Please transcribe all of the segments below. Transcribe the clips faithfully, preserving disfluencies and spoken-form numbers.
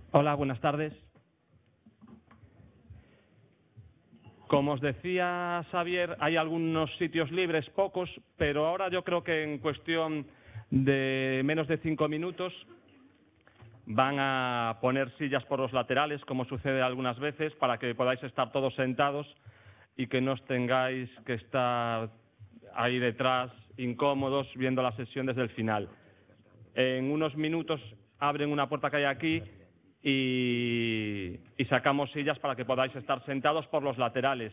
Hola, buenas tardes. Como os decía Xavier, hay algunos sitios libres, pocos, pero ahora yo creo que en cuestión de menos de cinco minutos van a poner sillas por los laterales, como sucede algunas veces, para que podáis estar todos sentados y que no os tengáis que estar ahí detrás incómodos viendo la sesión desde el final. En unos minutos abren una puerta que hay aquí y, y sacamos sillas para que podáis estar sentados por los laterales.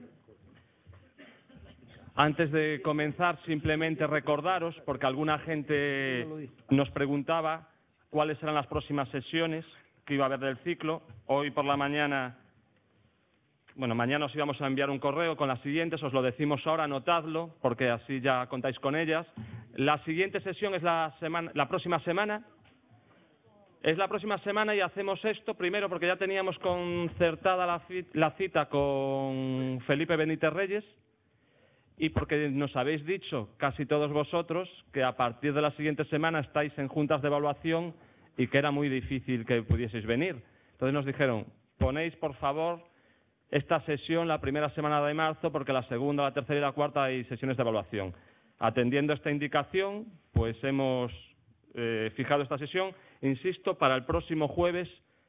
Antes de comenzar, simplemente recordaros, porque alguna gente nos preguntaba cuáles eran las próximas sesiones que iba a haber del ciclo. Hoy por la mañana, bueno, mañana os íbamos a enviar un correo con las siguientes, os lo decimos ahora, anotadlo, porque así ya contáis con ellas. La siguiente sesión es la, semana, la próxima semana. Es la próxima semana y hacemos esto, primero porque ya teníamos concertada la, la cita con Felipe Benítez Reyes y porque nos habéis dicho, casi todos vosotros, que a partir de la siguiente semana estáis en juntas de evaluación y que era muy difícil que pudieseis venir. Entonces nos dijeron, ponéis por favor esta sesión la primera semana de marzo porque la segunda, la tercera y la cuarta hay sesiones de evaluación. Atendiendo esta indicación, pues hemos eh, fijado esta sesión, insisto, para el próximo jueves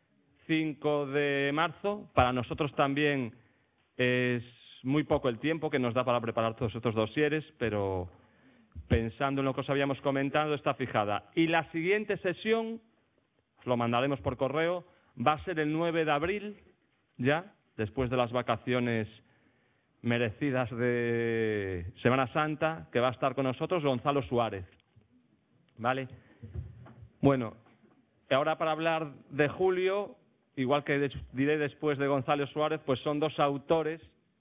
cinco de marzo. Para nosotros también es muy poco el tiempo que nos da para preparar todos estos dosieres, pero pensando en lo que os habíamos comentado, está fijada. Y la siguiente sesión, os lo mandaremos por correo, va a ser el nueve de abril, ya, después de las vacaciones merecidas de Semana Santa, que va a estar con nosotros Gonzalo Suárez. ¿Vale? Bueno, ahora para hablar de Julio, igual que diré después de Gonzalo Suárez, pues son dos autores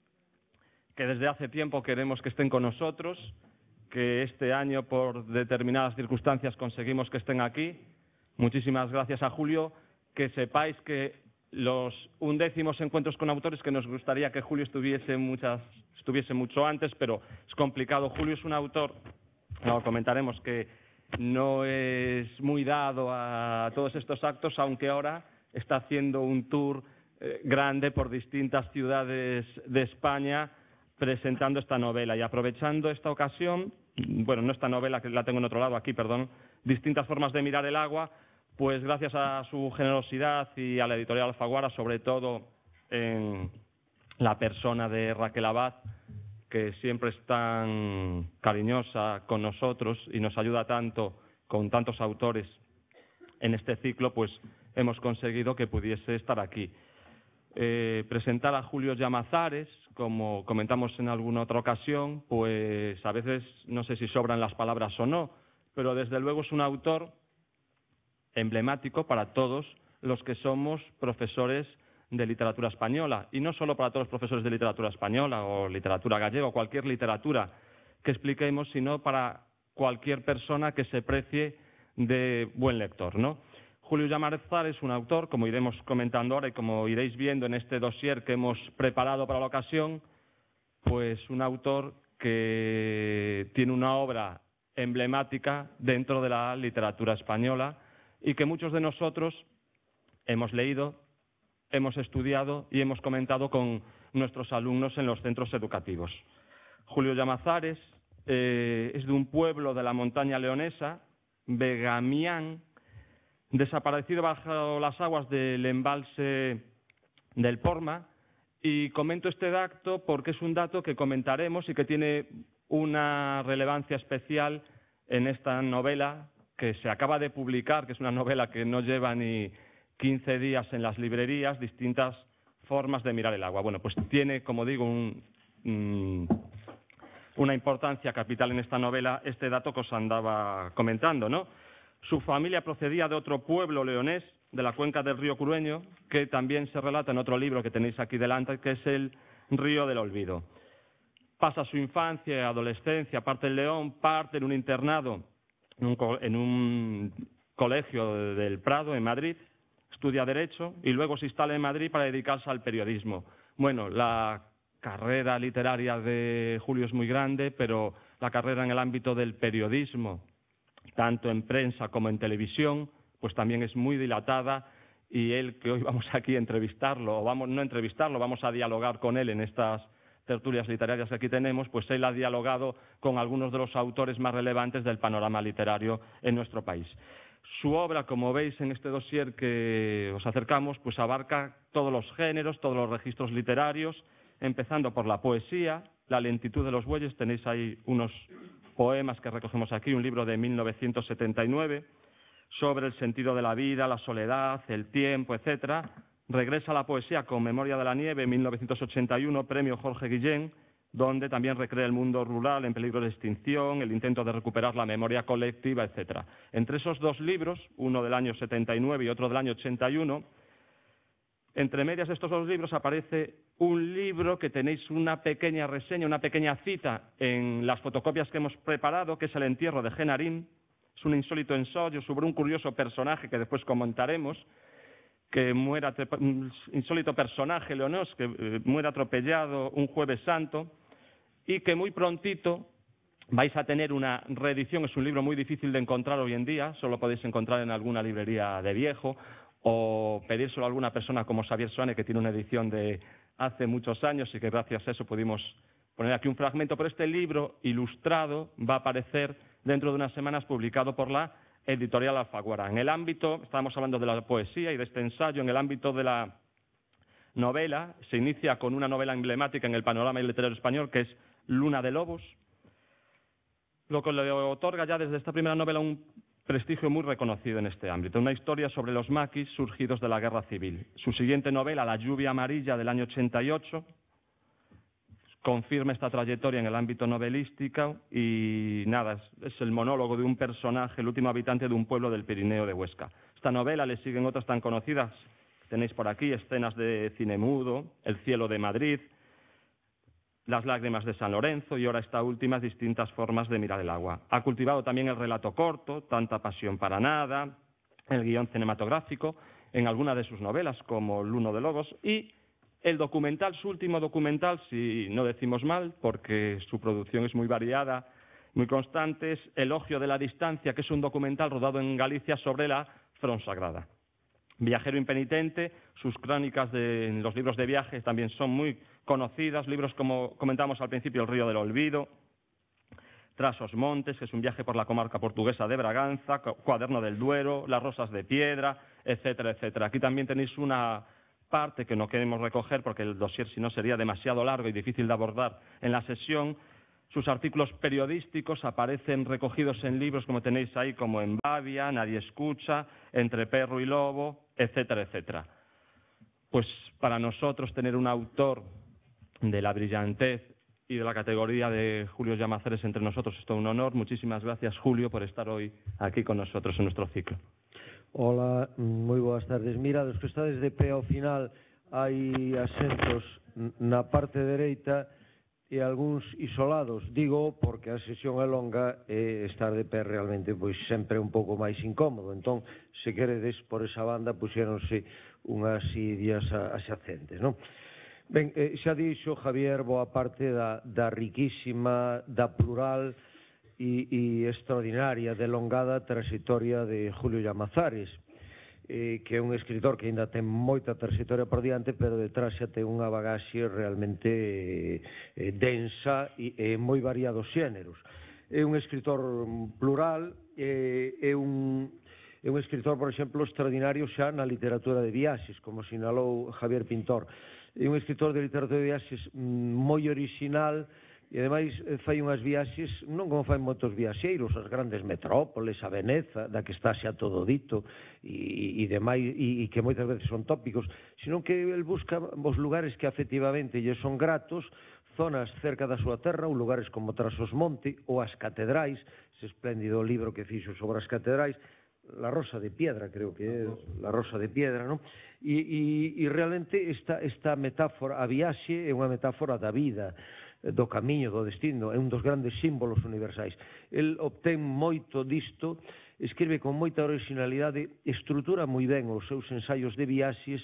que desde hace tiempo queremos que estén con nosotros, que este año por determinadas circunstancias conseguimos que estén aquí. Muchísimas gracias a Julio. Que sepáis que los undécimos encuentros con autores, que nos gustaría que Julio estuviese, muchas, estuviese mucho antes, pero es complicado. Julio es un autor, lo comentaremos, que no es muy dado a todos estos actos, aunque ahora está haciendo un tour eh, grande por distintas ciudades de España presentando esta novela. Y aprovechando esta ocasión, bueno, no esta novela, que la tengo en otro lado aquí, perdón, distintas formas de mirar el agua, pues gracias a su generosidad y a la editorial Alfaguara, sobre todo en la persona de Raquel Abad, que siempre es tan cariñosa con nosotros y nos ayuda tanto con tantos autores en este ciclo, pues hemos conseguido que pudiese estar aquí. Eh, presentar a Julio Llamazares, como comentamos en alguna otra ocasión, pues a veces no sé si sobran las palabras o no, pero desde luego es un autor emblemático para todos los que somos profesores de literatura española, y no solo para todos los profesores de literatura española o literatura gallega o cualquier literatura que expliquemos, sino para cualquier persona que se precie de buen lector, ¿no? Julio Llamazares es un autor, como iremos comentando ahora y como iréis viendo en este dossier que hemos preparado para la ocasión, pues un autor que tiene una obra emblemática dentro de la literatura española y que muchos de nosotros hemos leído, hemos estudiado y hemos comentado con nuestros alumnos en los centros educativos. Julio Llamazares eh, es de un pueblo de la montaña leonesa, Begamián, desaparecido bajo las aguas del embalse del Porma, y comento este dato porque es un dato que comentaremos y que tiene una relevancia especial en esta novela que se acaba de publicar, que es una novela que no lleva ni quince días en las librerías, distintas formas de mirar el agua. Bueno, pues tiene, como digo, un, um, una importancia capital en esta novela este dato que os andaba comentando, ¿no? Su familia procedía de otro pueblo leonés, de la cuenca del río Curueño, que también se relata en otro libro que tenéis aquí delante, que es el Río del Olvido. Pasa su infancia y adolescencia, parte en León, parte en un internado, en un, co en un colegio del Prado, en Madrid, estudia Derecho y luego se instala en Madrid para dedicarse al periodismo. Bueno, la carrera literaria de Julio es muy grande, pero la carrera en el ámbito del periodismo, tanto en prensa como en televisión, pues también es muy dilatada y él, que hoy vamos aquí a entrevistarlo, o vamos no a entrevistarlo, vamos a dialogar con él en estas tertulias literarias que aquí tenemos, pues él ha dialogado con algunos de los autores más relevantes del panorama literario en nuestro país. Su obra, como veis en este dossier que os acercamos, pues abarca todos los géneros, todos los registros literarios, empezando por la poesía, La lentitud de los bueyes, tenéis ahí unos poemas que recogemos aquí, un libro de mil novecientos setenta y nueve, sobre el sentido de la vida, la soledad, el tiempo, etcétera. Regresa a la poesía con Memoria de la nieve, en mil novecientos ochenta y uno, premio Jorge Guillén, donde también recrea el mundo rural en peligro de extinción, el intento de recuperar la memoria colectiva, etcétera. Entre esos dos libros, uno del año setenta y nueve y otro del año ochenta y uno, entre medias de estos dos libros aparece un libro que tenéis una pequeña reseña, una pequeña cita en las fotocopias que hemos preparado, que es El entierro de Genarín. Es un insólito ensayo sobre un curioso personaje que después comentaremos, que muera, un insólito personaje leonés, que eh, muere atropellado un jueves santo, y que muy prontito vais a tener una reedición. Es un libro muy difícil de encontrar hoy en día, solo podéis encontrar en alguna librería de viejo, o pedírselo a alguna persona como Xavier Soane, que tiene una edición de hace muchos años y que gracias a eso pudimos poner aquí un fragmento. Pero este libro ilustrado va a aparecer dentro de unas semanas, publicado por la editorial Alfaguara. En el ámbito, estábamos hablando de la poesía y de este ensayo, en el ámbito de la novela, se inicia con una novela emblemática en el panorama literario español, que es Luna de Lobos, lo que le otorga ya desde esta primera novela un prestigio muy reconocido en este ámbito, una historia sobre los maquis surgidos de la guerra civil. Su siguiente novela, La lluvia amarilla, del año ochenta y ocho, confirma esta trayectoria en el ámbito novelístico y nada, es, es el monólogo de un personaje, el último habitante de un pueblo del Pirineo de Huesca. Esta novela le siguen otras tan conocidas, tenéis por aquí Escenas de cine mudo, El cielo de Madrid, Las lágrimas de San Lorenzo y ahora esta última, Distintas formas de mirar el agua. Ha cultivado también el relato corto, Tanta pasión para nada, el guión cinematográfico, en algunas de sus novelas como Luno de Lobos, y el documental, su último documental, si no decimos mal, porque su producción es muy variada, muy constante, es Elogio de la distancia, que es un documental rodado en Galicia sobre la Fonsagrada. Viajero impenitente, sus crónicas de, en los libros de viajes también son muy conocidas, libros como comentamos al principio, El río del olvido, Tras os montes, que es un viaje por la comarca portuguesa de Braganza, Cuaderno del Duero, Las rosas de piedra, etcétera, etcétera. Aquí también tenéis una parte que no queremos recoger porque el dossier si no sería demasiado largo y difícil de abordar en la sesión. Sus artículos periodísticos aparecen recogidos en libros como tenéis ahí, como En Bavia, Nadie escucha, Entre perro y lobo, etcétera, etcétera. Pues para nosotros tener un autor de la brillantez y de la categoría de Julio Llamazares entre nosotros es todo un honor. Muchísimas gracias, Julio, por estar hoy aquí con nosotros en nuestro ciclo. Ola, moi boas tardes. Mira, dos que estades de pé ao final hai asentos na parte dereita e algúns isolados. Digo porque a sesión é longa e estar de pé realmente pois sempre un pouco máis incómodo. Entón, se queredes por esa banda puxéronse unhas sillas axacentes, non? Ben, eh, xa dixo Javier boa parte da, da riquísima, da plural e, e extraordinaria, delongada trayectoria de Julio Llamazares, eh, que é un escritor que ainda ten moita trayectoria por diante, pero detrás xa ten unha bagaxe realmente eh, densa e, e moi variados xéneros. É un escritor plural, eh, é un... É un escritor, por exemplo, extraordinario xa na literatura de viaxes, como sinalou Javier Pintor. É un escritor de literatura de viaxes moi orixinal e, ademais, fai unhas viaxes, non como fai moitos viaxeiros, as grandes metrópoles, a Veneza, da que está xa todo dito, e, e, demais, e, e que moitas veces son tópicos, sino que el busca os lugares que, efectivamente, lle son gratos, zonas cerca da súa terra, ou lugares como Tras os montes, ou as catedrais, ese espléndido libro que fixo sobre as catedrais, La rosa de piedra, creo que é La rosa de piedra, non? E, e, e realmente esta, esta metáfora, a viaxe é unha metáfora da vida, do camiño, do destino, é un dos grandes símbolos universais. El obtén moito disto, escribe con moita originalidade, estrutura moi ben os seus ensaios de viaxes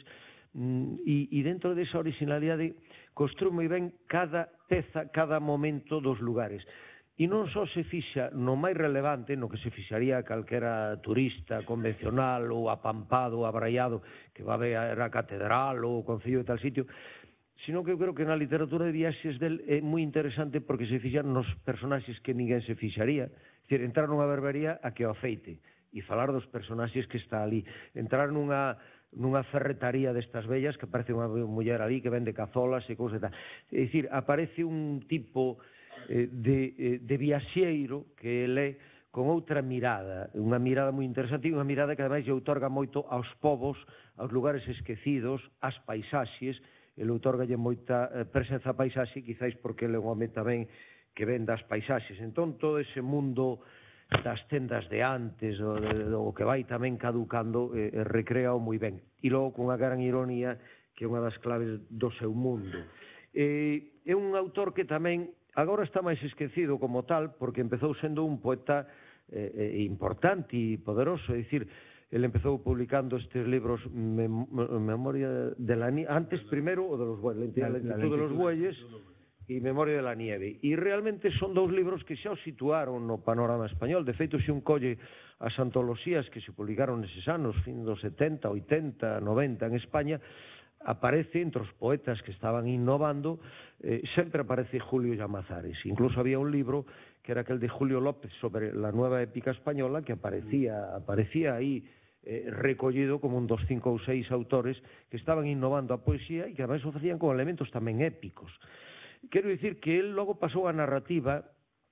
e, e dentro desa originalidade construe moi ben cada peza, cada momento dos lugares. E non só se fixa no máis relevante, no que se fixaría calquera turista convencional ou apampado ou abraiado que va a ver a catedral ou o concello de tal sitio, sino que eu creo que na literatura de viaxes del é moi interesante porque se fixan nos personaxes que ninguén se fixaría. É dicir, entrar nunha berbería a que o afeite e falar dos personaxes que está ali. Entrar nunha nunha ferretaría destas vellas que aparece unha muller ali que vende cazolas e cousas e tal. É dicir, aparece un tipo de, de viaxeiro que ele con outra mirada, unha mirada moi interesante e unha mirada que ademais lle outorga moito aos povos, aos lugares esquecidos, ás paisaxes. Ele outorgalle moita presenza a paisaxe, quizáis porque ele é un home tamén que ven das paisaxes. Entón, todo ese mundo das tendas de antes, o, de, o que vai tamén caducando, eh, recreao moi ben. E logo, con unha gran ironía, que é unha das claves do seu mundo. Eh, é un autor que tamén agora está máis esquecido como tal, porque empezou sendo un poeta eh, importante e poderoso, é dicir, ele empezou publicando estes libros Mem Memoria de la Nieve, antes primero o de los bueyes, La lentitud de los bueyes e Memoria de la Nieve, e realmente son dous libros que xa o situaron no panorama español. De feito, se un colle as antoloxías que se publicaron neses anos, fin dos setenta, oitenta, noventa en España, aparece entre os poetas que estaban innovando, eh, sempre aparece Julio Llamazares. Incluso había un libro que era aquel de Julio López sobre la nueva épica española que aparecía, aparecía aí eh, recollido como un dos cinco ou seis autores que estaban innovando a poesía e que además o facían con elementos tamén épicos. Quero dicir que el logo pasou a narrativa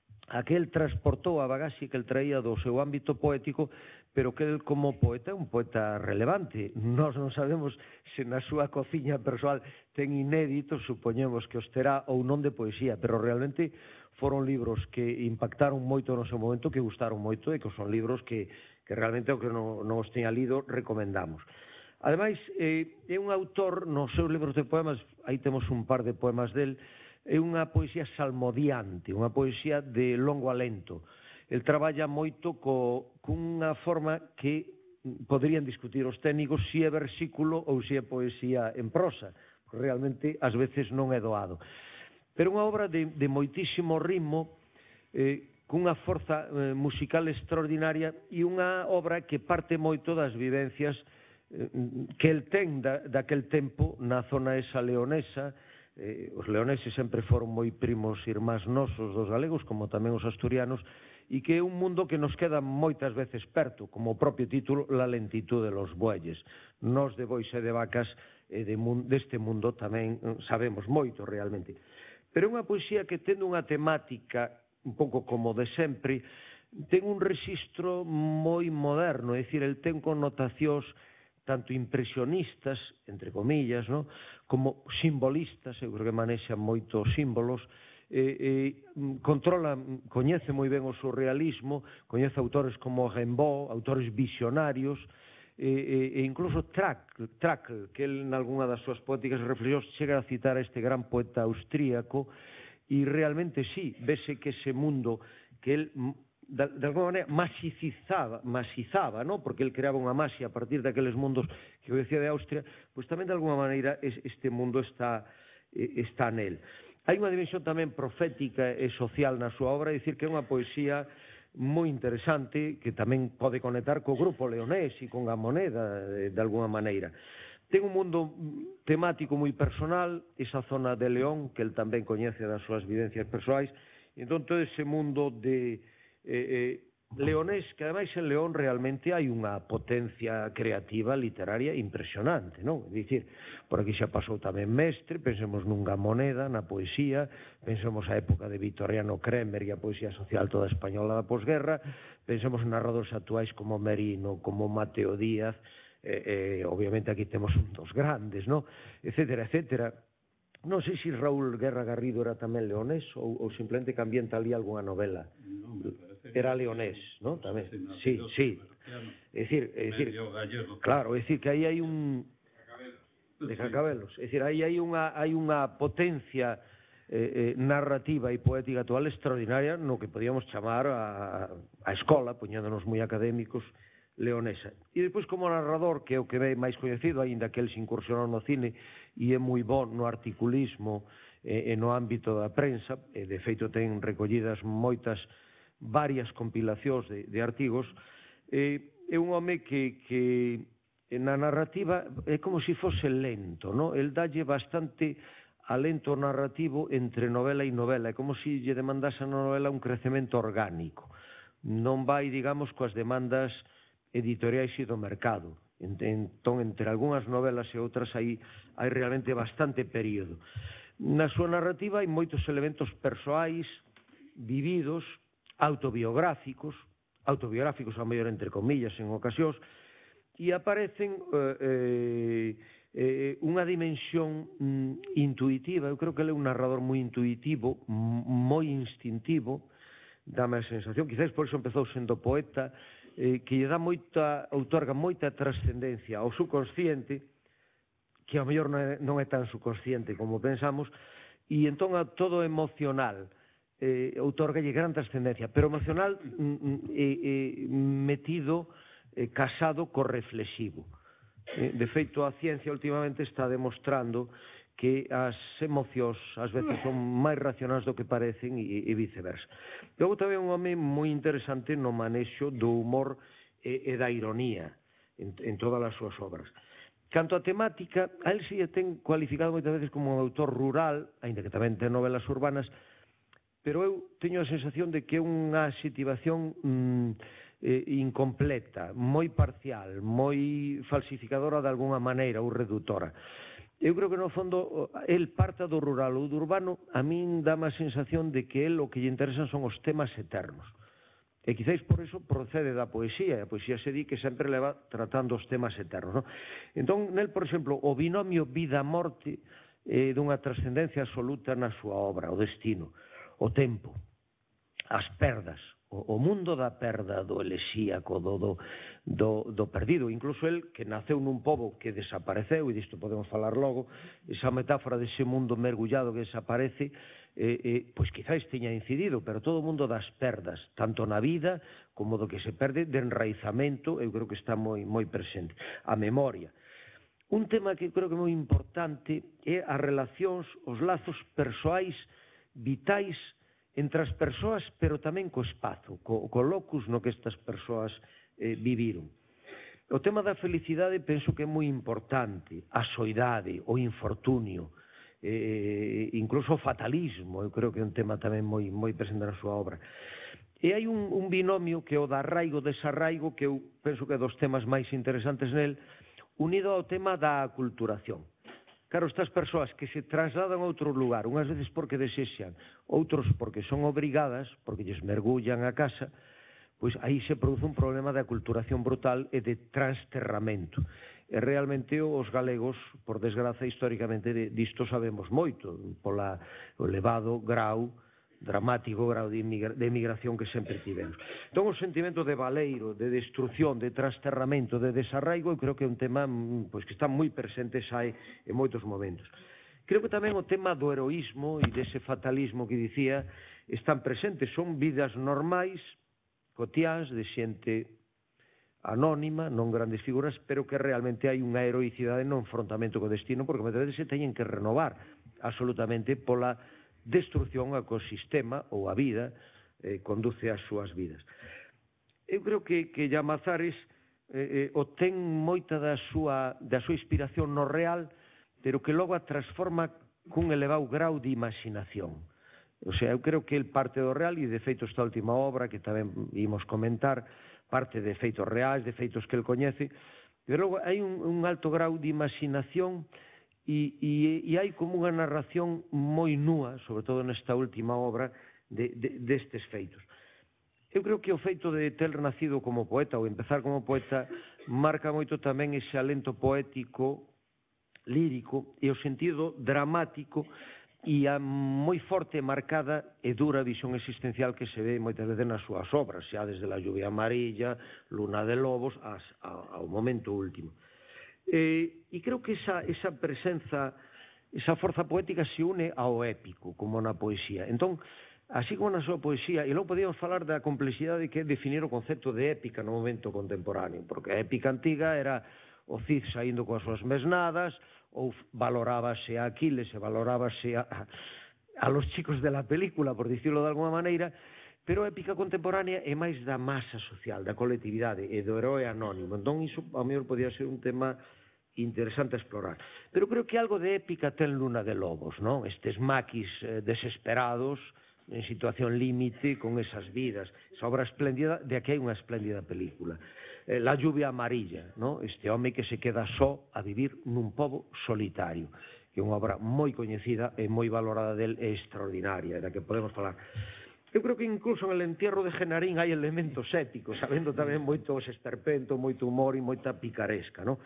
a que el transportou a bagaxe que el traía do seu ámbito poético, pero que el como poeta é un poeta relevante. Nós non sabemos se na súa cociña persoal ten inéditos, supoñemos que os terá ou non de poesía, pero realmente foron libros que impactaron moito no seu momento, que gustaron moito e que son libros que, que realmente o que non, non os teña lido recomendamos. Ademais, eh, é un autor, nos seus libros de poemas, aí temos un par de poemas del, é unha poesía salmodiante, unha poesía de longo alento. El traballa moito co, cunha forma que poderían discutir os técnicos se é versículo ou se é poesía en prosa, porque realmente ás veces non é doado. Pero unha obra de, de moitísimo ritmo, eh, cunha forza eh, musical extraordinaria e unha obra que parte moito das vivencias eh, que el ten da, daquel tempo na zona esa leonesa. Eh, os leoneses sempre foron moi primos irmáns nosos dos galegos, como tamén os asturianos, e que é un mundo que nos queda moitas veces perto, como o propio título, La lentitud de los bueyes. Nós de bois e de vacas e de, deste mundo tamén sabemos moito realmente. Pero é unha poesía que ten unha temática un pouco como de sempre, ten un rexistro moi moderno, é dicir, el ten connotacións tanto impresionistas, entre comillas, ¿no?, como simbolistas, eu creo que manexan moitos símbolos, eh, eh, controla, coñece moi ben o surrealismo, coñece autores como Rimbaud, autores visionarios, e, e incluso Track, Track, que el, en algunha das súas poéticas reflexións, chega a citar a este gran poeta austríaco, e realmente sí, vese que ese mundo que el de, de alguma maneira masicizaba, masizaba, ¿no?, porque el creaba unha maxia a partir daqueles mundos que eu decía de Austria, pois tamén de alguma maneira este mundo está, está nel. Hai unha dimensión tamén profética e social na súa obra, é dicir, que é unha poesía moi interesante que tamén pode conectar co grupo leonés e con a moneda de, de alguma maneira. Ten un mundo temático moi personal, esa zona de León, que el tamén coñece das súas vivencias persoais, e entón todo ese mundo de eh, eh, leonés, que ademais en León realmente hai unha potencia creativa literaria impresionante, non? É dicir, por aquí xa pasou tamén Mestre, pensemos nunha moneda, na poesía, pensemos a época de Vitoriano Kremer e a poesía social toda española da posguerra, pensemos en narradores actuais como Merino, como Mateo Díaz, eh, eh, obviamente aquí temos un dos grandes, non? Etcétera, etcétera. Non sei se Raúl Guerra Garrido era tamén leonés ou, ou simplemente que ambienta ali algunha novela. Non, me parece era leonés, non? Tamén. Sí, sí. É dicir, é dicir, claro, é dicir que aí hai un de Cacabelos, é dicir, aí hai unha hai unha potencia eh, eh, narrativa e poética actual extraordinaria no que podíamos chamar a, a escola, poñéndonos moi académicos, leonesa. E depois como narrador, que é o que é máis coñecido, aínda que el se incursionou no cine e é moi bon no articulismo e no ámbito da prensa, e de feito ten recollidas moitas, varias compilacións de, de artigos. Eh, é un home que, que na narrativa é como se fose lento, no? El dalle bastante alento narrativo entre novela e novela, é como se lle demandase a novela un crecemento orgánico. Non vai, digamos, coas demandas editoriais e do mercado. Entón, entre algunhas novelas e outras hai, hai realmente bastante período. Na súa narrativa hai moitos elementos persoais, vividos, autobiográficos, autobiográficos a mellor entre comillas en ocasións, e aparecen eh, eh, unha dimensión mm, intuitiva. Eu creo que ele é un narrador moi intuitivo, moi instintivo, dame a sensación, quizás por iso empezou sendo poeta, eh, que lle dá moita, outorga moita trascendencia ao subconsciente, que ao mellor non é, non é tan subconsciente como pensamos, e entón a todo emocional eh, outorgalle gran trascendencia, pero emocional mm, eh, eh, metido, eh, casado co reflexivo. Eh, de feito, a ciencia últimamente está demostrando que as emocións ás veces son máis racionais do que parecen e, e viceversa. Logo tamén un home moi interesante no manexo do humor e, e da ironía en, en todas as súas obras. Canto a temática, a él si ten cualificado moitas veces como un autor rural, aínda que tamén ten novelas urbanas, pero eu teño a sensación de que é unha adxetivación mm, eh, incompleta, moi parcial, moi falsificadora de alguna maneira ou redutora. Eu creo que no fondo el parta do rural ou do urbano, a min dá má sensación de que el o que lle interesan son os temas eternos. E quizáis por iso procede da poesía, e a poesía se di que sempre leva tratando os temas eternos, non? Entón, nel, por exemplo, o binomio vida-morte é dunha trascendencia absoluta na súa obra, o destino, o tempo, as perdas, o mundo da perda, do elexíaco, do, do, do, do perdido. Incluso el, que naceu nun pobo que desapareceu, e disto podemos falar logo, esa metáfora dese mundo mergullado que desaparece, eh, eh, pois quizáis teña incidido, pero todo o mundo das perdas, tanto na vida como do que se perde, de enraizamento, eu creo que está moi, moi presente. A memoria. Un tema que creo que é moi importante é as relacións, os lazos persoais, vitais, entre as persoas, pero tamén co espazo, co, co locus no que estas persoas eh, viviron. O tema da felicidade penso que é moi importante, a soidade, o infortunio, eh, incluso o fatalismo, eu creo que é un tema tamén moi, moi presente na súa obra. E hai un, un binomio que é o da arraigo, desarraigo, que eu penso que é dos temas máis interesantes nel, unido ao tema da aculturación. Claro, estas persoas que se trasladan a outro lugar, unhas veces porque desexan, outros porque son obrigadas, porque lles mergullan a casa, pois aí se produce un problema de aculturación brutal e de transterramento. E realmente os galegos, por desgraza, históricamente disto sabemos moito, pola elevado grau, dramático grau de, emigra de emigración que sempre tivemos. Entón, o sentimento de baleiro, de destrucción, de transterramento, de desarraigo, eu creo que é un tema pois, que está moi presente xa en moitos momentos. Creo que tamén o tema do heroísmo e dese fatalismo que dicía están presentes, son vidas normais, cotiáns, de xente anónima, non grandes figuras, pero que realmente hai unha heroicidade no enfrontamento co destino, porque moitas veces se teñen que renovar absolutamente pola destrucción ao ecosistema ou a vida eh, conduce ás súas vidas. Eu creo que, que Llamazares eh, eh, o ten moita da súa, da súa inspiración no real, pero que logo a transforma cun elevado grau de imaginación. O sea, eu creo que el parte do real, e de feito esta última obra, que tamén imos comentar, parte de feitos reais, de feitos que el coñece, pero logo hai un, un alto grau de imaginación e, e, e hai como unha narración moi nua, sobre todo nesta última obra, de, de, destes feitos. Eu creo que o feito de ter nacido como poeta, ou empezar como poeta, marca moito tamén ese alento poético, lírico, e o sentido dramático, e a moi forte, marcada e dura visión existencial que se ve moitas veces nas súas obras, xa desde La lluvia amarilla, Luna de lobos, as, ao momento último. Eh, e creo que esa, esa presenza, esa forza poética se une ao épico, como na poesía. Entón, así como na súa poesía, e logo podíamos falar da complexidade que é definir o concepto de épica no momento contemporáneo, porque a épica antiga era o Cid saindo coas súas mesnadas, ou valorábase a Aquiles e valorábase a, a, a los chicos de la película, por dicirlo de alguma maneira, pero a épica contemporánea é máis da masa social, da colectividade e do heroe anónimo. Entón, iso, ao mellor, podía ser un tema interesante a explorar. Pero creo que algo de épica ten Luna de Lobos, non? Estes maquis eh, desesperados, en situación límite, con esas vidas. Esa obra espléndida, de aquí hai unha espléndida película. Eh, La lluvia amarilla, non? Este home que se queda só a vivir nun pobo solitario, que é unha obra moi coñecida e moi valorada del e extraordinaria, da que podemos falar. Eu creo que incluso en el entierro de Genarín hai elementos épicos, sabendo tamén moito esperpento, moito humor e moita picaresca, non?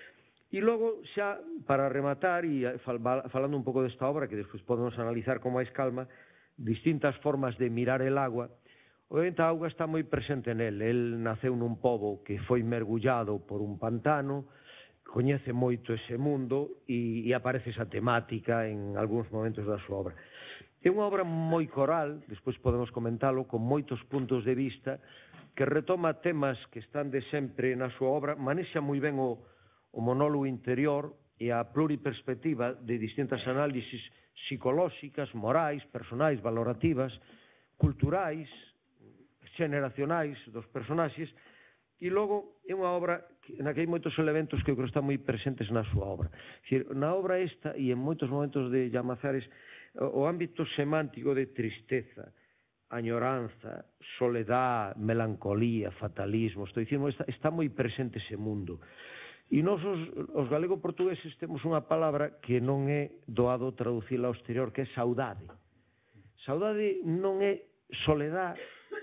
E logo, xa, para rematar, e falando un pouco desta obra, que despois podemos analizar con máis calma, distintas formas de mirar el agua, obviamente a auga está moi presente nel. El naceu nun pobo que foi mergullado por un pantano, coñece moito ese mundo e, e aparece esa temática en algúns momentos da súa obra. É unha obra moi coral, despois podemos comentalo, con moitos puntos de vista, que retoma temas que están de sempre na súa obra, manexa moi ben o, o monólogo interior e a pluriperspectiva de distintas análisis psicolóxicas, morais, personais, valorativas, culturais, xeneracionais dos personaxes, e logo é unha obra na que hai moitos elementos que eu creo que están moi presentes na súa obra. Na obra esta, e en moitos momentos de Llamazares, o ámbito semántico de tristeza, añoranza, soledad, melancolía, fatalismo, estou dicindo, está, está moi presente ese mundo. E nós, os, os galego-portugueses, temos unha palabra que non é doado traducila ao exterior, que é saudade. Saudade non é soledad,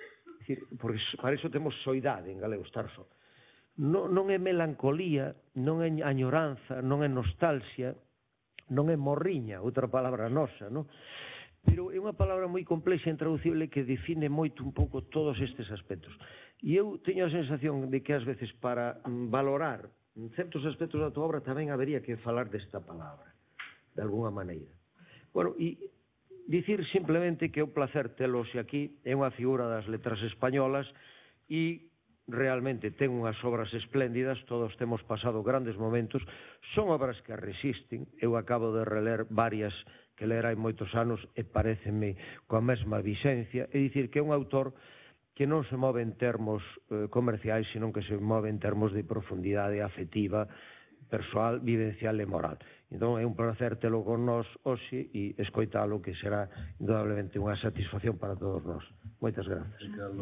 porque para iso temos soidade en galego, estar só. Non, non é melancolía, non é añoranza, non é nostalgia, non é morriña, outra palabra nosa, non? Pero é unha palabra moi complexa e intraducible que define moito un pouco todos estes aspectos. E eu teño a sensación de que ás veces para valorar certos aspectos da tua obra tamén habería que falar desta palabra, de alguna maneira. Bueno, e dicir simplemente que é un placer telos aquí, é unha figura das letras españolas e realmente ten unhas obras espléndidas, todos temos pasado grandes momentos, son obras que resisten, eu acabo de reler varias que lera hai moitos anos e pareceme coa mesma vixencia, é dicir que é un autor que non se move en termos eh, comerciais, senón que se move en termos de profundidade afectiva, persoal, vivencial e moral. Entón é un placer telo con nós hoxe e escoitalo, que será indudablemente unha satisfacción para todos nós. Moitas grazas.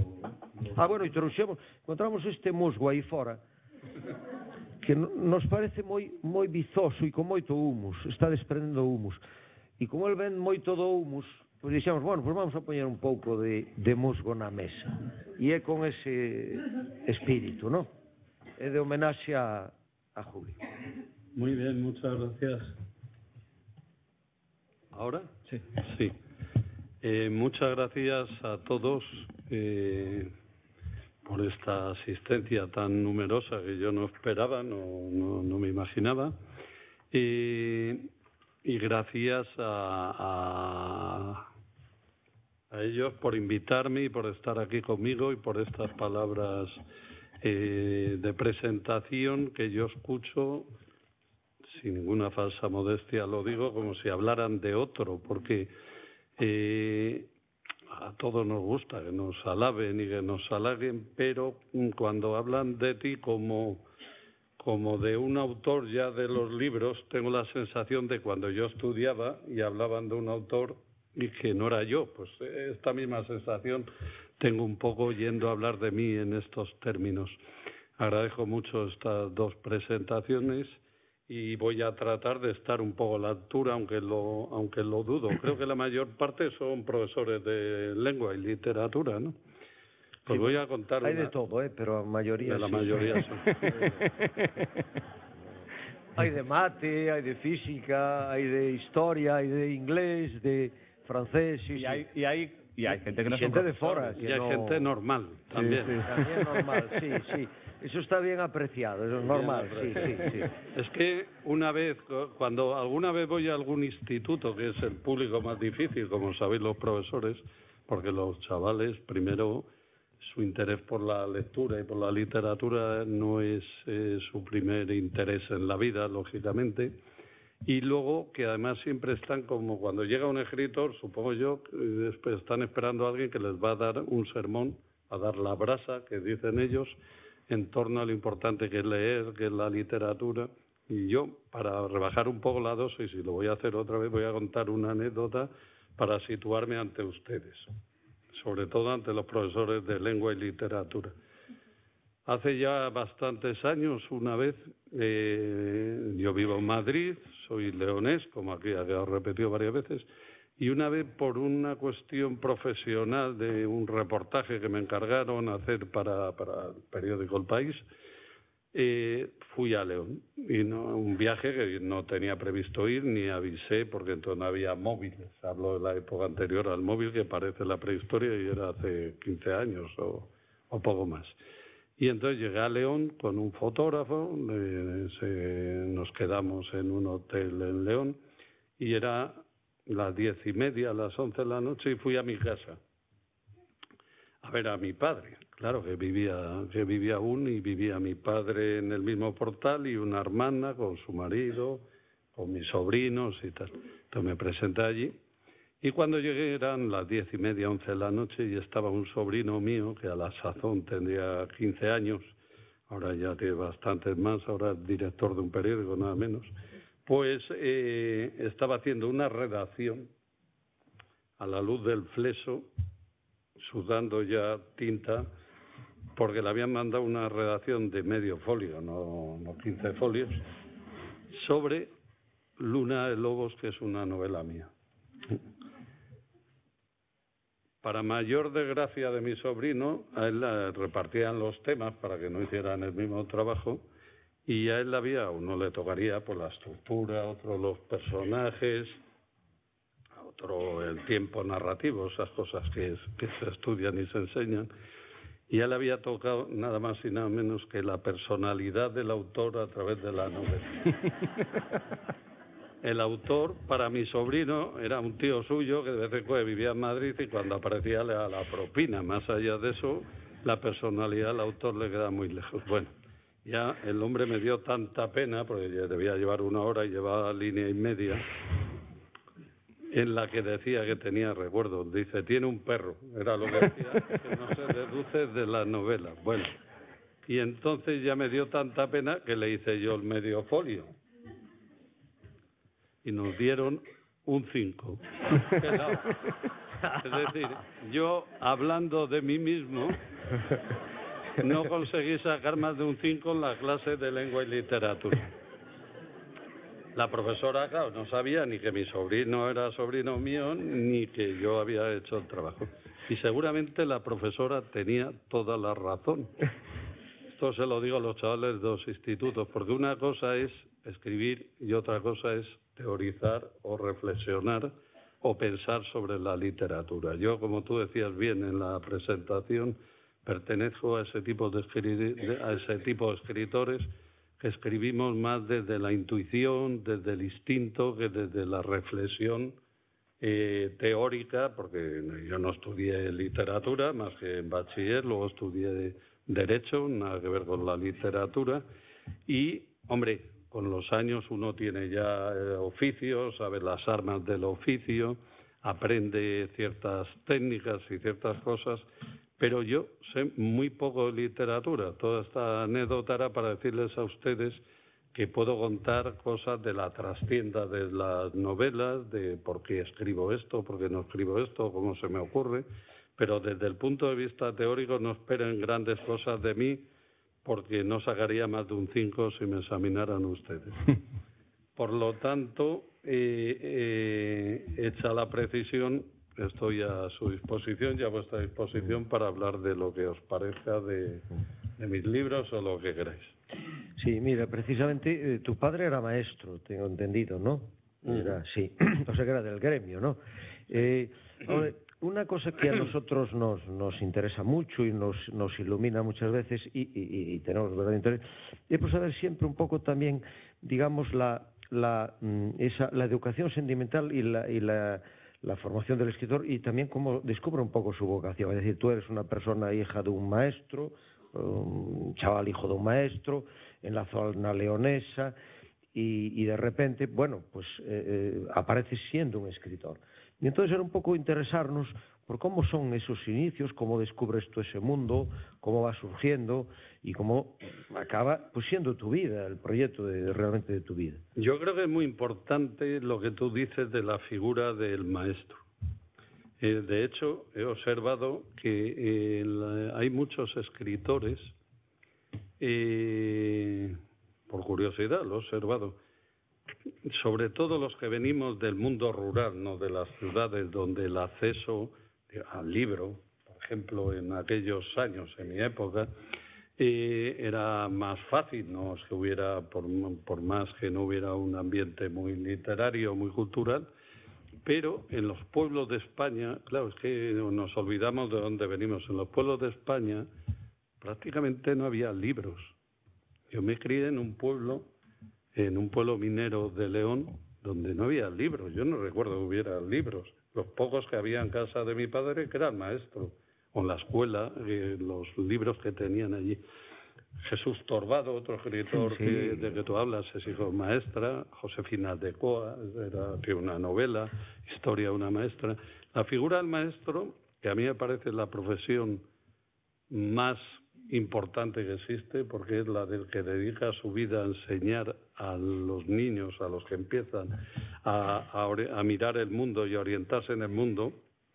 Ah, bueno, e trouxemos, encontramos este musgo aí fora, que nos parece moi moi vizoso e con moito humus, está desprendendo humus. E como el ven moito do humus, pois dixemos, bueno, pois vamos a poñer un pouco de, de musgo na mesa. E é con ese espírito, ¿no? É de homenaxe a, a Julio. Muy bien, muchas gracias. ¿Ahora? Sí. Sí. Eh, muchas gracias a todos eh, por esta asistencia tan numerosa que yo no esperaba, no, no, no me imaginaba. Eh, y gracias a, a, a ellos por invitarme y por estar aquí conmigo y por estas palabras eh, de presentación que yo escucho, sin ninguna falsa modestia lo digo, como si hablaran de otro, porque eh, a todos nos gusta que nos alaben y que nos halaguen, pero cuando hablan de ti como, como de un autor ya de los libros, tengo la sensación de cuando yo estudiaba y hablaban de un autor y que no era yo, pues esta misma sensación tengo un poco yendo a hablar de mí en estos términos. Agradezco mucho estas dos presentaciones y voy a tratar de estar un poco a la altura, aunque lo, aunque lo dudo. Creo que la mayor parte son profesores de lengua y literatura, ¿no? Pues sí, voy a contar hay una... de todo, ¿eh? Pero la mayoría de la sí. mayoría son. Hay de mate, hay de física, hay de historia, hay de inglés, de francés... Sí, y, sí. hay, y, hay, y hay gente que no gente son de fora. Y hay no... gente normal también. Sí, sí. También normal, sí, sí. Eso está bien apreciado, eso es normal, sí, sí, sí. Es que una vez, cuando alguna vez voy a algún instituto, que es el público más difícil, como sabéis los profesores, porque los chavales primero su interés por la lectura y por la literatura no es eh, su primer interés en la vida, lógicamente. Y luego que además siempre están como cuando llega un escritor, supongo yo, después están esperando a alguien que les va a dar un sermón, a dar la brasa, que dicen ellos, en torno a lo importante que es leer, que es la literatura. Y yo, para rebajar un poco la dosis, y lo voy a hacer otra vez, voy a contar una anécdota para situarme ante ustedes, sobre todo ante los profesores de lengua y literatura. Hace ya bastantes años, una vez, eh, yo vivo en Madrid, soy leonés, como aquí he repetido varias veces, y una vez por una cuestión profesional de un reportaje que me encargaron hacer para, para el periódico El País, eh, fui a León, y no, un viaje que no tenía previsto ir, ni avisé, porque entonces no había móviles, hablo de la época anterior al móvil, que parece la prehistoria, y era hace quince años o, o poco más. Y entonces llegué a León con un fotógrafo, eh, se, nos quedamos en un hotel en León, y era las diez y media, las once de la noche, y fui a mi casa a ver a mi padre. Claro, que vivía, que vivía aún, y vivía mi padre en el mismo portal, y una hermana con su marido, con mis sobrinos y tal. Entonces me presenté allí, y cuando llegué eran las diez y media, once de la noche, y estaba un sobrino mío, que a la sazón tendría quince años, ahora ya tiene bastantes más, ahora es director de un periódico, nada menos, pues eh, estaba haciendo una redacción a la luz del fleso, sudando ya tinta, porque le habían mandado una redacción de medio folio, no, no quince folios, sobre Luna de Lobos, que es una novela mía. Para mayor desgracia de mi sobrino, a él le repartían los temas para que no hicieran el mismo trabajo, y a él había, uno le tocaría por la estructura, otro los personajes, otro el tiempo narrativo, esas cosas que, que se estudian y se enseñan, y a él había tocado nada más y nada menos que la personalidad del autor a través de la novela. El autor, para mi sobrino, era un tío suyo que de vez en cuando vivía en Madrid, y cuando aparecía le daba la propina. Más allá de eso, la personalidad del autor le queda muy lejos. Bueno, ya el hombre me dio tanta pena, porque debía llevar una hora y llevaba línea y media, en la que decía que tenía recuerdos. Dice, tiene un perro, era lo que decía, que no se deduce de la novela. Bueno, y entonces ya me dio tanta pena que le hice yo el medio folio. Y nos dieron un cinco. Es decir, yo, hablando de mí mismo, no conseguí sacar más de un cinco en la clase de lengua y literatura. La profesora, claro, no sabía ni que mi sobrino era sobrino mío, ni que yo había hecho el trabajo. Y seguramente la profesora tenía toda la razón. Esto se lo digo a los chavales de los institutos, porque una cosa es escribir y otra cosa es teorizar o reflexionar o pensar sobre la literatura. Yo, como tú decías bien en la presentación, pertenezco a ese tipo de, a ese tipo de escritores que escribimos más desde la intuición, desde el instinto, que desde la reflexión eh, teórica, porque yo no estudié literatura más que en bachiller, luego estudié Derecho, nada que ver con la literatura, y, hombre, con los años uno tiene ya eh, oficios, sabe las armas del oficio, aprende ciertas técnicas y ciertas cosas, pero yo sé muy poco de literatura. Toda esta anécdota era para decirles a ustedes que puedo contar cosas de la trastienda de las novelas, de por qué escribo esto, por qué no escribo esto, cómo se me ocurre, pero desde el punto de vista teórico no esperen grandes cosas de mí, porque no sacaría más de un cinco si me examinaran ustedes. Por lo tanto, eh, eh, hecha la precisión, estoy a su disposición y a vuestra disposición para hablar de lo que os parezca de, de mis libros o lo que queráis. Sí, mira, precisamente eh, tu padre era maestro, tengo entendido, ¿no? Era, sí, o sea que era del gremio, ¿no? Eh, ahora, una cosa que a nosotros nos, nos interesa mucho y nos, nos ilumina muchas veces y, y, y tenemos verdadero interés, es por saber siempre un poco también, digamos, la, la, esa, la educación sentimental y la, y la, la formación del escritor y también cómo descubre un poco su vocación. Es decir, tú eres una persona hija de un maestro, un chaval hijo de un maestro, en la zona leonesa, y, y de repente, bueno, pues eh, eh, apareces siendo un escritor. Y entonces era un poco interesarnos por cómo son esos inicios, cómo descubres tú ese mundo, cómo va surgiendo y cómo acaba pues siendo tu vida, el proyecto de, realmente de tu vida. Yo creo que es muy importante lo que tú dices de la figura del maestro. Eh, de hecho, he observado que eh, la, hay muchos escritores, eh, por curiosidad lo he observado, sobre todo los que venimos del mundo rural, no de las ciudades, donde el acceso al libro, por ejemplo, en aquellos años, en mi época, eh, era más fácil, no es que hubiera, por, por más que no hubiera un ambiente muy literario, muy cultural, pero en los pueblos de España, claro, es que nos olvidamos de dónde venimos, en los pueblos de España prácticamente no había libros. Yo me crié en un pueblo, en un pueblo minero de León, donde no había libros, yo no recuerdo que hubiera libros. Los pocos que había en casa de mi padre, que era el maestro, o en la escuela, eh, los libros que tenían allí. Jesús Torbado, otro escritor sí, sí. Que, de que tú hablas, es hijo de maestra. Josefina de Coa, era que una novela, Historia de una maestra. La figura del maestro, que a mí me parece la profesión más importante que existe, porque es la del que dedica su vida a enseñar a los niños, a los que empiezan a, a, a mirar el mundo y a orientarse en el mundo.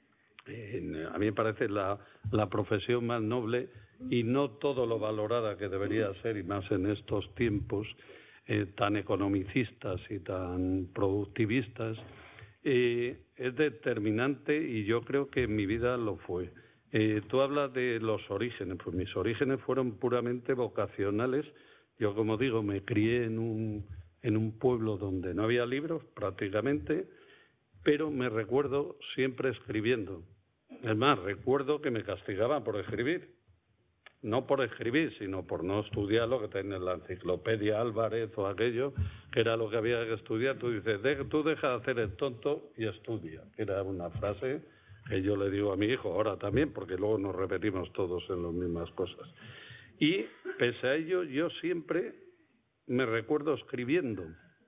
Eh, a mí me parece la, la profesión más noble y no todo lo valorada que debería ser, y más en estos tiempos eh, tan economicistas y tan productivistas. Eh, es determinante y yo creo que en mi vida lo fue. Eh, tú hablas de los orígenes, pues mis orígenes fueron puramente vocacionales. Yo, como digo, me crié en un, en un pueblo donde no había libros prácticamente, pero me recuerdo siempre escribiendo. Es más, recuerdo que me castigaban por escribir. No por escribir, sino por no estudiar lo que tenía en la enciclopedia Álvarez o aquello, que era lo que había que estudiar. Tú dices, de, tú deja de hacer el tonto y estudia, que era una frase que yo le digo a mi hijo ahora también, porque luego nos repetimos todos en las mismas cosas. Y pese a ello, yo siempre me recuerdo escribiendo,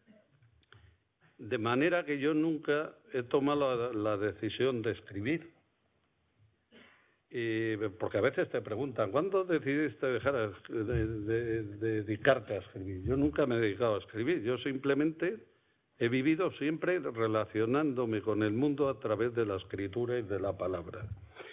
de manera que yo nunca he tomado la, la decisión de escribir. Eh, porque a veces te preguntan, ¿cuándo decidiste dejar de, de, de, de dedicarte a escribir? Yo nunca me he dedicado a escribir, yo simplemente he vivido siempre relacionándome con el mundo a través de la escritura y de la palabra.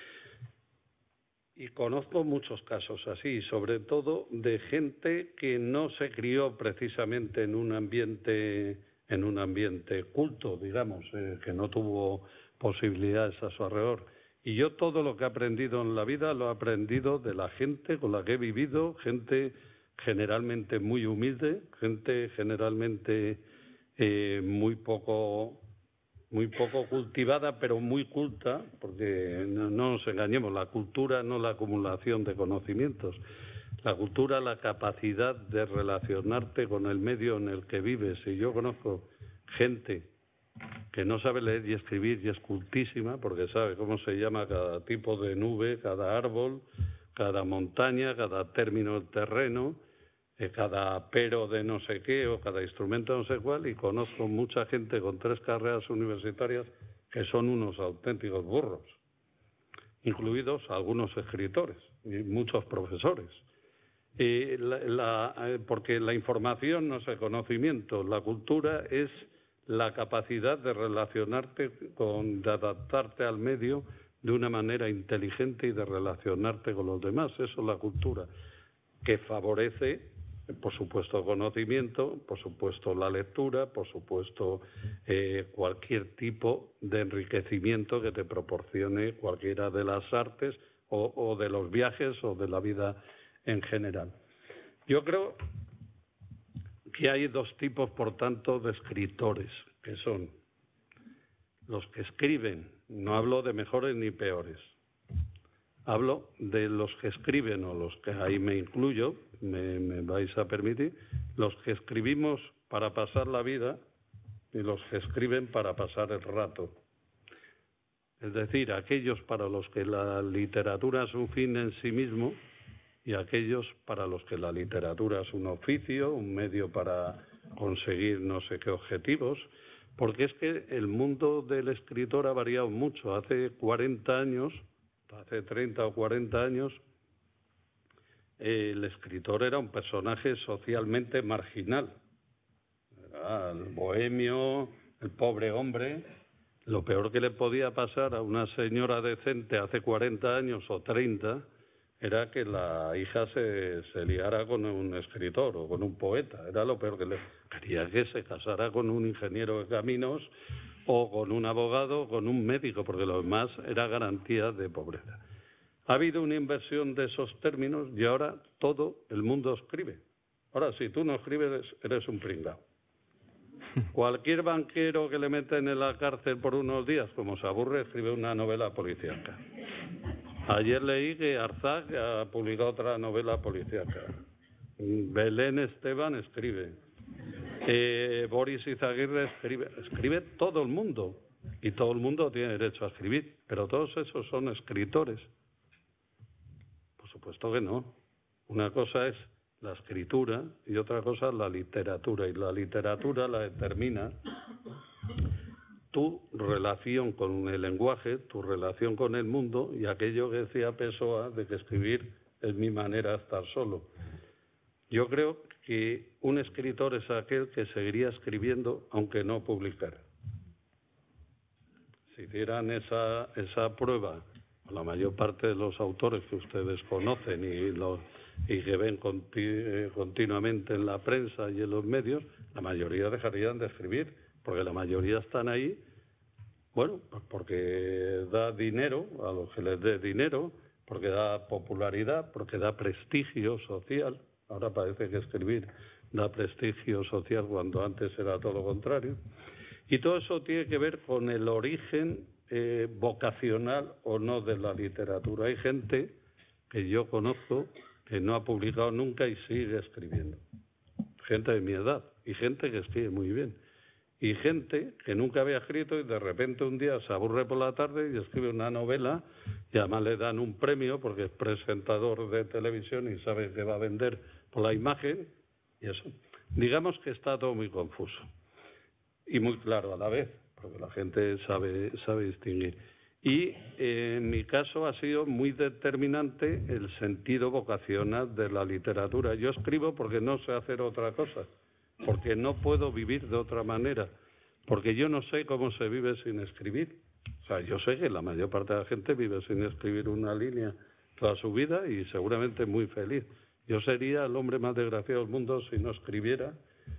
Y conozco muchos casos así, sobre todo de gente que no se crió precisamente en un ambiente, en un ambiente culto, digamos, eh, que no tuvo posibilidades a su alrededor. Y yo todo lo que he aprendido en la vida lo he aprendido de la gente con la que he vivido, gente generalmente muy humilde, gente generalmente eh, muy poco muy poco cultivada, pero muy culta, porque no, no nos engañemos, la cultura no la acumulación de conocimientos, la cultura la capacidad de relacionarte con el medio en el que vives. Y yo conozco gente que no sabe leer y escribir y es cultísima porque sabe cómo se llama cada tipo de nube, cada árbol, cada montaña, cada término del terreno, eh, cada pero de no sé qué o cada instrumento no sé cuál, y conozco mucha gente con tres carreras universitarias que son unos auténticos burros, incluidos algunos escritores y muchos profesores. Eh, la, la, eh, porque la información no es el conocimiento, la cultura es la capacidad de relacionarte con, de adaptarte al medio de una manera inteligente y de relacionarte con los demás. Eso es la cultura, que favorece, por supuesto, el conocimiento, por supuesto, la lectura, por supuesto, eh, cualquier tipo de enriquecimiento que te proporcione cualquiera de las artes o, o de los viajes o de la vida en general. Yo creo que hay dos tipos, por tanto, de escritores, que son los que escriben. No hablo de mejores ni peores. Hablo de los que escriben, o los que ahí me incluyo, me, me vais a permitir, los que escribimos para pasar la vida y los que escriben para pasar el rato. es decir, aquellos para los que la literatura es un fin en sí mismo y aquellos para los que la literatura es un oficio, un medio para conseguir no sé qué objetivos, porque es que el mundo del escritor ha variado mucho. Hace cuarenta años, hace treinta o cuarenta años, el escritor era un personaje socialmente marginal. Era el bohemio, el pobre hombre. Lo peor que le podía pasar a una señora decente hace cuarenta años o treinta era que la hija se, se liara con un escritor o con un poeta. Era lo peor que le quería, que se casara con un ingeniero de caminos o con un abogado o con un médico, porque lo demás era garantía de pobreza. Ha habido una inversión de esos términos y ahora todo el mundo escribe. Ahora, si tú no escribes, eres un pringao. Cualquier banquero que le meten en la cárcel por unos días, como se aburre, escribe una novela policíaca. Ayer leí que Arzac ha publicado otra novela policíaca. Belén Esteban escribe. Eh, Boris Izaguirre escribe. Escribe todo el mundo. Y todo el mundo tiene derecho a escribir. Pero todos esos son escritores. Por supuesto que no. Una cosa es la escritura y otra cosa la literatura. Y la literatura la determina tu relación con el lenguaje, tu relación con el mundo y aquello que decía Pessoa de que escribir es mi manera de estar solo. Yo creo que un escritor es aquel que seguiría escribiendo aunque no publicara. Si hicieran esa, esa prueba, la mayor parte de los autores que ustedes conocen y, los, y que ven conti, continuamente en la prensa y en los medios, la mayoría dejarían de escribir, porque la mayoría están ahí, bueno, pues porque da dinero a los que les dé dinero, porque da popularidad, porque da prestigio social. Ahora parece que escribir da prestigio social cuando antes era todo lo contrario. Y todo eso tiene que ver con el origen eh, vocacional o no de la literatura. Hay gente que yo conozco que no ha publicado nunca y sigue escribiendo. Gente de mi edad y gente que escribe muy bien. Y gente que nunca había escrito y de repente un día se aburre por la tarde y escribe una novela y además le dan un premio porque es presentador de televisión y sabe que va a vender por la imagen y eso. Digamos que está todo muy confuso y muy claro a la vez, porque la gente sabe, sabe distinguir. Y eh, en mi caso ha sido muy determinante el sentido vocacional de la literatura. Yo escribo porque no sé hacer otra cosa, porque no puedo vivir de otra manera, porque yo no sé cómo se vive sin escribir. O sea, yo sé que la mayor parte de la gente vive sin escribir una línea toda su vida y seguramente muy feliz. Yo sería el hombre más desgraciado del mundo si no escribiera,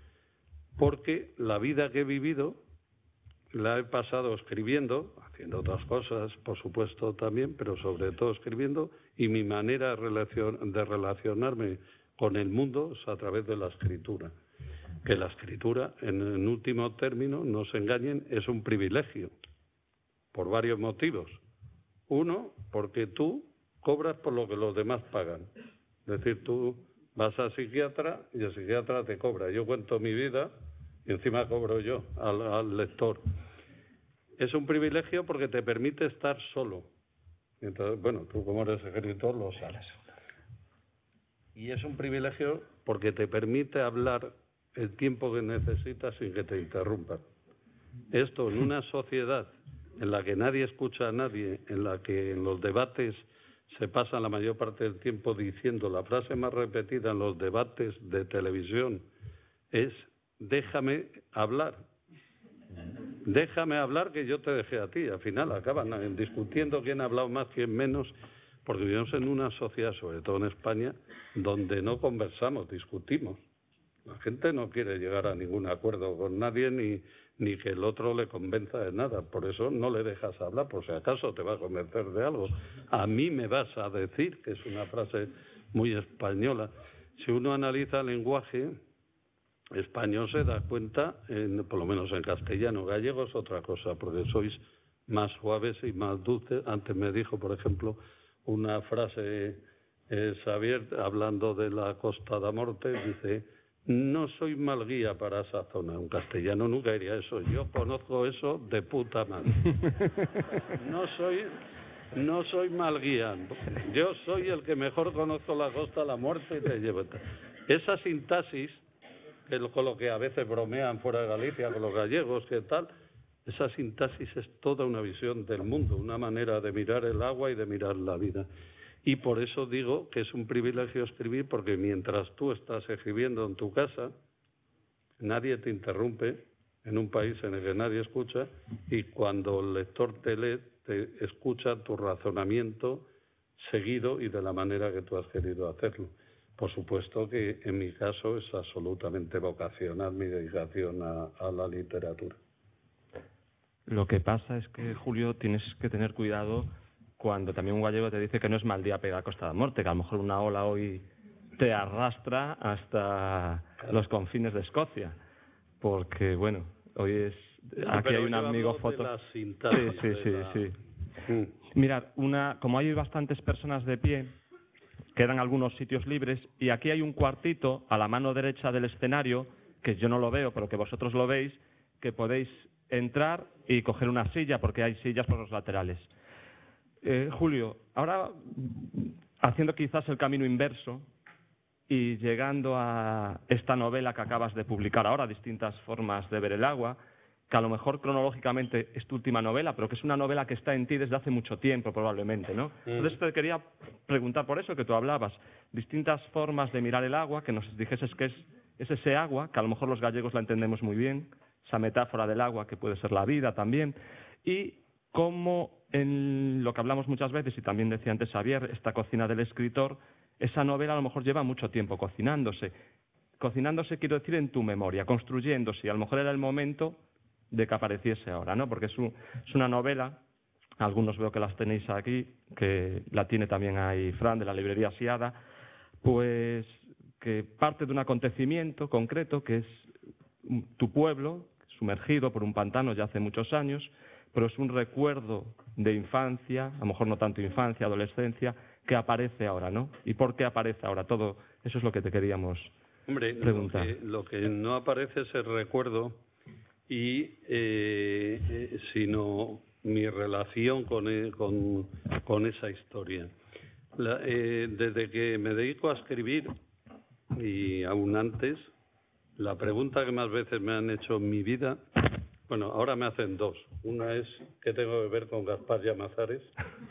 porque la vida que he vivido la he pasado escribiendo, haciendo otras cosas, por supuesto también, pero sobre todo escribiendo, y mi manera de, relacion, de relacionarme con el mundo es a través de la escritura. Que la escritura, en, en último término, no se engañen, es un privilegio, por varios motivos. Uno, porque tú cobras por lo que los demás pagan. Es decir, tú vas al psiquiatra y el psiquiatra te cobra. Yo cuento mi vida y encima cobro yo al, al lector. Es un privilegio porque te permite estar solo. Entonces, bueno, tú como eres escritor lo sabes. Y es un privilegio porque te permite hablar el tiempo que necesitas sin que te interrumpan. Esto en una sociedad en la que nadie escucha a nadie, en la que en los debates se pasa la mayor parte del tiempo diciendo, la frase más repetida en los debates de televisión es déjame hablar. Déjame hablar que yo te dejé a ti. Al final acaban discutiendo quién ha hablado más, quién menos, porque vivimos en una sociedad, sobre todo en España, donde no conversamos, discutimos. La gente no quiere llegar a ningún acuerdo con nadie ni, ni que el otro le convenza de nada. Por eso no le dejas hablar, por si acaso te va a convencer de algo. A mí me vas a decir, que es una frase muy española. Si uno analiza el lenguaje español se da cuenta, en, por lo menos en castellano, gallego es otra cosa, porque sois más suaves y más dulces. Antes me dijo, por ejemplo, una frase, eh, Xavier, hablando de la Costa da Morte, dice, no soy mal guía para esa zona. Un castellano nunca diría eso. Yo conozco eso de puta madre. No soy, no soy mal guía. Yo soy el que mejor conozco la costa, la muerte y te llevo. Esa sintaxis, que es con lo que a veces bromean fuera de Galicia, con los gallegos, que tal, esa sintaxis es toda una visión del mundo, una manera de mirar el agua y de mirar la vida. Y por eso digo que es un privilegio escribir, porque mientras tú estás escribiendo en tu casa, nadie te interrumpe, en un país en el que nadie escucha, y cuando el lector te lee, te escucha tu razonamiento seguido y de la manera que tú has querido hacerlo. Por supuesto que en mi caso es absolutamente vocacional mi dedicación a, a la literatura. Lo que pasa es que, Julio, tienes que tener cuidado cuando también un gallego te dice que no es mal día pegar a Costa da Morte, que a lo mejor una ola hoy te arrastra hasta los confines de Escocia, porque, bueno, hoy es... No, aquí hay un amigo foto... Sí, sí, sí, la... sí. Mm. Mirad, una, como hay bastantes personas de pie, quedan algunos sitios libres, y aquí hay un cuartito a la mano derecha del escenario, que yo no lo veo, pero que vosotros lo veis, que podéis entrar y coger una silla, porque hay sillas por los laterales. Eh, Julio, ahora haciendo quizás el camino inverso y llegando a esta novela que acabas de publicar ahora, Distintas formas de ver el agua, que a lo mejor cronológicamente es tu última novela, pero que es una novela que está en ti desde hace mucho tiempo probablemente, ¿no? Mm. Entonces te quería preguntar por eso que tú hablabas, distintas formas de mirar el agua, que nos dijeses que es, es ese agua, que a lo mejor los gallegos la entendemos muy bien, esa metáfora del agua que puede ser la vida también, y cómo en lo que hablamos muchas veces, y también decía antes Xavier, esta cocina del escritor, esa novela a lo mejor lleva mucho tiempo cocinándose. Cocinándose quiero decir en tu memoria, construyéndose, y a lo mejor era el momento de que apareciese ahora, ¿no? Porque es, un, es una novela, algunos veo que las tenéis aquí, que la tiene también ahí Fran, de la librería Siada, pues que parte de un acontecimiento concreto, que es tu pueblo, sumergido por un pantano ya hace muchos años, pero es un recuerdo de infancia, a lo mejor no tanto infancia, adolescencia, que aparece ahora, ¿no? ¿Y por qué aparece ahora? Todo eso es lo que te queríamos Hombre, preguntar. Lo que, lo que no aparece es el recuerdo, y eh, eh, sino mi relación con, eh, con, con esa historia. La, eh, desde que me dedico a escribir, y aún antes, la pregunta que más veces me han hecho en mi vida, bueno, ahora me hacen dos. Una es, ¿qué tengo que ver con Gaspar Llamazares?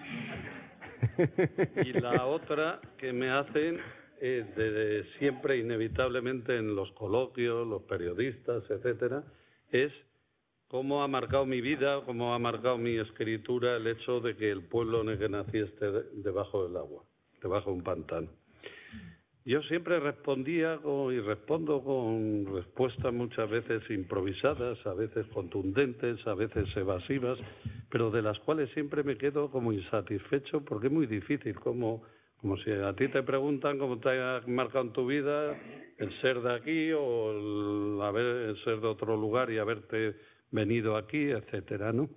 Y la otra que me hacen eh, desde siempre, inevitablemente, en los coloquios, los periodistas, etcétera, es cómo ha marcado mi vida, cómo ha marcado mi escritura el hecho de que el pueblo en el que nací esté de, debajo del agua, debajo de un pantano. Yo siempre respondía con, y respondo con respuestas muchas veces improvisadas, a veces contundentes, a veces evasivas, pero de las cuales siempre me quedo como insatisfecho, porque es muy difícil, como, como si a ti te preguntan cómo te ha marcado en tu vida el ser de aquí o el, haber, el ser de otro lugar y haberte venido aquí, etcétera, ¿no?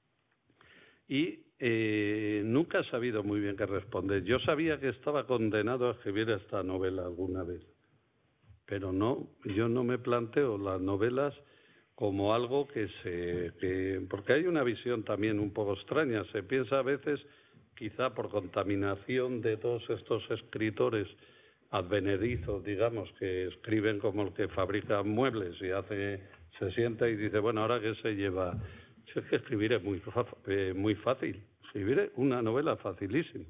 Y eh, nunca he sabido muy bien qué responder. Yo sabía que estaba condenado a escribir esta novela alguna vez, pero no, yo no me planteo las novelas como algo que se... que porque hay una visión también un poco extraña. Se piensa a veces, quizá por contaminación de todos estos escritores advenedizos, digamos, que escriben como el que fabrica muebles y hace, se sienta y dice, bueno, ¿ahora qué se lleva? Si es que escribir es muy, eh, muy fácil. Escribir es una novela facilísima.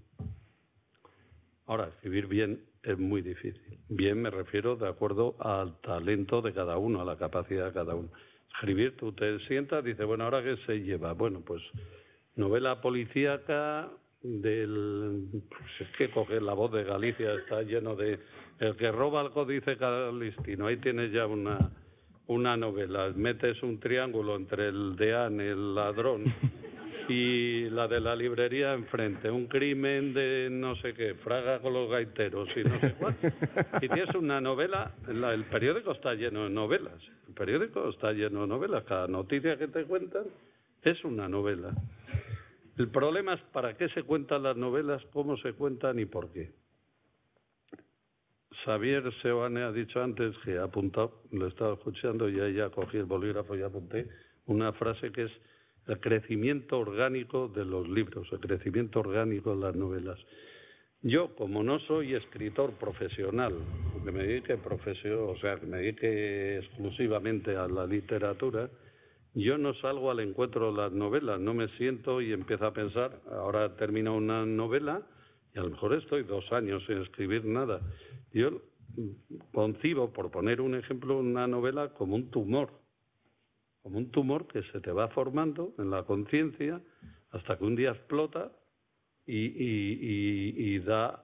Ahora, escribir bien es muy difícil. Bien me refiero de acuerdo al talento de cada uno, a la capacidad de cada uno. Escribir, tú te sientas y dices, bueno, ¿ahora qué se lleva? Bueno, pues novela policíaca del... Pues es que coger La Voz de Galicia, está lleno de... El que roba el códice calistino, ahí tienes ya una... una novela, metes un triángulo entre el deán, el ladrón, y la de la librería enfrente, un crimen de no sé qué, Fraga con los gaiteros y no sé cuál, y tienes una novela, la, el periódico está lleno de novelas, el periódico está lleno de novelas, cada noticia que te cuentan es una novela. El problema es para qué se cuentan las novelas, cómo se cuentan y por qué. Xavier Seoane ha dicho antes, que ha apuntado, lo estaba escuchando y ahí ya cogí el bolígrafo y apunté una frase que es el crecimiento orgánico de los libros, el crecimiento orgánico de las novelas. Yo, como no soy escritor profesional, que me dedique profesio, o sea, que me dedique exclusivamente a la literatura, yo no salgo al encuentro de las novelas, no me siento y empiezo a pensar, ahora termino una novela y a lo mejor estoy dos años sin escribir nada. Yo concibo, por poner un ejemplo, una novela como un tumor, como un tumor que se te va formando en la conciencia hasta que un día explota y, y, y, y, da,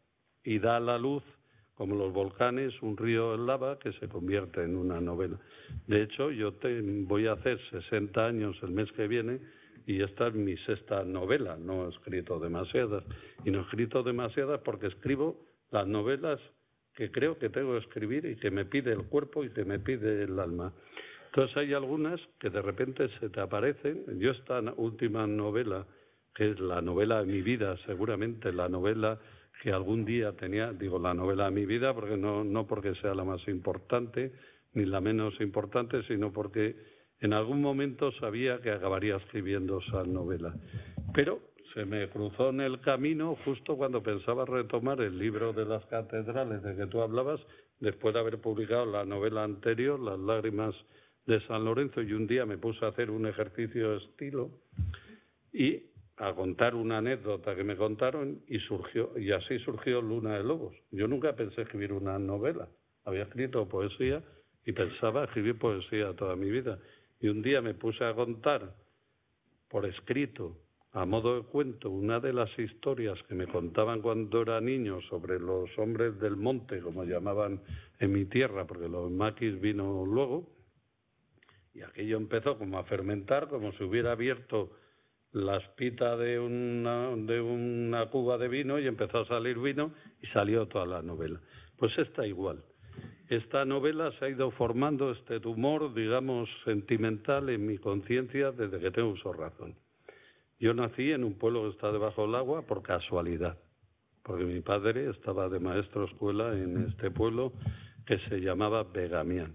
y da a la luz, como los volcanes, un río de lava que se convierte en una novela. De hecho, yo te, voy a hacer sesenta años el mes que viene y esta es mi sexta novela. No he escrito demasiadas. Y no he escrito demasiadas porque escribo las novelas que creo que tengo que escribir y que me pide el cuerpo y que me pide el alma. Entonces hay algunas que de repente se te aparecen. Yo esta última novela, que es la novela de mi vida, seguramente la novela que algún día tenía, digo la novela de mi vida, porque no, no porque sea la más importante ni la menos importante, sino porque en algún momento sabía que acabaría escribiendo esa novela. Pero se me cruzó en el camino justo cuando pensaba retomar el libro de las catedrales de que tú hablabas, después de haber publicado la novela anterior, Las lágrimas de San Lorenzo, y un día me puse a hacer un ejercicio de estilo y a contar una anécdota que me contaron y surgió, y así surgió Luna de Lobos. Yo nunca pensé escribir una novela, había escrito poesía y pensaba escribir poesía toda mi vida. Y un día me puse a contar por escrito, a modo de cuento, una de las historias que me contaban cuando era niño sobre los hombres del monte, como llamaban en mi tierra, porque los maquis vino luego, y aquello empezó como a fermentar, como si hubiera abierto la espita de una, de una cuba de vino y empezó a salir vino y salió toda la novela. Pues esta igual. Esta novela se ha ido formando, este tumor, digamos, sentimental en mi conciencia desde que tengo uso razón. Yo nací en un pueblo que está debajo del agua por casualidad, porque mi padre estaba de maestro de escuela en este pueblo que se llamaba Begamián.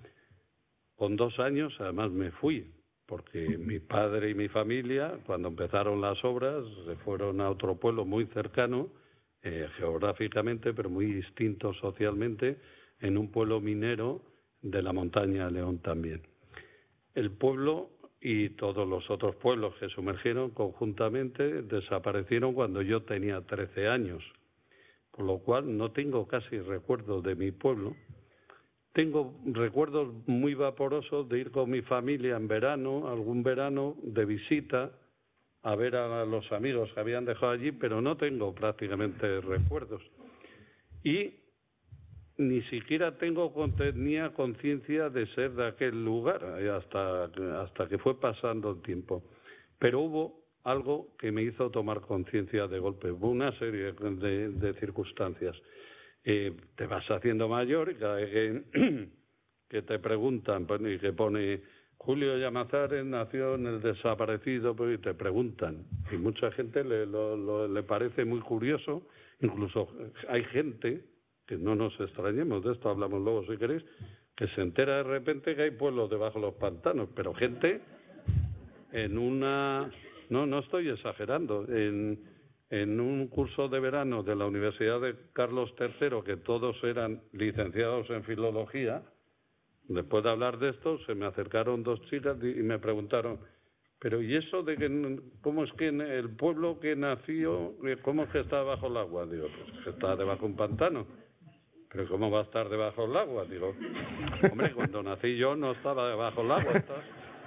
Con dos años, además, me fui, porque mi padre y mi familia, cuando empezaron las obras, se fueron a otro pueblo muy cercano, eh, geográficamente, pero muy distinto socialmente, en un pueblo minero de la montaña de León también. El pueblo y todos los otros pueblos que sumergieron conjuntamente desaparecieron cuando yo tenía trece años, por lo cual no tengo casi recuerdos de mi pueblo. Tengo recuerdos muy vaporosos de ir con mi familia en verano, algún verano de visita, a ver a los amigos que habían dejado allí, pero no tengo prácticamente recuerdos. Y ni siquiera tengo tenía conciencia de ser de aquel lugar hasta, hasta que fue pasando el tiempo. Pero hubo algo que me hizo tomar conciencia de golpe, hubo una serie de, de circunstancias. Eh, te vas haciendo mayor y cada vez que, que te preguntan pues, y que pone Julio Llamazares nació en el desaparecido, pues, y te preguntan, y mucha gente le, lo, lo, le parece muy curioso, incluso hay gente, que no nos extrañemos, de esto hablamos luego si queréis, que se entera de repente que hay pueblos debajo de los pantanos, pero gente en una, no, no estoy exagerando, en en un curso de verano de la Universidad de Carlos tercero, que todos eran licenciados en filología, después de hablar de esto, se me acercaron dos chicas y me preguntaron, pero ¿y eso de que, cómo es que en el pueblo que nació, cómo es que está bajo el agua? Digo, pues que está debajo de un pantano. ¿Pero cómo va a estar debajo del agua? Digo, hombre, cuando nací yo no estaba debajo del agua. Estaba...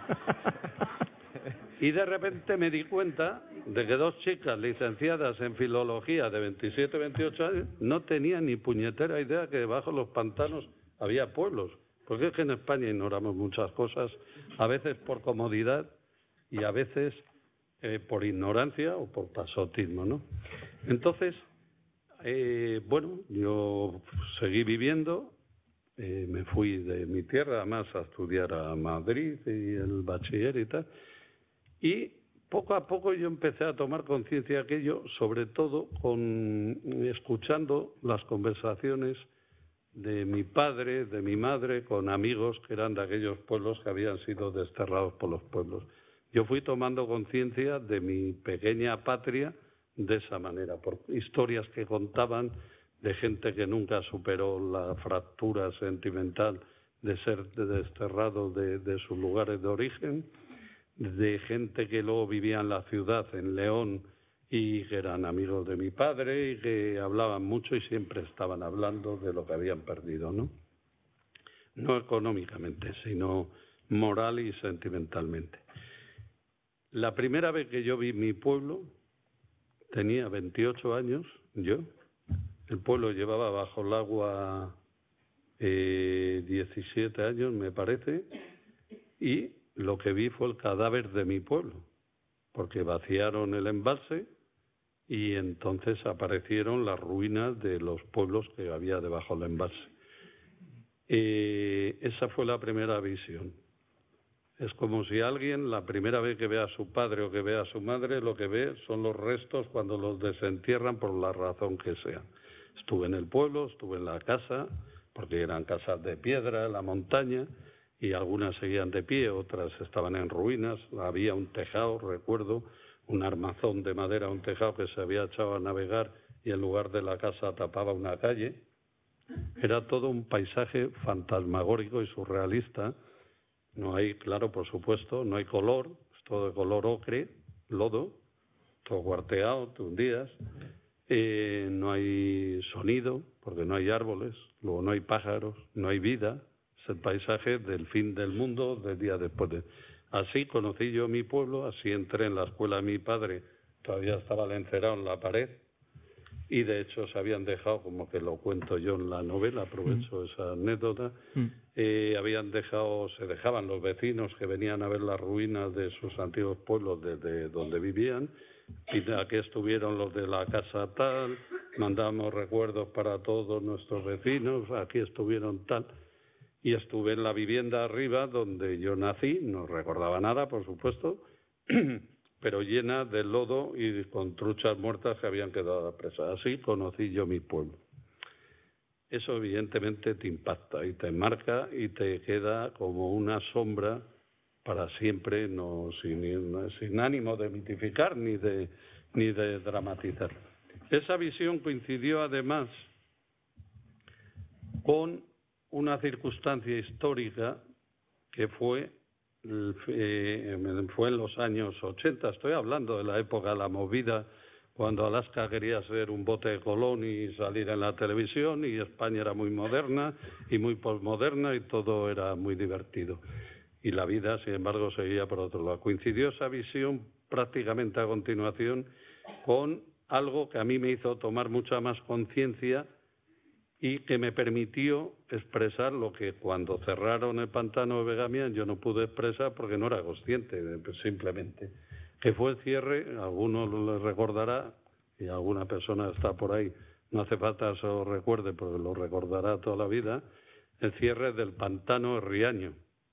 Y de repente me di cuenta de que dos chicas licenciadas en filología de veintisiete, veintiocho años no tenían ni puñetera idea que debajo de los pantanos había pueblos. Porque es que en España ignoramos muchas cosas, a veces por comodidad y a veces eh, por ignorancia o por pasotismo, ¿no? Entonces, eh, bueno, yo seguí viviendo, eh, me fui de mi tierra además a estudiar a Madrid y el bachiller y tal, y poco a poco yo empecé a tomar conciencia de aquello, sobre todo con escuchando las conversaciones de mi padre, de mi madre, con amigos que eran de aquellos pueblos que habían sido desterrados por los pueblos. Yo fui tomando conciencia de mi pequeña patria de esa manera, por historias que contaban de gente que nunca superó la fractura sentimental de ser desterrado de, de sus lugares de origen, de gente que luego vivía en la ciudad, en León, y que eran amigos de mi padre y que hablaban mucho y siempre estaban hablando de lo que habían perdido, ¿no? No económicamente, sino moral y sentimentalmente. La primera vez que yo vi mi pueblo, tenía veintiocho años, yo. El pueblo llevaba bajo el agua eh, diecisiete años, me parece, y lo que vi fue el cadáver de mi pueblo, porque vaciaron el embalse y entonces aparecieron las ruinas de los pueblos que había debajo del embalse. Eh, esa fue la primera visión. Es como si alguien, la primera vez que ve a su padre o que ve a su madre, lo que ve son los restos cuando los desentierran por la razón que sea. Estuve en el pueblo, estuve en la casa, porque eran casas de piedra en la montaña, y algunas seguían de pie, otras estaban en ruinas. Había un tejado, recuerdo, un armazón de madera, un tejado que se había echado a navegar y en lugar de la casa tapaba una calle. Era todo un paisaje fantasmagórico y surrealista. No hay, claro, por supuesto, no hay color, es todo de color ocre, lodo, todo cuarteado, tundías. Eh, no hay sonido, porque no hay árboles, luego no hay pájaros, no hay vida. Es el paisaje del fin del mundo, del día después de... Así conocí yo mi pueblo, así entré en la escuela de mi padre, todavía estaba el encerado en la pared, y de hecho se habían dejado, como que lo cuento yo en la novela, aprovecho mm. esa anécdota, mm. eh, habían dejado, se dejaban los vecinos que venían a ver las ruinas de sus antiguos pueblos desde donde vivían, y aquí estuvieron los de la casa tal, mandamos recuerdos para todos nuestros vecinos, aquí estuvieron tal, y estuve en la vivienda arriba donde yo nací, no recordaba nada, por supuesto, pero llena de lodo y con truchas muertas que habían quedado presas. Así conocí yo mi pueblo. Eso evidentemente te impacta y te marca y te queda como una sombra para siempre, no sin, sin ánimo de mitificar ni de, ni de dramatizar. Esa visión coincidió además con una circunstancia histórica que fue Eh, fue en los años ochenta, estoy hablando de la época de la movida, cuando Alaska quería ser un bote de Colón y salir en la televisión, y España era muy moderna y muy posmoderna y todo era muy divertido. Y la vida, sin embargo, seguía por otro lado. Coincidió esa visión prácticamente a continuación con algo que a mí me hizo tomar mucha más conciencia y que me permitió expresar lo que cuando cerraron el pantano de Begamian yo no pude expresar porque no era consciente, simplemente. Que fue el cierre, algunos lo recordará, y alguna persona está por ahí, no hace falta que se lo recuerde porque lo recordará toda la vida, el cierre del pantano de Riaño,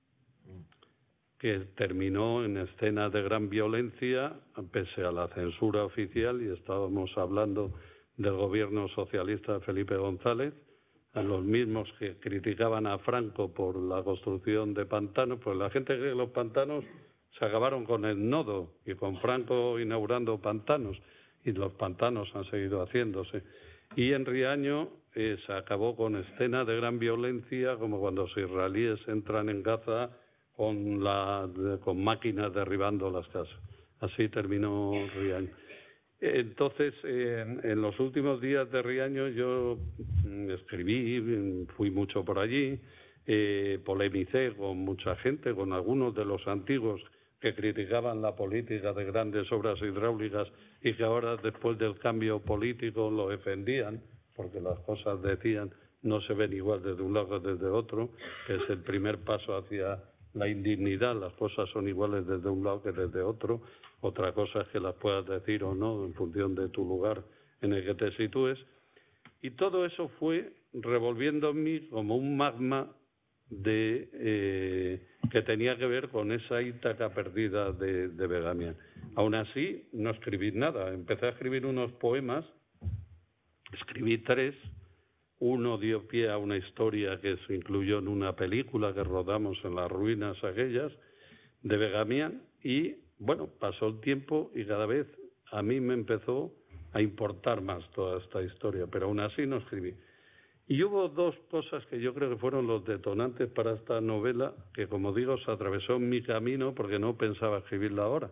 que terminó en escenas de gran violencia, pese a la censura oficial, y estábamos hablando del gobierno socialista de Felipe González, a los mismos que criticaban a Franco por la construcción de pantanos, pues la gente cree que los pantanos se acabaron con el nodo y con Franco inaugurando pantanos, y los pantanos han seguido haciéndose. Y en Riaño eh, se acabó con escenas de gran violencia, como cuando los israelíes entran en Gaza con, la, con máquinas derribando las casas. Así terminó Riaño. Entonces, eh, en los últimos días de Riaño yo escribí, fui mucho por allí, eh, polemicé con mucha gente, con algunos de los antiguos que criticaban la política de grandes obras hidráulicas y que ahora, después del cambio político, lo defendían, porque las cosas, decían, no se ven igual desde un lado que desde otro, que es el primer paso hacia la indignidad, las cosas son iguales desde un lado que desde otro. Otra cosa es que las puedas decir o no en función de tu lugar en el que te sitúes. Y todo eso fue revolviendo en mí como un magma de, eh, que tenía que ver con esa Ítaca perdida de, de Begamian. Aún así, no escribí nada. Empecé a escribir unos poemas, escribí tres, Uno dio pie a una historia que se incluyó en una película que rodamos en las ruinas aquellas de Begamián y, bueno, pasó el tiempo y cada vez a mí me empezó a importar más toda esta historia, pero aún así no escribí. Y hubo dos cosas que yo creo que fueron los detonantes para esta novela, que como digo, se atravesó en mi camino porque no pensaba escribirla ahora,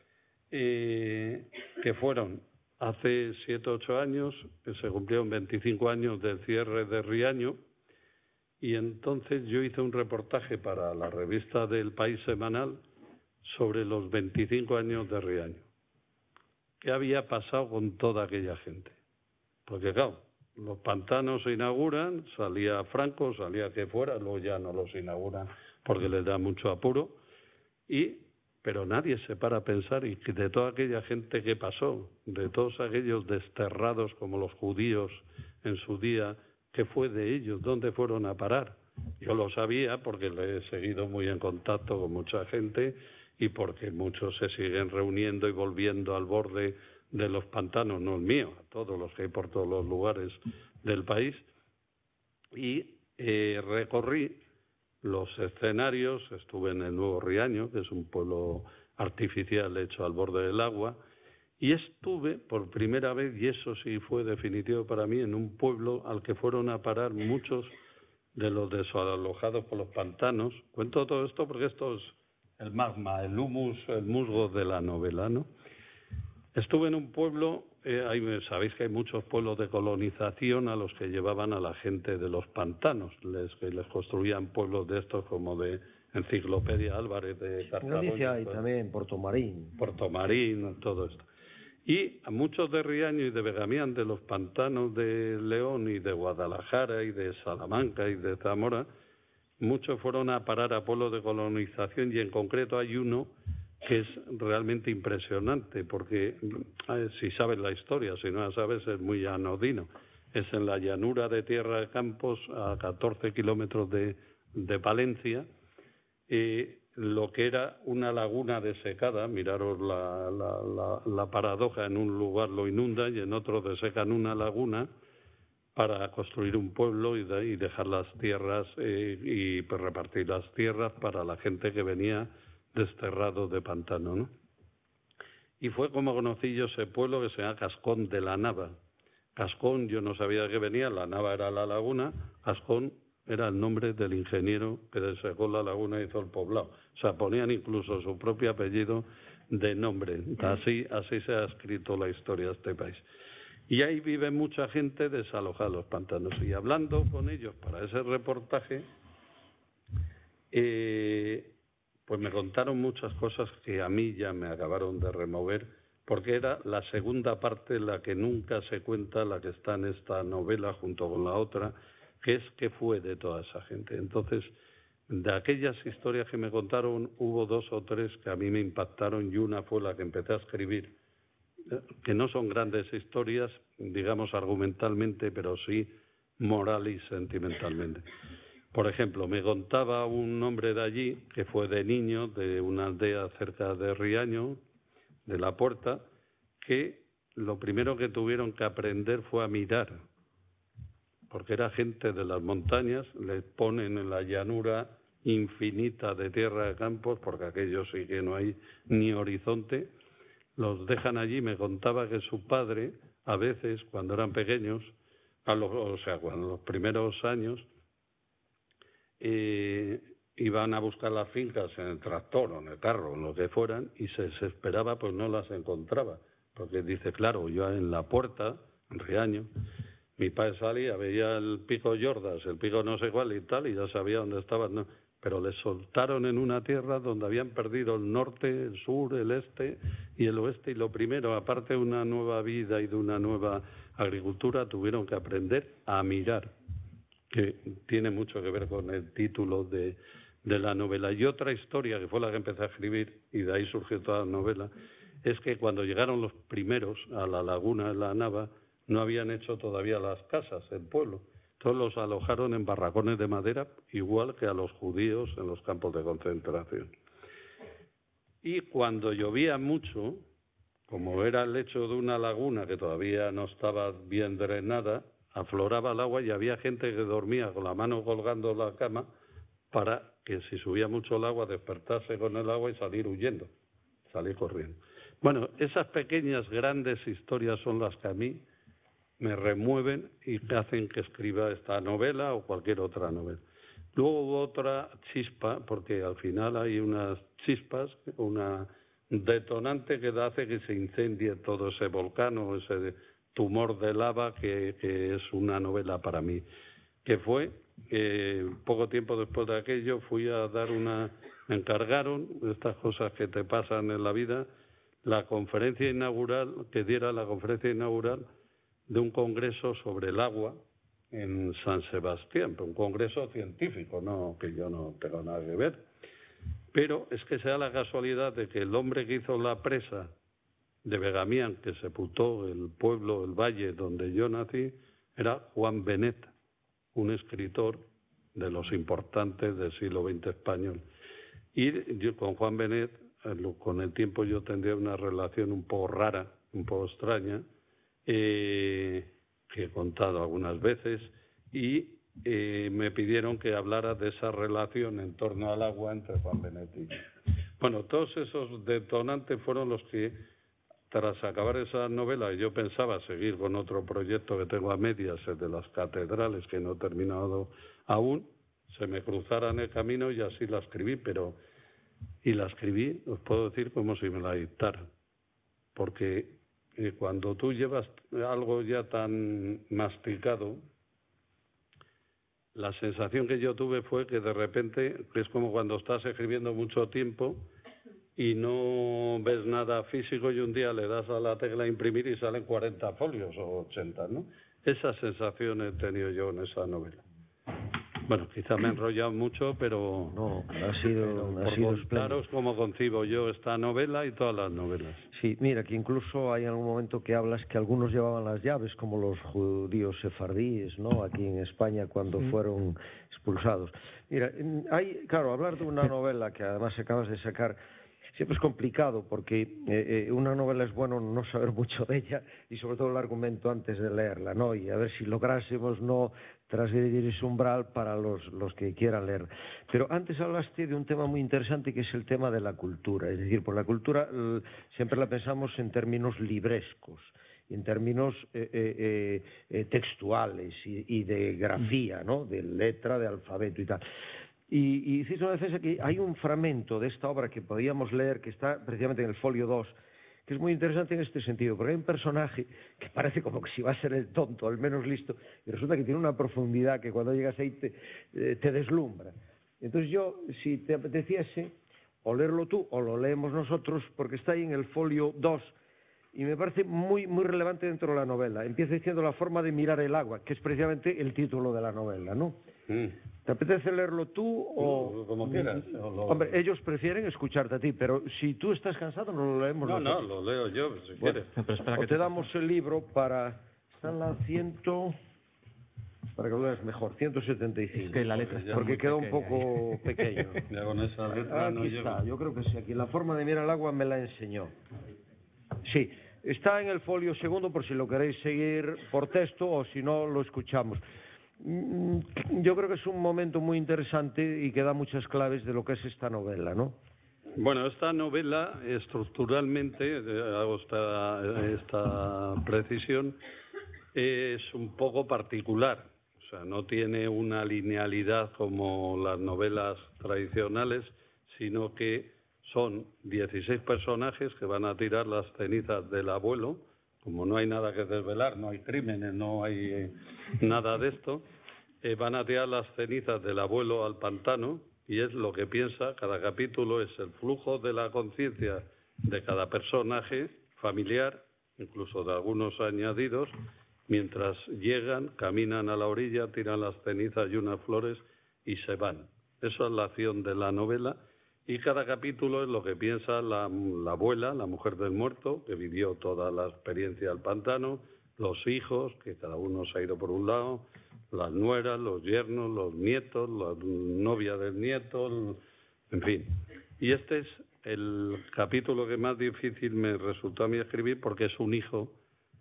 eh, que fueron hace siete o ocho años, que se cumplieron veinticinco años del cierre de Riaño, y entonces yo hice un reportaje para la revista del País Semanal sobre los veinticinco años de Riaño. ¿Qué había pasado con toda aquella gente? Porque claro, los pantanos se inauguran, salía Franco, salía que fuera, luego ya no los inauguran porque les da mucho apuro, y pero nadie se para a pensar y de toda aquella gente que pasó, de todos aquellos desterrados como los judíos en su día, ¿qué fue de ellos? ¿Dónde fueron a parar? Yo lo sabía porque le he seguido muy en contacto con mucha gente y porque muchos se siguen reuniendo y volviendo al borde de los pantanos, no el mío, a todos los que hay por todos los lugares del país. Y eh, recorrí los escenarios, estuve en el Nuevo Riaño, que es un pueblo artificial hecho al borde del agua, y estuve por primera vez, y eso sí fue definitivo para mí, en un pueblo al que fueron a parar muchos de los desalojados por los pantanos. Cuento todo esto porque esto es el magma, el humus, el musgo de la novela, ¿no? Estuve en un pueblo, eh, hay, sabéis que hay muchos pueblos de colonización a los que llevaban a la gente de los pantanos, les, que les construían pueblos de estos como de Enciclopedia Álvarez de Cartago. Galicia y también Puerto Marín. Puerto Marín, todo esto. Y a muchos de Riaño y de Begamián, de los pantanos de León y de Guadalajara y de Salamanca y de Zamora, muchos fueron a parar a pueblos de colonización y en concreto hay uno que es realmente impresionante porque si sabes la historia, si no la sabes es muy anodino. Es en la llanura de Tierra de Campos a catorce kilómetros de, de Palencia, eh, lo que era una laguna desecada, miraros la, la, la, la paradoja, en un lugar lo inundan y en otro desecan una laguna para construir un pueblo y, de, y dejar las tierras eh, y pues, repartir las tierras para la gente que venía desterrado de pantano, ¿no? Y fue como conocí yo ese pueblo que se llama Cascón de la Nava. Cascón, yo no sabía de qué venía, la Nava era la laguna, Cascón era el nombre del ingeniero que desecó la laguna y hizo el poblado. O sea, ponían incluso su propio apellido de nombre. Así, así se ha escrito la historia de este país. Y ahí vive mucha gente desalojada de los pantanos. Y hablando con ellos para ese reportaje, eh, pues me contaron muchas cosas que a mí ya me acabaron de remover, porque era la segunda parte, la que nunca se cuenta, la que está en esta novela junto con la otra, que es qué fue de toda esa gente. Entonces, de aquellas historias que me contaron, hubo dos o tres que a mí me impactaron y una fue la que empecé a escribir, que no son grandes historias, digamos argumentalmente, pero sí moral y sentimentalmente. Por ejemplo, me contaba un hombre de allí, que fue de niño, de una aldea cerca de Riaño, de La Puerta, que lo primero que tuvieron que aprender fue a mirar, porque era gente de las montañas, les ponen en la llanura infinita de Tierra de Campos, porque aquello sí que no hay ni horizonte, los dejan allí. Me contaba que su padre, a veces, cuando eran pequeños, a los, o sea, cuando los primeros años, eh, iban a buscar las fincas en el tractor o en el carro, en lo que fueran, y se desesperaba, pues no las encontraba. Porque dice, claro, yo en La Puerta, en Riaño, mi padre salía, veía el pico Yordas, el pico no sé cuál y tal, y ya sabía dónde estaban, ¿no? Pero les soltaron en una tierra donde habían perdido el norte, el sur, el este y el oeste, y lo primero, aparte de una nueva vida y de una nueva agricultura, tuvieron que aprender a mirar, que tiene mucho que ver con el título de, de la novela. Y otra historia, que fue la que empecé a escribir, y de ahí surgió toda la novela, es que cuando llegaron los primeros a la laguna de la Nava, no habían hecho todavía las casas, el pueblo. Todos los alojaron en barracones de madera, igual que a los judíos en los campos de concentración. Y cuando llovía mucho, como era el lecho de una laguna que todavía no estaba bien drenada, afloraba el agua y había gente que dormía con la mano colgando la cama para que si subía mucho el agua despertarse con el agua y salir huyendo, salir corriendo. Bueno, esas pequeñas, grandes historias son las que a mí me remueven y me hacen que escriba esta novela o cualquier otra novela. Luego hubo otra chispa, porque al final hay unas chispas, una detonante que hace que se incendie todo ese volcán o ese tumor de lava que, que es una novela para mí, que fue, eh, poco tiempo después de aquello, fui a dar una, me encargaron, estas cosas que te pasan en la vida, la conferencia inaugural, que diera la conferencia inaugural de un congreso sobre el agua en San Sebastián, un congreso científico, no que yo no tengo nada que ver, pero es que sea la casualidad de que el hombre que hizo la presa de Begamián, que sepultó el pueblo, el valle donde yo nací, era Juan Benet, un escritor de los importantes del siglo veinte español. Y yo con Juan Benet, con el tiempo yo tendría una relación un poco rara, un poco extraña, eh, que he contado algunas veces, y eh, me pidieron que hablara de esa relación en torno al agua entre Juan Benet y yo. Bueno, todos esos detonantes fueron los que, tras acabar esa novela, yo pensaba seguir con otro proyecto que tengo a medias, el de las catedrales, que no he terminado aún, se me cruzara en el camino y así la escribí, pero y la escribí, os puedo decir, como si me la dictaran, porque eh, cuando tú llevas algo ya tan masticado, la sensación que yo tuve fue que de repente, que es como cuando estás escribiendo mucho tiempo y no ves nada físico y un día le das a la tecla imprimir y salen cuarenta folios o ochenta, ¿no? Esa sensación he tenido yo en esa novela. Bueno, quizá me he enrollado mucho, pero no, ha sido, pero ha por sido contaros cómo concibo yo esta novela y todas las novelas. Sí, mira, que incluso hay algún momento que hablas que algunos llevaban las llaves, como los judíos sefardíes, ¿no?, aquí en España cuando sí. fueron expulsados. Mira, hay, claro, hablar de una novela que además acabas de sacar siempre es complicado, porque eh, eh, una novela es bueno no saber mucho de ella y sobre todo el argumento antes de leerla, ¿no? Y a ver si lográsemos no transgredir ese umbral para los, los que quieran leer. Pero antes hablaste de un tema muy interesante que es el tema de la cultura. Es decir, por la cultura eh, siempre la pensamos en términos librescos, en términos eh, eh, eh, textuales y, y de grafía, ¿no?, de letra, de alfabeto y tal. Y, y hiciste una defensa que hay un fragmento de esta obra que podíamos leer, que está precisamente en el folio dos, que es muy interesante en este sentido, porque hay un personaje que parece como que si va a ser el tonto, el menos listo, y resulta que tiene una profundidad que cuando llegas ahí te, eh, te deslumbra. Entonces yo, si te apeteciese, o leerlo tú o lo leemos nosotros, porque está ahí en el folio dos, y me parece muy, muy relevante dentro de la novela. Empieza diciendo la forma de mirar el agua, que es precisamente el título de la novela, ¿no? Mm. ¿Te apetece leerlo tú o...? Como quieras. O lo... Hombre, ellos prefieren escucharte a ti, pero si tú estás cansado no lo leemos No, nosotros. no, lo leo yo, si bueno, quieres. No, pero espera o que te, te damos el libro para... Está en la ciento... Para que lo leas mejor, ciento setenta y cinco. Es que la letra está porque queda un poco ¿eh? pequeño. Ya con esa letra aquí no está, llego. yo creo que sí. Aquí la forma de mirar el agua me la enseñó. Sí, está en el folio segundo por si lo queréis seguir por texto o si no lo escuchamos. Yo creo que es un momento muy interesante y que da muchas claves de lo que es esta novela, ¿no? Bueno, esta novela estructuralmente, hago esta, esta precisión, es un poco particular. O sea, no tiene una linealidad como las novelas tradicionales, sino que son dieciséis personajes que van a tirar las cenizas del abuelo. Como no hay nada que desvelar, no hay crímenes, no hay eh, nada de esto, eh, van a tirar las cenizas del abuelo al pantano y es lo que piensa. Cada capítulo es el flujo de la conciencia de cada personaje familiar, incluso de algunos añadidos, mientras llegan, caminan a la orilla, tiran las cenizas y unas flores y se van. Esa es la acción de la novela. Y cada capítulo es lo que piensa la, la abuela, la mujer del muerto, que vivió toda la experiencia del pantano, los hijos, que cada uno se ha ido por un lado, las nueras, los yernos, los nietos, la novia del nieto, en fin. Y este es el capítulo que más difícil me resultó a mí escribir porque es un hijo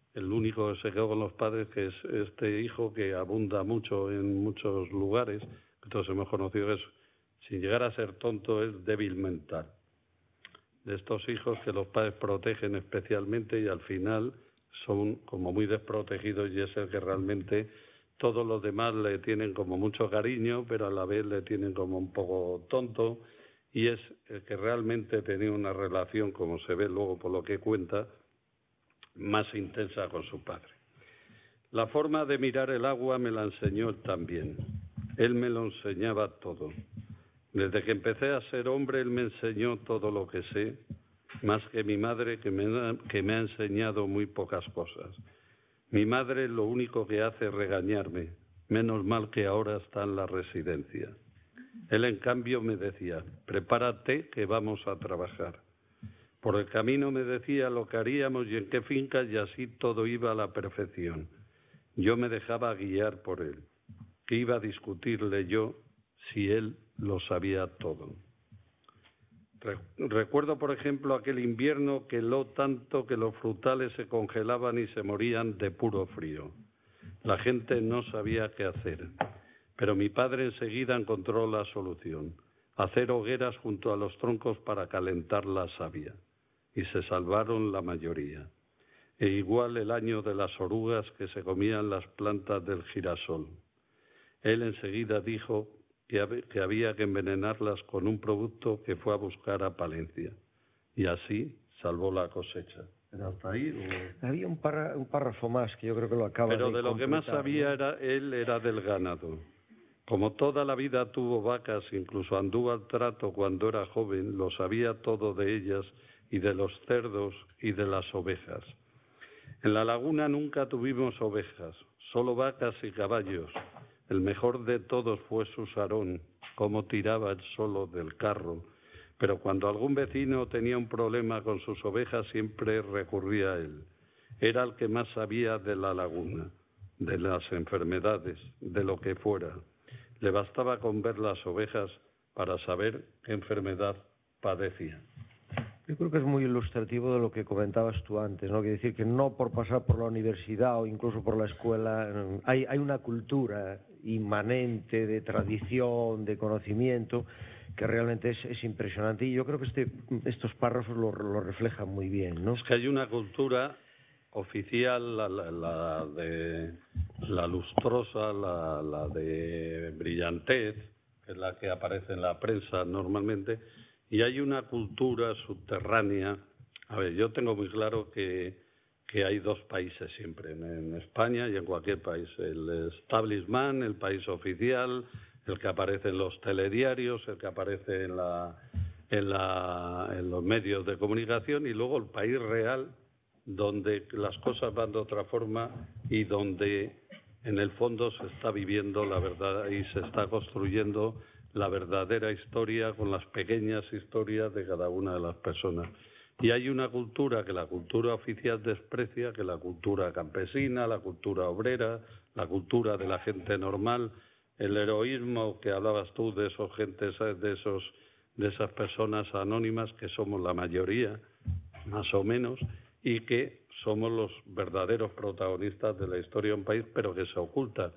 el único que se quedó con los padres, que es este hijo que abunda mucho en muchos lugares, que todos hemos conocido, que es, sin llegar a ser tonto, es débil mental. De estos hijos que los padres protegen especialmente y al final son como muy desprotegidos, y es el que realmente todos los demás le tienen como mucho cariño, pero a la vez le tienen como un poco tonto, y es el que realmente tenía una relación, como se ve luego por lo que cuenta, más intensa con su padre. La forma de mirar el agua me la enseñó él también. Él me lo enseñaba todo. Desde que empecé a ser hombre, él me enseñó todo lo que sé, más que mi madre, que me, que me ha enseñado muy pocas cosas. Mi madre lo único que hace es regañarme, menos mal que ahora está en la residencia. Él, en cambio, me decía, prepárate que vamos a trabajar. Por el camino me decía lo que haríamos y en qué fincas, y así todo iba a la perfección. Yo me dejaba guiar por él. ¿Qué iba a discutirle yo si él lo sabía todo? Recuerdo, por ejemplo, aquel invierno que heló tanto que los frutales se congelaban y se morían de puro frío. La gente no sabía qué hacer, pero mi padre enseguida encontró la solución: hacer hogueras junto a los troncos para calentar la savia, y se salvaron la mayoría. E igual el año de las orugas que se comían las plantas del girasol. Él enseguida dijo que había que envenenarlas con un producto que fue a buscar a Palencia, y así salvó la cosecha. ¿Era hasta ahí? O... Había un, parra, un párrafo más que yo creo que lo acaba Pero de de lo que más sabía, ¿no? era él era del ganado. Como toda la vida tuvo vacas, incluso anduvo al trato cuando era joven, lo sabía todo de ellas y de los cerdos y de las ovejas. En la laguna nunca tuvimos ovejas, solo vacas y caballos. El mejor de todos fue Susarón, cómo tiraba él solo del carro. Pero cuando algún vecino tenía un problema con sus ovejas, siempre recurría a él. Era el que más sabía de la laguna, de las enfermedades, de lo que fuera. Le bastaba con ver las ovejas para saber qué enfermedad padecían. Yo creo que es muy ilustrativo de lo que comentabas tú antes, ¿no? Que decir que no por pasar por la universidad o incluso por la escuela hay, hay una cultura inmanente de tradición, de conocimiento, que realmente es, es impresionante, y yo creo que este, estos párrafos lo, lo reflejan muy bien, ¿no? Es que hay una cultura oficial, la, la, la de la lustrosa, la, la de brillantez, que es la que aparece en la prensa normalmente, y hay una cultura subterránea. A ver, yo tengo muy claro que, que hay dos países siempre, en, en España y en cualquier país: el establishment, el país oficial, el que aparece en los telediarios, el que aparece en, la, en, la, en los medios de comunicación, y luego el país real, donde las cosas van de otra forma y donde en el fondo se está viviendo la verdad y se está construyendo la verdadera historia con las pequeñas historias de cada una de las personas. Y hay una cultura que la cultura oficial desprecia, que la cultura campesina, la cultura obrera, la cultura de la gente normal, el heroísmo que hablabas tú de esos gentes, de esos, de esas personas anónimas que somos la mayoría, más o menos, y que somos los verdaderos protagonistas de la historia de un país, pero que se oculta.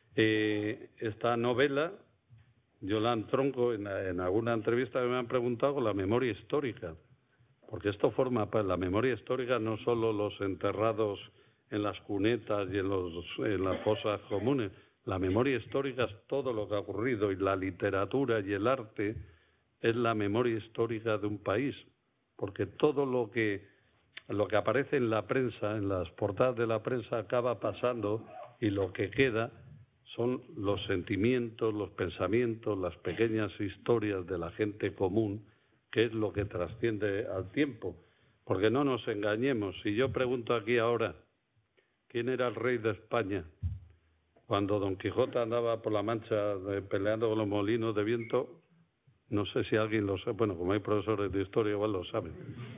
Eh, esta novela, Yolanda Tronco, en, en alguna entrevista que me han preguntado, la memoria histórica, porque esto forma parte, la memoria histórica no solo los enterrados en las cunetas y en, los, en las fosas comunes, la memoria histórica es todo lo que ha ocurrido, y la literatura y el arte es la memoria histórica de un país, porque todo lo que, lo que aparece en la prensa, en las portadas de la prensa, acaba pasando, y lo que queda son los sentimientos, los pensamientos, las pequeñas historias de la gente común, que es lo que trasciende al tiempo. Porque no nos engañemos, si yo pregunto aquí ahora quién era el rey de España cuando Don Quijote andaba por la Mancha eh, peleando con los molinos de viento, no sé si alguien lo sabe, bueno, como hay profesores de historia igual lo saben.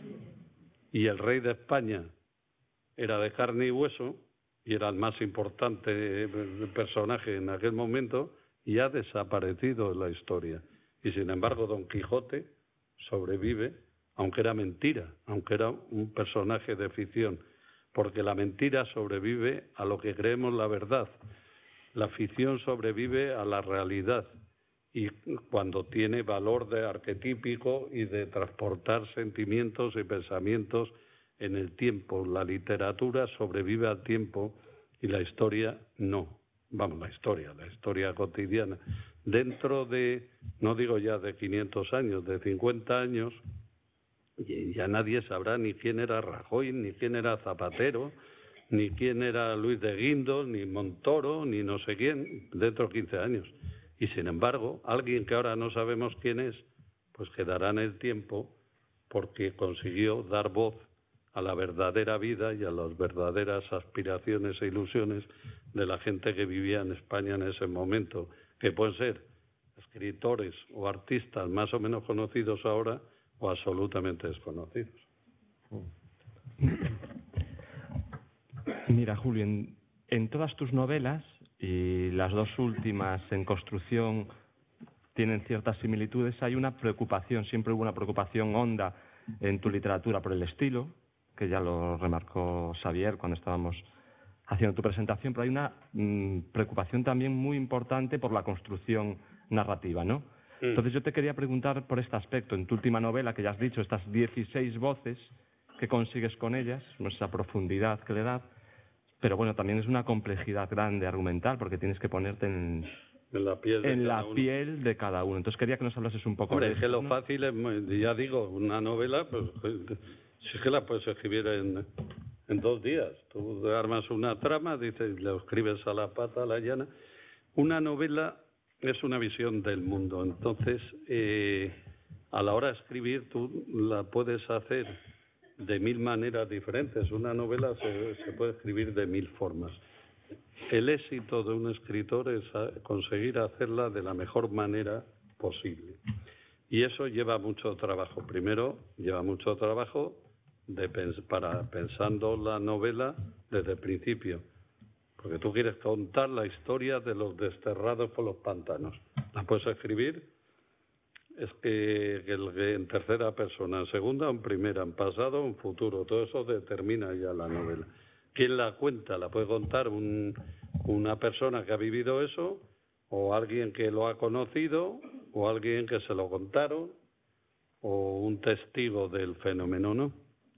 Y el rey de España era de carne y hueso, y era el más importante personaje en aquel momento, y ha desaparecido en la historia. Y sin embargo Don Quijote sobrevive, aunque era mentira, aunque era un personaje de ficción. porque la mentira sobrevive a lo que creemos la verdad, la ficción sobrevive a la realidad, y cuando tiene valor de arquetípico y de transportar sentimientos y pensamientos en el tiempo. La literatura sobrevive al tiempo y la historia no. Vamos, la historia, la historia cotidiana. Dentro de, no digo ya de quinientos años, de cincuenta años, ya nadie sabrá ni quién era Rajoy, ni quién era Zapatero, ni quién era Luis de Guindos, ni Montoro, ni no sé quién, dentro de quince años. Y sin embargo, alguien que ahora no sabemos quién es, pues quedará en el tiempo porque consiguió dar voz a la verdadera vida y a las verdaderas aspiraciones e ilusiones de la gente que vivía en España en ese momento, que pueden ser escritores o artistas más o menos conocidos ahora o absolutamente desconocidos. Mira, Julio, en, en todas tus novelas, y las dos últimas en construcción tienen ciertas similitudes, hay una preocupación, siempre hubo una preocupación honda en tu literatura por el estilo, que ya lo remarcó Xavier cuando estábamos haciendo tu presentación, pero hay una mmm, preocupación también muy importante por la construcción narrativa, ¿no? Sí. Entonces yo te quería preguntar por este aspecto. En tu última novela, que ya has dicho, estas dieciséis voces que consigues con ellas, esa profundidad que le das, pero bueno, también es una complejidad grande argumental, porque tienes que ponerte en, en la, piel de, en cada la uno. piel de cada uno. Entonces quería que nos hablases un poco Hombre, de es eso, que lo ¿no? fácil es, ya digo, una novela, pues si es que la puedes escribir en, en dos días. Tú armas una trama, dices, lo escribes a la pata, a la llana. Una novela es una visión del mundo, entonces eh, a la hora de escribir tú la puedes hacer de mil maneras diferentes. Una novela se, se puede escribir de mil formas. El éxito de un escritor es conseguir hacerla de la mejor manera posible. Y eso lleva mucho trabajo. Primero, lleva mucho trabajo de pens para pensando la novela desde el principio. Porque tú quieres contar la historia de los desterrados por los pantanos. La puedes escribir es que, que, el, que en tercera persona, en segunda, en primera, en pasado, en futuro. Todo eso determina ya la novela. ¿Quién la cuenta? La puede contar un, una persona que ha vivido eso, o alguien que lo ha conocido, o alguien que se lo contaron, o un testigo del fenómeno, ¿no?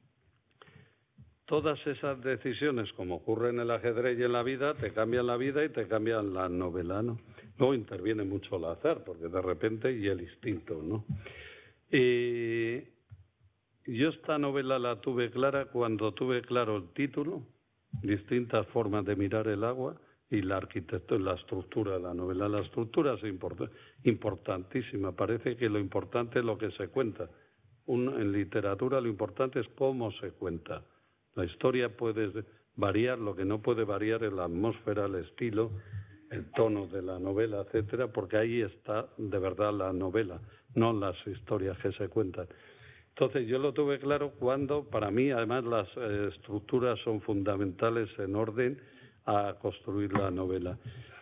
Todas esas decisiones, como ocurre en el ajedrez y en la vida, te cambian la vida y te cambian la novela, ¿no? Luego interviene mucho el azar, porque de repente, y el instinto, ¿no? Y yo esta novela la tuve clara cuando tuve claro el título, distintas formas de mirar el agua, y la arquitectura, la estructura de la novela. La estructura es import importantísima. Parece que lo importante es lo que se cuenta. Un, en literatura lo importante es cómo se cuenta. La historia puede variar, lo que no puede variar es la atmósfera, el estilo, el tono de la novela, etcétera, porque ahí está de verdad la novela, no las historias que se cuentan. Entonces yo lo tuve claro cuando, para mí, además las eh, estructuras son fundamentales en orden a construir la novela.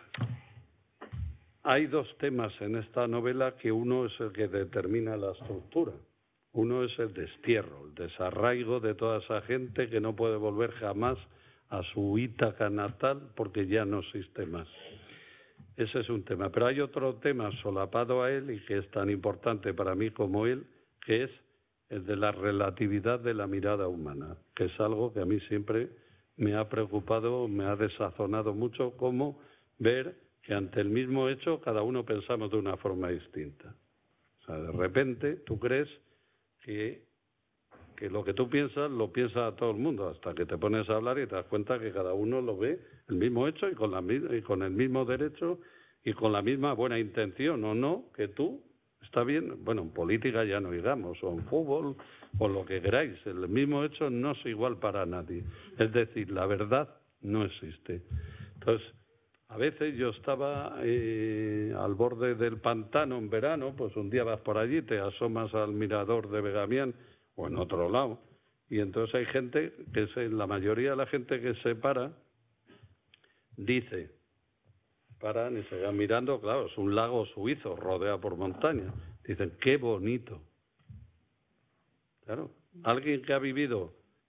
Hay dos temas en esta novela que uno es el que determina la estructura. Uno es el destierro, el desarraigo de toda esa gente que no puede volver jamás a su Ítaca natal porque ya no existe más. Ese es un tema. Pero hay otro tema solapado a él y que es tan importante para mí como él, que es el de la relatividad de la mirada humana, que es algo que a mí siempre me ha preocupado, me ha desazonado mucho, como ver que ante el mismo hecho cada uno pensamos de una forma distinta. O sea, de repente tú crees que, que lo que tú piensas lo piensa todo el mundo, hasta que te pones a hablar y te das cuenta que cada uno lo ve el mismo hecho y con, la, y con el mismo derecho y con la misma buena intención, o no, que tú. Está bien, bueno, en política ya no digamos, o en fútbol, o lo que queráis, el mismo hecho no es igual para nadie. Es decir, la verdad no existe. Entonces, a veces yo estaba eh, al borde del pantano en verano, pues un día vas por allí, te asomas al mirador de Begamián, o en otro lado, y entonces hay gente, que se, la mayoría de la gente que se para, dice... paran y se van mirando, claro, es un lago suizo rodeado por montañas. Dicen, qué bonito. Claro, alguien que ha vivido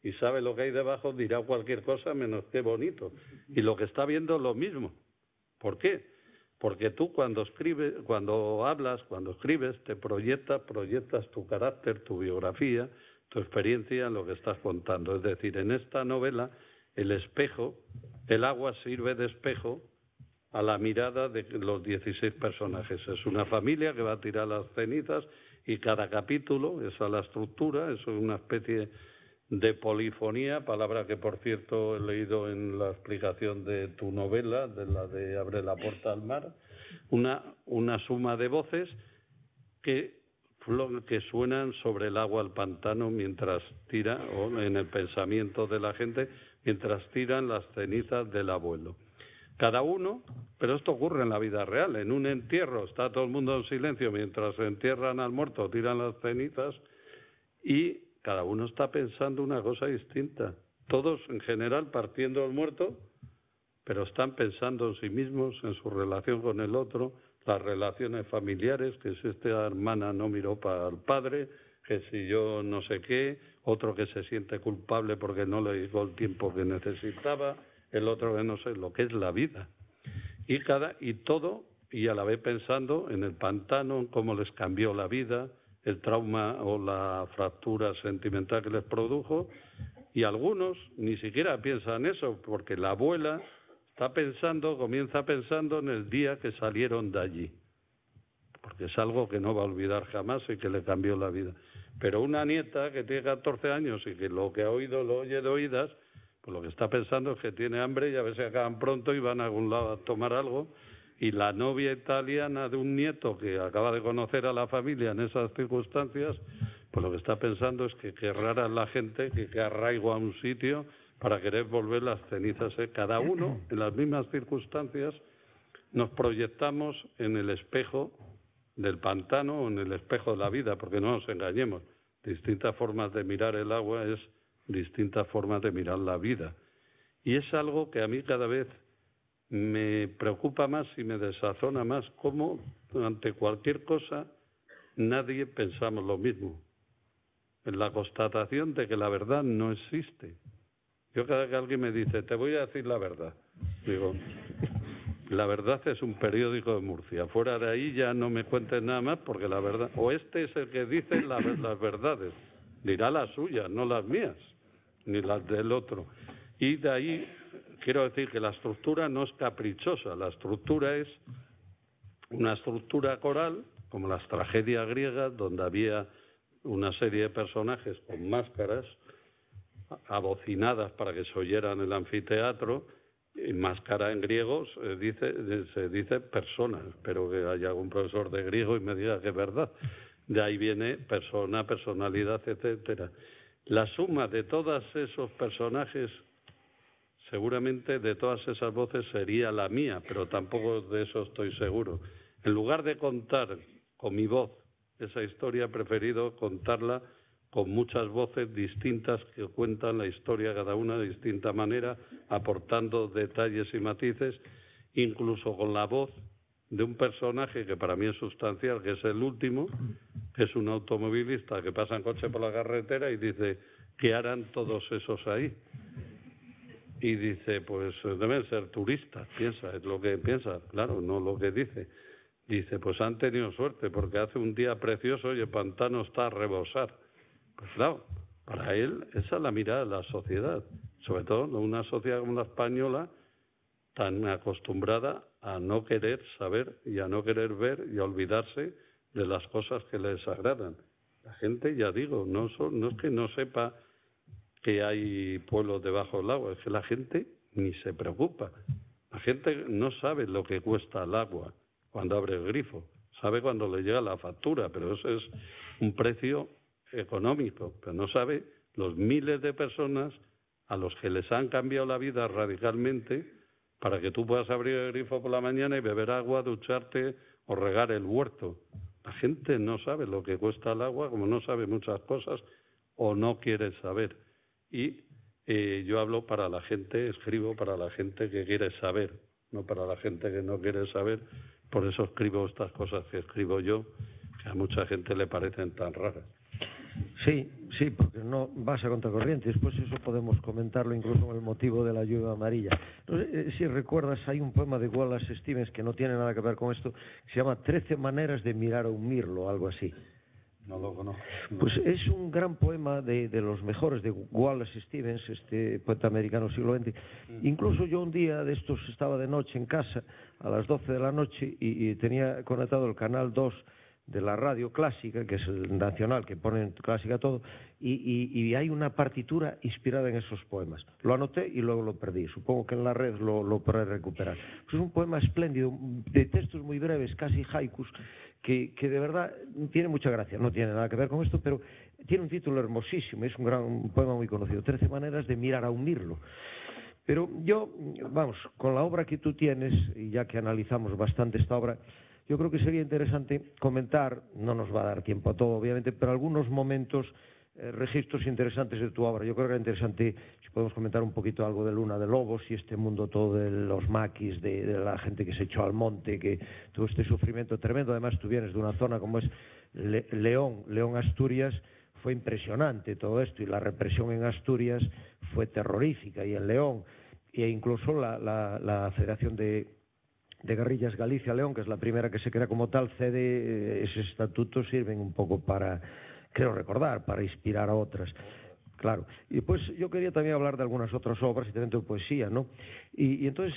y sabe lo que hay debajo, dirá cualquier cosa menos qué bonito. Y lo que está viendo es lo mismo. ¿Por qué? Porque tú cuando escribes, cuando hablas, cuando escribes, te proyectas, proyectas tu carácter, tu biografía, tu experiencia en lo que estás contando. Es decir, en esta novela, el espejo, el agua sirve de espejo a la mirada de los dieciséis personajes. Es una familia que va a tirar las cenizas y cada capítulo, esa es la estructura, eso es una especie de polifonía, palabra que por cierto he leído en la explicación de tu novela, de la de Abre la puerta al mar, una, una suma de voces que, que suenan sobre el agua al pantano mientras tira, o en el pensamiento de la gente, mientras tiran las cenizas del abuelo. Cada uno, pero esto ocurre en la vida real, en un entierro está todo el mundo en silencio mientras se entierran al muerto, tiran las cenizas y cada uno está pensando una cosa distinta. Todos, en general, partiendo del muerto, pero están pensando en sí mismos, en su relación con el otro, las relaciones familiares, que si esta hermana no miró para el padre, que si yo no sé qué, otro que se siente culpable porque no le dio el tiempo que necesitaba, el otro que no sé, lo que es la vida. Y cada y todo, y a la vez pensando en el pantano, en cómo les cambió la vida, el trauma o la fractura sentimental que les produjo, y algunos ni siquiera piensan eso, porque la abuela está pensando, comienza pensando en el día que salieron de allí, porque es algo que no va a olvidar jamás y que le cambió la vida. Pero una nieta que tiene catorce años y que lo que ha oído lo oye de oídas, pues lo que está pensando es que tiene hambre y a ver si acaban pronto y van a algún lado a tomar algo. Y la novia italiana de un nieto que acaba de conocer a la familia en esas circunstancias, pues lo que está pensando es que qué rara es la gente, que qué arraigo a un sitio para querer volver las cenizas. ¿eh? Cada uno, en las mismas circunstancias, nos proyectamos en el espejo del pantano o en el espejo de la vida, porque no nos engañemos. Distintas formas de mirar el agua es distintas formas de mirar la vida. Y es algo que a mí cada vez me preocupa más y me desazona más, cómo ante cualquier cosa nadie pensamos lo mismo. En la constatación de que la verdad no existe. Yo cada vez que alguien me dice, te voy a decir la verdad, digo, la verdad es un periódico de Murcia. Fuera de ahí ya no me cuentes nada más porque la verdad, o este es el que dice la, las verdades, dirá las suyas, no las mías, ni las del otro. Y de ahí quiero decir que la estructura no es caprichosa, la estructura es una estructura coral, como las tragedias griegas, donde había una serie de personajes con máscaras abocinadas para que se oyeran en el anfiteatro, y máscara en griego se dice, se dice personas, espero que haya algún profesor de griego y me diga que es verdad. De ahí viene persona, personalidad, etcétera. La suma de todos esos personajes, seguramente de todas esas voces sería la mía, pero tampoco de eso estoy seguro. En lugar de contar con mi voz esa historia, he preferido contarla con muchas voces distintas que cuentan la historia cada una de distinta manera, aportando detalles y matices, incluso con la voz de un personaje que para mí es sustancial, que es el último, que es un automovilista que pasa en coche por la carretera y dice, ¿qué harán todos esos ahí? Y dice, pues deben ser turistas, piensa, es lo que piensa, claro, no lo que dice. Dice, pues han tenido suerte porque hace un día precioso y el pantano está a rebosar. Pues claro, para él esa es la mirada de la sociedad, sobre todo en una sociedad como la española, tan acostumbrada a no querer saber y a no querer ver y a olvidarse de las cosas que les agradan. La gente, ya digo, no, son, no es que no sepa que hay pueblos debajo del agua, es que la gente ni se preocupa. La gente no sabe lo que cuesta el agua cuando abre el grifo, sabe cuando le llega la factura, pero eso es un precio económico, pero no sabe los miles de personas a los que les han cambiado la vida radicalmente para que tú puedas abrir el grifo por la mañana y beber agua, ducharte o regar el huerto. La gente no sabe lo que cuesta el agua, como no sabe muchas cosas o no quiere saber. Y eh, yo hablo para la gente, escribo para la gente que quiere saber, no para la gente que no quiere saber. Por eso escribo estas cosas que escribo yo, que a mucha gente le parecen tan raras. Sí, sí, porque no no vas a contracorriente. Después eso podemos comentarlo incluso con el motivo de la lluvia amarilla. No sé eh, si recuerdas, hay un poema de Wallace Stevens que no tiene nada que ver con esto, que se llama Trece maneras de mirar a un mirlo, algo así. No lo conozco. No. Pues es un gran poema de, de los mejores de Wallace Stevens, este poeta americano del siglo veinte. Mm. Incluso yo un día de estos estaba de noche en casa, a las doce de la noche, y, y tenía conectado el canal dos de la radio clásica, que es el nacional, que ponen clásica todo, y, y, y hay una partitura inspirada en esos poemas. Lo anoté y luego lo perdí. Supongo que en la red lo, lo podré recuperar. Pues es un poema espléndido, de textos muy breves, casi haikus, que, que de verdad tiene mucha gracia. No tiene nada que ver con esto, pero tiene un título hermosísimo. Es un gran un poema muy conocido. Trece maneras de mirar a un mirlo. Pero yo, vamos, con la obra que tú tienes, y ya que analizamos bastante esta obra, yo creo que sería interesante comentar, no nos va a dar tiempo a todo obviamente, pero algunos momentos, eh, registros interesantes de tu obra. Yo creo que era interesante si podemos comentar un poquito algo de Luna de Lobos y este mundo todo de los maquis, de, de la gente que se echó al monte, que tuvo este sufrimiento tremendo. Además tú vienes de una zona como es Le León, León, Asturias, fue impresionante todo esto, y la represión en Asturias fue terrorífica, y en León, e incluso la, la, la Federación de de Guerrillas Galicia-León, que es la primera que se crea como tal, cede, ese estatuto sirven un poco para, creo recordar, para inspirar a otras. Claro. Y después yo quería también hablar de algunas otras obras y también de poesía, ¿no? Y, y entonces,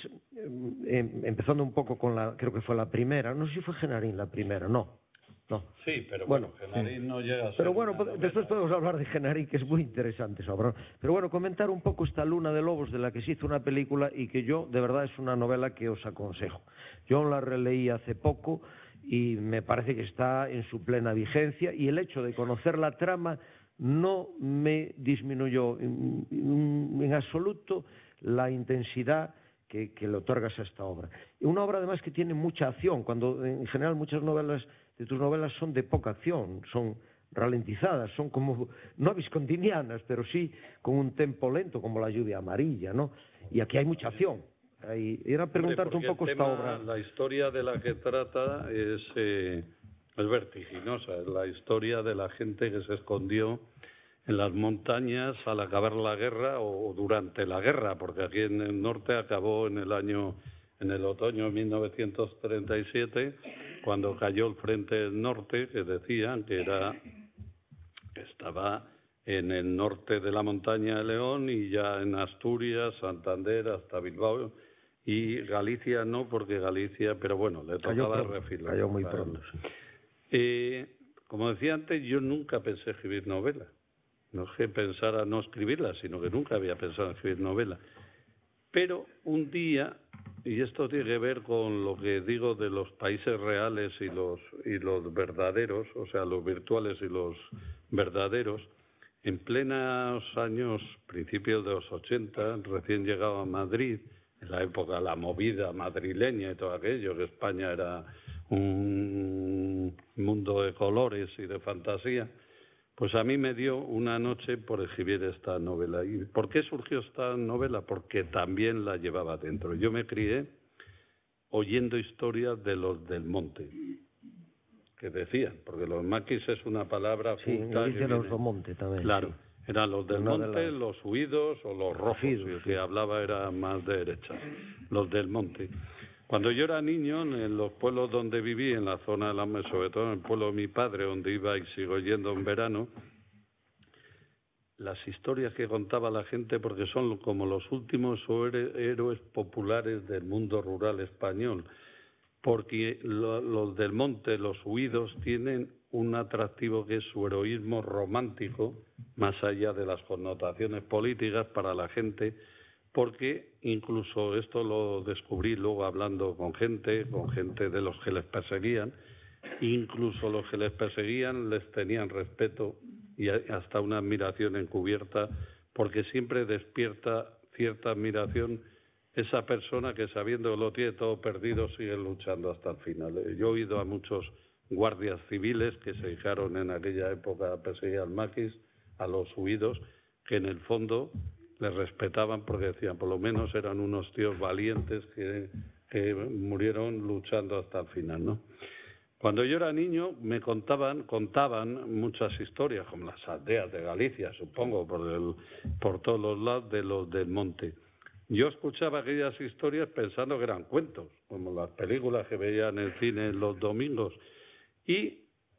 eh, empezando un poco con la, creo que fue la primera, no sé si fue Genarín la primera, no. No. Sí, pero bueno, bueno Genarín sí. no llega a ser. Pero bueno, después podemos hablar de Genarín, que es muy interesante esa obra. Pero bueno, comentar un poco esta Luna de Lobos, de la que se hizo una película y que yo, de verdad, es una novela que os aconsejo. Yo la releí hace poco y me parece que está en su plena vigencia, y el hecho de conocer la trama no me disminuyó en, en, en absoluto la intensidad que, que le otorgas a esta obra. Una obra además que tiene mucha acción, cuando en general muchas novelas de tus novelas son de poca acción, son ralentizadas, son como, no viscondinianas, pero sí con un tempo lento, como La lluvia amarilla, ¿no? Y aquí hay mucha acción. Y era preguntarte Hombre, un poco tema, esta obra. La historia de la que trata es, eh, es vertiginosa, es la historia de la gente que se escondió en las montañas al acabar la guerra o durante la guerra, porque aquí en el norte acabó en el año, en el otoño de mil novecientos treinta y siete, cuando cayó el Frente del Norte, que decían que era estaba en el norte de la montaña de León y ya en Asturias, Santander, hasta Bilbao, y Galicia no, porque Galicia, pero bueno, le tocaba refilar. Cayó muy pronto. Sí. Eh, como decía antes, yo nunca pensé escribir novela. No es que pensara no escribirla, sino que nunca había pensado en escribir novela. Pero un día, y esto tiene que ver con lo que digo de los países reales y los y los verdaderos, o sea, los virtuales y los verdaderos, en plenos años, principios de los ochenta, recién llegado a Madrid, en la época de la movida madrileña y todo aquello, que España era un mundo de colores y de fantasía, pues a mí me dio una noche por escribir esta novela. ¿Y por qué surgió esta novela? Porque también la llevaba dentro. Yo me crié oyendo historias de los del monte, que decían, porque los maquis es una palabra sí, culta. Sí, los del monte también. Claro, sí. Eran los del una monte, de las... los huidos o los rojos, Fidos, y el sí. que hablaba era más de derecha, los del monte. Cuando yo era niño, en los pueblos donde viví, en la zona de la, sobre todo en el pueblo de mi padre, donde iba y sigo yendo en verano, las historias que contaba la gente, porque son como los últimos héroes populares del mundo rural español, porque lo, los del monte, los huidos, tienen un atractivo que es su heroísmo romántico, más allá de las connotaciones políticas para la gente, porque incluso esto lo descubrí luego hablando con gente, con gente de los que les perseguían, incluso los que les perseguían les tenían respeto y hasta una admiración encubierta, porque siempre despierta cierta admiración esa persona que, sabiendo que lo tiene todo perdido, sigue luchando hasta el final. Yo he oído a muchos guardias civiles que se dedicaron en aquella época a perseguir al maquis, a los huidos, que en el fondo les respetaban porque decían, por lo menos eran unos tíos valientes que, que murieron luchando hasta el final, ¿no? Cuando yo era niño me contaban, contaban muchas historias, como las aldeas de Galicia, supongo, por, el, por todos los lados de los del monte. Yo escuchaba aquellas historias pensando que eran cuentos, como las películas que veía en el cine los domingos. Y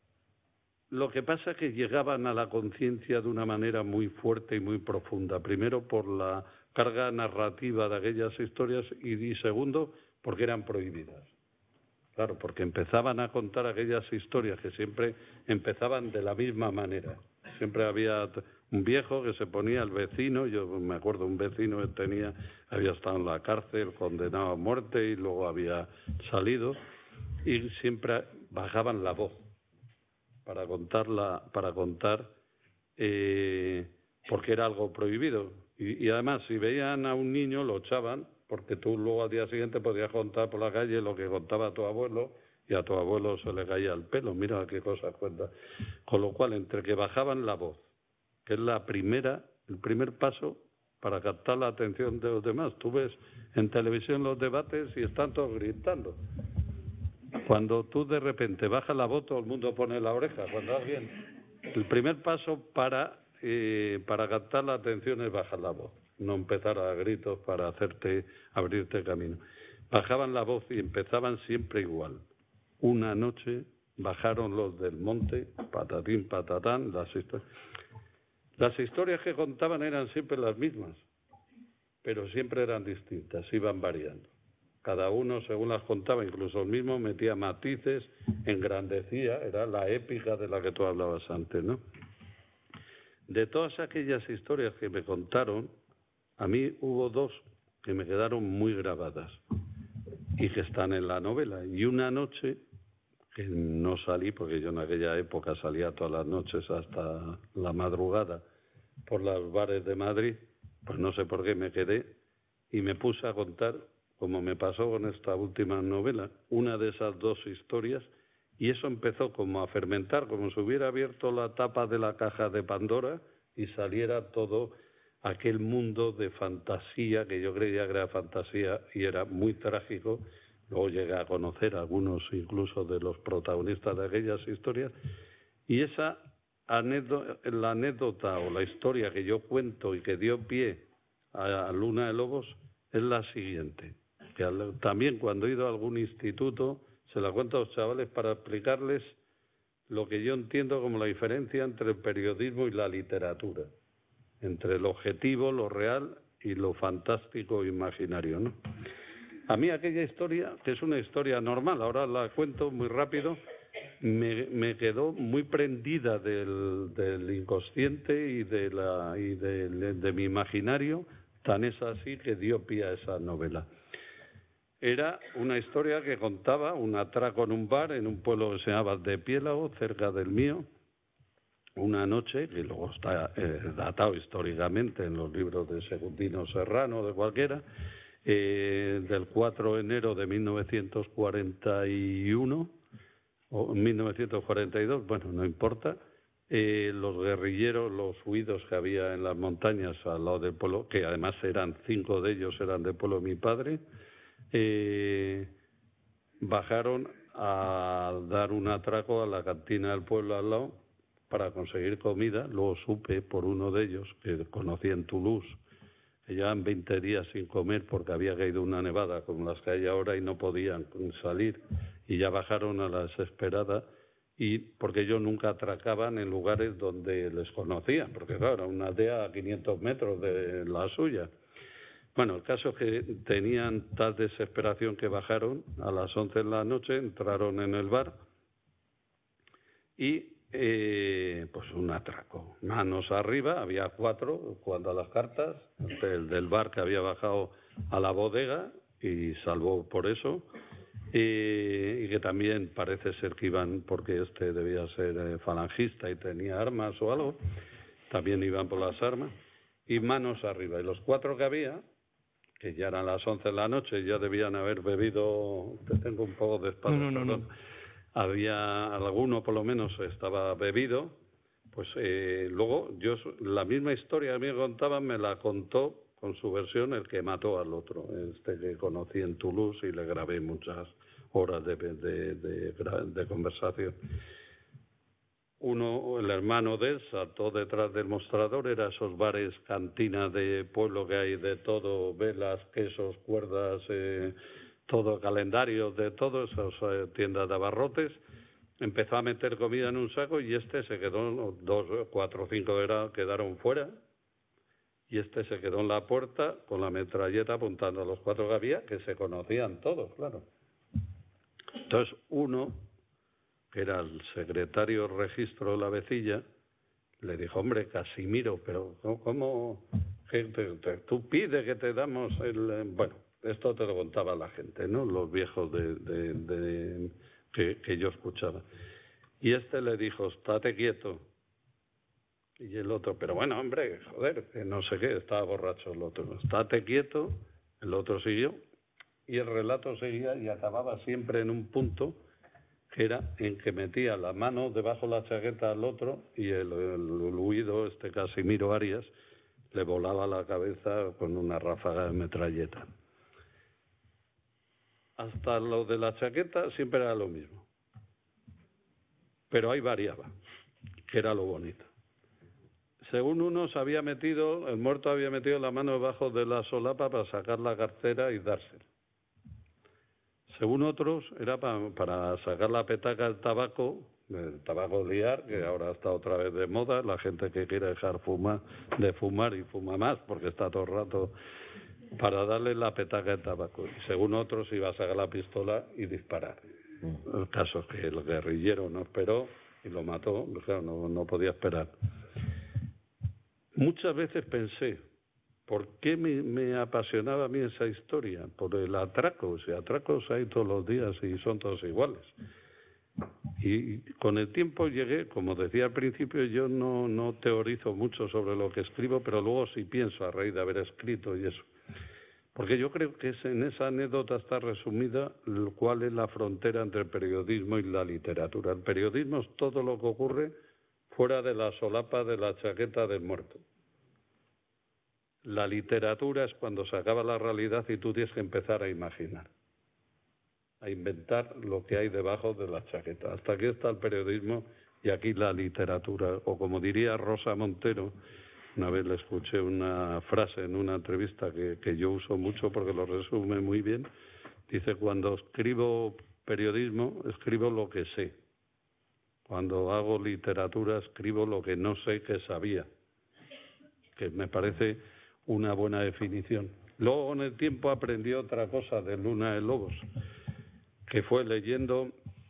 lo que pasa es que llegaban a la conciencia de una manera muy fuerte y muy profunda. Primero, por la carga narrativa de aquellas historias y, y segundo, porque eran prohibidas. Claro, porque empezaban a contar aquellas historias que siempre empezaban de la misma manera. Siempre había un viejo que se ponía al vecino, yo me acuerdo un vecino que tenía, había estado en la cárcel, condenado a muerte y luego había salido, y siempre bajaban la voz para contar, la, para contar eh, porque era algo prohibido. Y, y además, si veían a un niño, lo echaban, porque tú luego al día siguiente podías contar por la calle lo que contaba tu abuelo, y a tu abuelo se le caía el pelo, mira qué cosas cuenta. Con lo cual, entre que bajaban la voz, que es la primera, el primer paso para captar la atención de los demás. Tú ves en televisión los debates y están todos gritando. Cuando tú de repente bajas la voz, todo el mundo pone la oreja. Cuando alguien, el primer paso para eh, para captar la atención es bajar la voz, no empezar a gritos para hacerte abrirte camino. Bajaban la voz y empezaban siempre igual. Una noche bajaron los del monte, patatín, patatán, las historias. Las historias que contaban eran siempre las mismas, pero siempre eran distintas, iban variando. Cada uno, según las contaba, incluso el mismo metía matices, engrandecía, era la épica de la que tú hablabas antes, ¿no? De todas aquellas historias que me contaron, a mí hubo dos que me quedaron muy grabadas y que están en la novela. Y una noche, que no salí, porque yo en aquella época salía todas las noches hasta la madrugada por los bares de Madrid, pues no sé por qué me quedé y me puse a contar, como me pasó con esta última novela, una de esas dos historias, y eso empezó como a fermentar, como si hubiera abierto la tapa de la caja de Pandora y saliera todo aquel mundo de fantasía, que yo creía que era fantasía y era muy trágico. Luego llegué a conocer a algunos incluso de los protagonistas de aquellas historias, y esa anécdota, la anécdota o la historia que yo cuento y que dio pie a Luna de Lobos es la siguiente, que también cuando he ido a algún instituto se la cuento a los chavales para explicarles lo que yo entiendo como la diferencia entre el periodismo y la literatura, entre lo objetivo, lo real y lo fantástico e imaginario, ¿no? A mí aquella historia, que es una historia normal, ahora la cuento muy rápido, me, me quedó muy prendida del, del inconsciente y, de, la, y de, de, de mi imaginario, tan es así que dio pie a esa novela. Era una historia que contaba un atraco en un bar en un pueblo que se llamaba de Piélago, cerca del mío, una noche, que luego está eh, datado históricamente en los libros de Secundino Serrano, de cualquiera, eh, del cuatro de enero de mil novecientos cuarenta y uno, o mil novecientos cuarenta y dos, bueno, no importa, eh, los guerrilleros, los huidos que había en las montañas al lado del pueblo, que además eran cinco de ellos, eran del pueblo de mi padre, Eh, bajaron a dar un atraco a la cantina del pueblo al lado para conseguir comida. Luego supe por uno de ellos, que conocí en Toulouse, que llevaban veinte días sin comer porque había caído una nevada como las que hay ahora y no podían salir, y ya bajaron a la desesperada, y porque ellos nunca atracaban en lugares donde les conocían, porque claro, era una aldea a quinientos metros de la suya. Bueno, el caso es que tenían tal desesperación que bajaron a las once de la noche, entraron en el bar y eh, pues un atraco. Manos arriba, había cuatro jugando a las cartas, el del bar que había bajado a la bodega y salvó por eso, eh, y que también parece ser que iban, porque este debía ser eh, falangista y tenía armas o algo, también iban por las armas, y manos arriba. Y los cuatro que había, que ya eran las once de la noche, ya debían haber bebido, te tengo un poco de espalda, no, no, perdón, no. había alguno por lo menos estaba bebido, pues eh, luego yo la misma historia que me contaban me la contó con su versión el que mató al otro, este que conocí en Toulouse y le grabé muchas horas de, de, de, de conversación. Uno, el hermano de él, saltó detrás del mostrador, era esos bares, cantinas de pueblo que hay de todo, velas, quesos, cuerdas, eh, todo, calendarios de todo, esas eh, tiendas de abarrotes. Empezó a meter comida en un saco y este se quedó, dos, cuatro o cinco era, quedaron fuera, y este se quedó en la puerta con la metralleta apuntando a los cuatro que había, que se conocían todos, claro. Entonces uno, que era el secretario de registro de la vecilla, le dijo, hombre, Casimiro, pero ¿cómo? Gente, tú pides que te damos el... Bueno, esto te lo contaba la gente, ¿no? Los viejos de, de, de que, que yo escuchaba. Y este le dijo, estate quieto. Y el otro, pero bueno, hombre, joder, que no sé qué, estaba borracho el otro. Estate quieto, el otro siguió, y el relato seguía y acababa siempre en un punto que era en que metía la mano debajo de la chaqueta al otro y el, el, el huido, este Casimiro Arias, le volaba la cabeza con una ráfaga de metralleta. Hasta lo de la chaqueta siempre era lo mismo, pero ahí variaba, que era lo bonito. Según uno se había metido, el muerto había metido la mano debajo de la solapa para sacar la cartera y dársela. Según otros, era para, para sacar la petaca del tabaco, el tabaco liar, que ahora está otra vez de moda, la gente que quiere dejar fumar, de fumar y fuma más, porque está todo el rato, para darle la petaca del tabaco. Y según otros, iba a sacar la pistola y disparar. El caso es que el guerrillero no esperó y lo mató, claro, no, no podía esperar. Muchas veces pensé, ¿por qué me, me apasionaba a mí esa historia? Por el atraco, o sea, atracos hay todos los días y son todos iguales. Y con el tiempo llegué, como decía al principio, yo no, no teorizo mucho sobre lo que escribo, pero luego sí pienso a raíz de haber escrito y eso. Porque yo creo que es, en esa anécdota está resumida cuál es la frontera entre el periodismo y la literatura. El periodismo es todo lo que ocurre fuera de la solapa de la chaqueta del muerto. La literatura es cuando se acaba la realidad y tú tienes que empezar a imaginar, a inventar lo que hay debajo de la chaqueta. Hasta aquí está el periodismo y aquí la literatura. O como diría Rosa Montero, una vez le escuché una frase en una entrevista que, que yo uso mucho porque lo resume muy bien. Dice, cuando escribo periodismo, escribo lo que sé. Cuando hago literatura, escribo lo que no sé que sabía. Que me parece una buena definición. Luego, con el tiempo, aprendí otra cosa de Luna de Lobos, que fue leyendo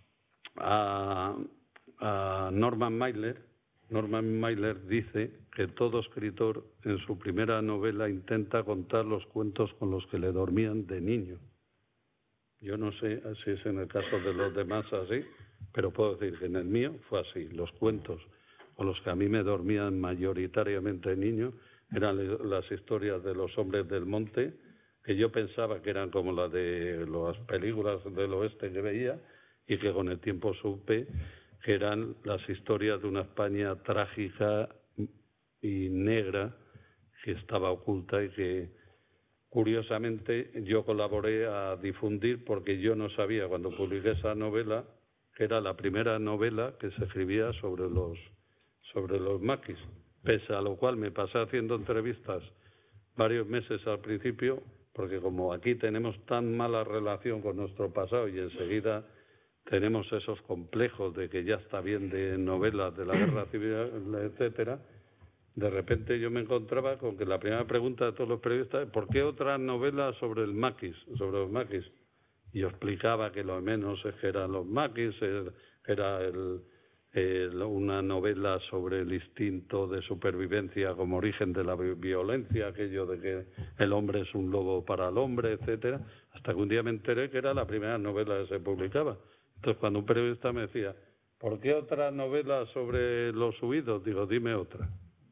a, a Norman Mailer. Norman Mailer dice que todo escritor en su primera novela intenta contar los cuentos con los que le dormían de niño. Yo no sé si es en el caso de los demás así, pero puedo decir que en el mío fue así. Los cuentos con los que a mí me dormían mayoritariamente de niño eran las historias de los hombres del monte, que yo pensaba que eran como las de las películas del oeste que veía, y que con el tiempo supe que eran las historias de una España trágica y negra que estaba oculta y que curiosamente yo colaboré a difundir, porque yo no sabía cuando publiqué esa novela que era la primera novela que se escribía sobre los sobre los maquis, pese a lo cual me pasé haciendo entrevistas varios meses al principio, porque como aquí tenemos tan mala relación con nuestro pasado y enseguida tenemos esos complejos de que ya está bien de novelas de la guerra civil, etcétera, de repente yo me encontraba con que la primera pregunta de todos los periodistas es ¿por qué otra novela sobre el maquis, sobre los maquis? Y yo explicaba que lo menos es que eran los maquis, era el, el, una novela sobre el instinto de supervivencia como origen de la violencia, aquello de que el hombre es un lobo para el hombre, etcétera, hasta que un día me enteré que era la primera novela que se publicaba. Entonces cuando un periodista me decía ¿por qué otra novela sobre los huidos? Digo, dime otra.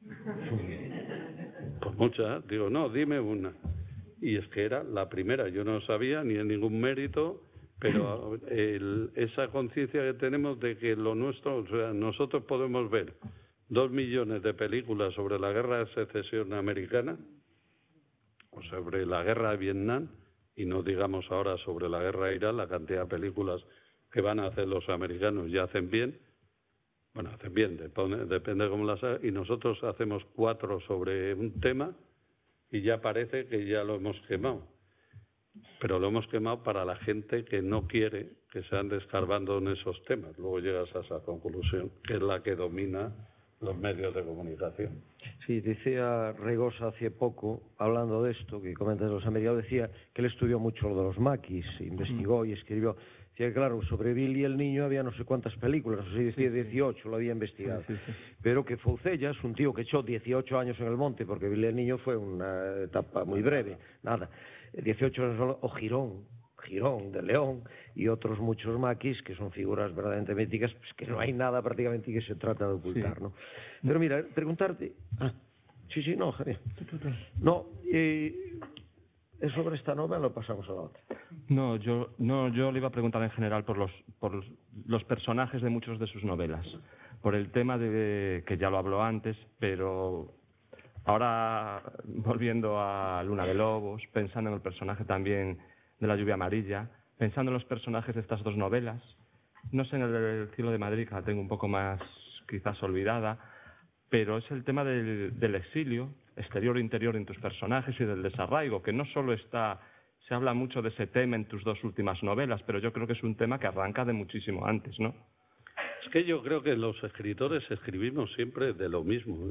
Pues muchas, digo, no, dime una. Y es que era la primera, yo no sabía ni en ningún mérito, pero el, esa conciencia que tenemos de que lo nuestro, o sea, nosotros podemos ver dos millones de películas sobre la guerra de secesión americana o sobre la guerra de Vietnam, y no digamos ahora sobre la guerra de Irán, la cantidad de películas que van a hacer los americanos y hacen bien, bueno, hacen bien, depende, depende de cómo las hagan, y nosotros hacemos cuatro sobre un tema y ya parece que ya lo hemos quemado. Pero lo hemos quemado para la gente que no quiere que se ande escarbando en esos temas. Luego llegas a esa conclusión, que es la que domina los medios de comunicación. Sí, decía Regosa hace poco, hablando de esto, que comentas de los americanos, decía que él estudió mucho lo de los maquis, investigó y escribió. Decía que, claro, sobre Billy el niño había no sé cuántas películas, no sé si decía dieciocho, lo había investigado. Sí, sí, sí. Pero que Foucellas, un tío que echó dieciocho años en el monte, porque Billy el niño fue una etapa muy breve, nada, dieciocho años solo, o Girón, Girón de León y otros muchos maquis que son figuras verdaderamente míticas, pues que no hay nada prácticamente que se trata de ocultar, sí. ¿no? Pero mira, preguntarte... Ah, sí, sí, no, Javier. No, eh, sobre esta novela lo pasamos a la otra. No, yo no, yo le iba a preguntar en general por los, por los personajes de muchas de sus novelas, por el tema de que ya lo habló antes, pero ahora volviendo a Luna de Lobos, pensando en el personaje también de La lluvia amarilla, pensando en los personajes de estas dos novelas, no sé en el Cielo de Madrid, que la tengo un poco más quizás olvidada, pero es el tema del, del exilio, exterior e interior en tus personajes y del desarraigo, que no solo está... Se habla mucho de ese tema en tus dos últimas novelas, pero yo creo que es un tema que arranca de muchísimo antes, ¿no? Es que yo creo que los escritores escribimos siempre de lo mismo.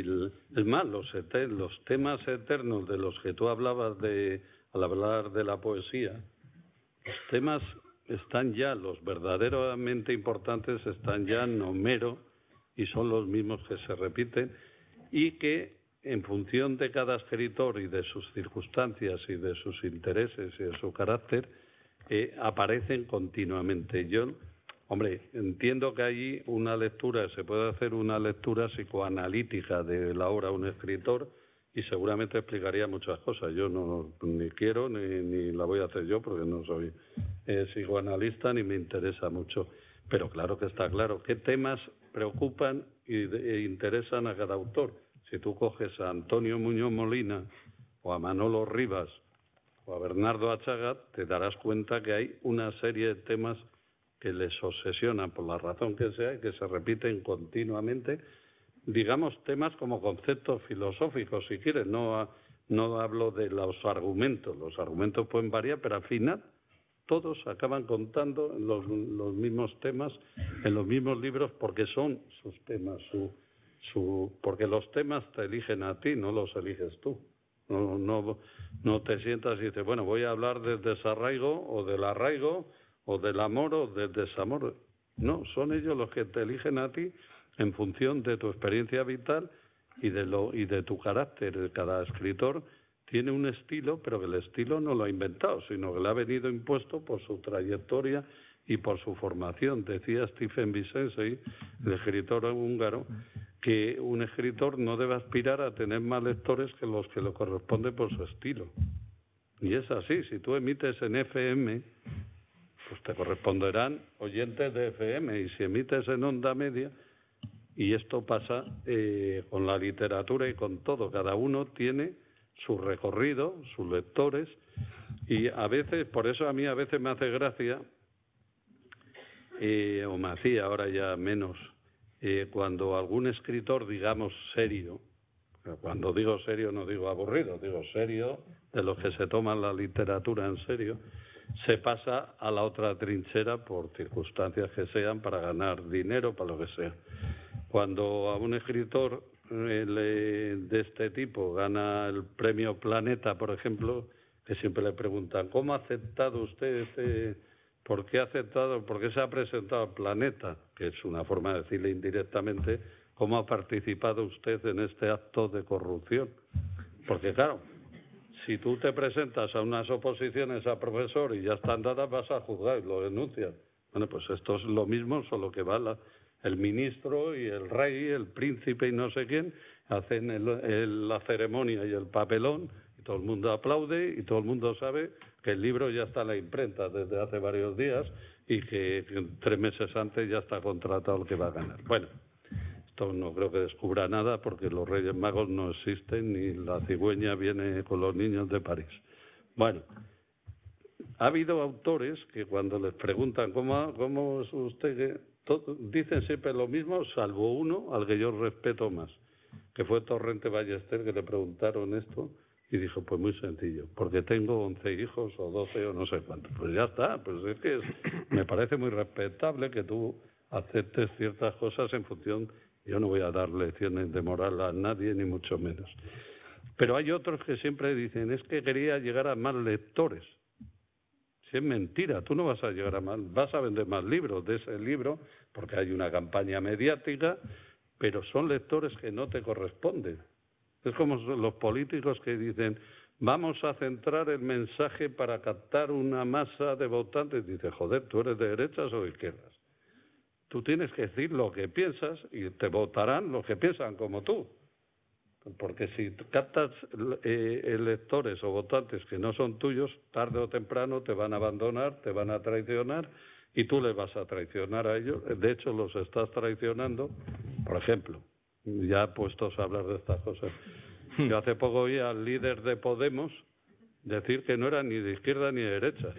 Es más, los, los temas eternos de los que tú hablabas de, al hablar de la poesía, los temas están ya, los verdaderamente importantes están ya en Homero y son los mismos que se repiten y que en función de cada escritor y de sus circunstancias y de sus intereses y de su carácter, eh, aparecen continuamente. Yo, hombre, entiendo que hay una lectura, se puede hacer una lectura psicoanalítica de la obra de un escritor y seguramente explicaría muchas cosas. Yo no ni quiero ni, ni la voy a hacer yo porque no soy eh, psicoanalista ni me interesa mucho. Pero claro que está claro qué temas preocupan y de, e interesan a cada autor. Si tú coges a Antonio Muñoz Molina o a Manolo Rivas o a Bernardo Achagat, te darás cuenta que hay una serie de temas que les obsesionan por la razón que sea y que se repiten continuamente, digamos temas como conceptos filosóficos, si quieres, no, no hablo de los argumentos, los argumentos pueden variar, pero al final todos acaban contando los, los mismos temas en los mismos libros porque son sus temas, su... Su, porque los temas te eligen a ti, no los eliges tú. No, no, no te sientas y dices, bueno, voy a hablar del desarraigo o del arraigo o del amor o del desamor. No, son ellos los que te eligen a ti en función de tu experiencia vital y de, lo, y de tu carácter. Cada escritor tiene un estilo, pero que el estilo no lo ha inventado, sino que le ha venido impuesto por su trayectoria y por su formación. Decía Stephen Vicensey, el escritor húngaro, que un escritor no debe aspirar a tener más lectores que los que le corresponden por su estilo. Y es así, si tú emites en F M, pues te corresponderán oyentes de F M, y si emites en onda media, y esto pasa eh, con la literatura y con todo, cada uno tiene su recorrido, sus lectores, y a veces, por eso a mí a veces me hace gracia, eh, o me hacía ahora ya menos, Eh, cuando algún escritor, digamos, serio, cuando digo serio no digo aburrido, digo serio, de los que se toman la literatura en serio, se pasa a la otra trinchera por circunstancias que sean, para ganar dinero, para lo que sea. Cuando a un escritor eh, le, de este tipo gana el premio Planeta, por ejemplo, que siempre le preguntan, ¿cómo ha aceptado usted este... ¿Por qué ha aceptado, por qué se ha presentado al Planeta? Que es una forma de decirle indirectamente cómo ha participado usted en este acto de corrupción. Porque claro, si tú te presentas a unas oposiciones a profesor y ya están dadas, vas a juzgar y lo denuncias. Bueno, pues esto es lo mismo, solo que va la, el ministro y el rey, el príncipe y no sé quién, hacen el, el, la ceremonia y el papelón, y todo el mundo aplaude y todo el mundo sabe que el libro ya está en la imprenta desde hace varios días y que, que tres meses antes ya está contratado el que va a ganar. Bueno, esto no creo que descubra nada porque los Reyes Magos no existen ni la cigüeña viene con los niños de París. Bueno, ha habido autores que cuando les preguntan cómo, cómo es usted, todo, dicen siempre lo mismo, salvo uno al que yo respeto más, que fue Torrente Ballester, que le preguntaron esto y dijo, pues muy sencillo, porque tengo once hijos o doce o no sé cuántos. Pues ya está, pues es que es, me parece muy respetable que tú aceptes ciertas cosas en función, yo no voy a dar lecciones de moral a nadie, ni mucho menos. Pero hay otros que siempre dicen, es que quería llegar a más lectores. Si es mentira, tú no vas a llegar a más, vas a vender más libros de ese libro, porque hay una campaña mediática, pero son lectores que no te corresponden. Es como los políticos que dicen, vamos a centrar el mensaje para captar una masa de votantes. Dice, joder, ¿tú eres de derechas o de izquierdas? Tú tienes que decir lo que piensas y te votarán los que piensan como tú. Porque si captas eh, electores o votantes que no son tuyos, tarde o temprano te van a abandonar, te van a traicionar y tú les vas a traicionar a ellos. De hecho, los estás traicionando. Por ejemplo, ya puestos a hablar de estas cosas, yo hace poco oí al líder de Podemos decir que no era ni de izquierda ni de derechas.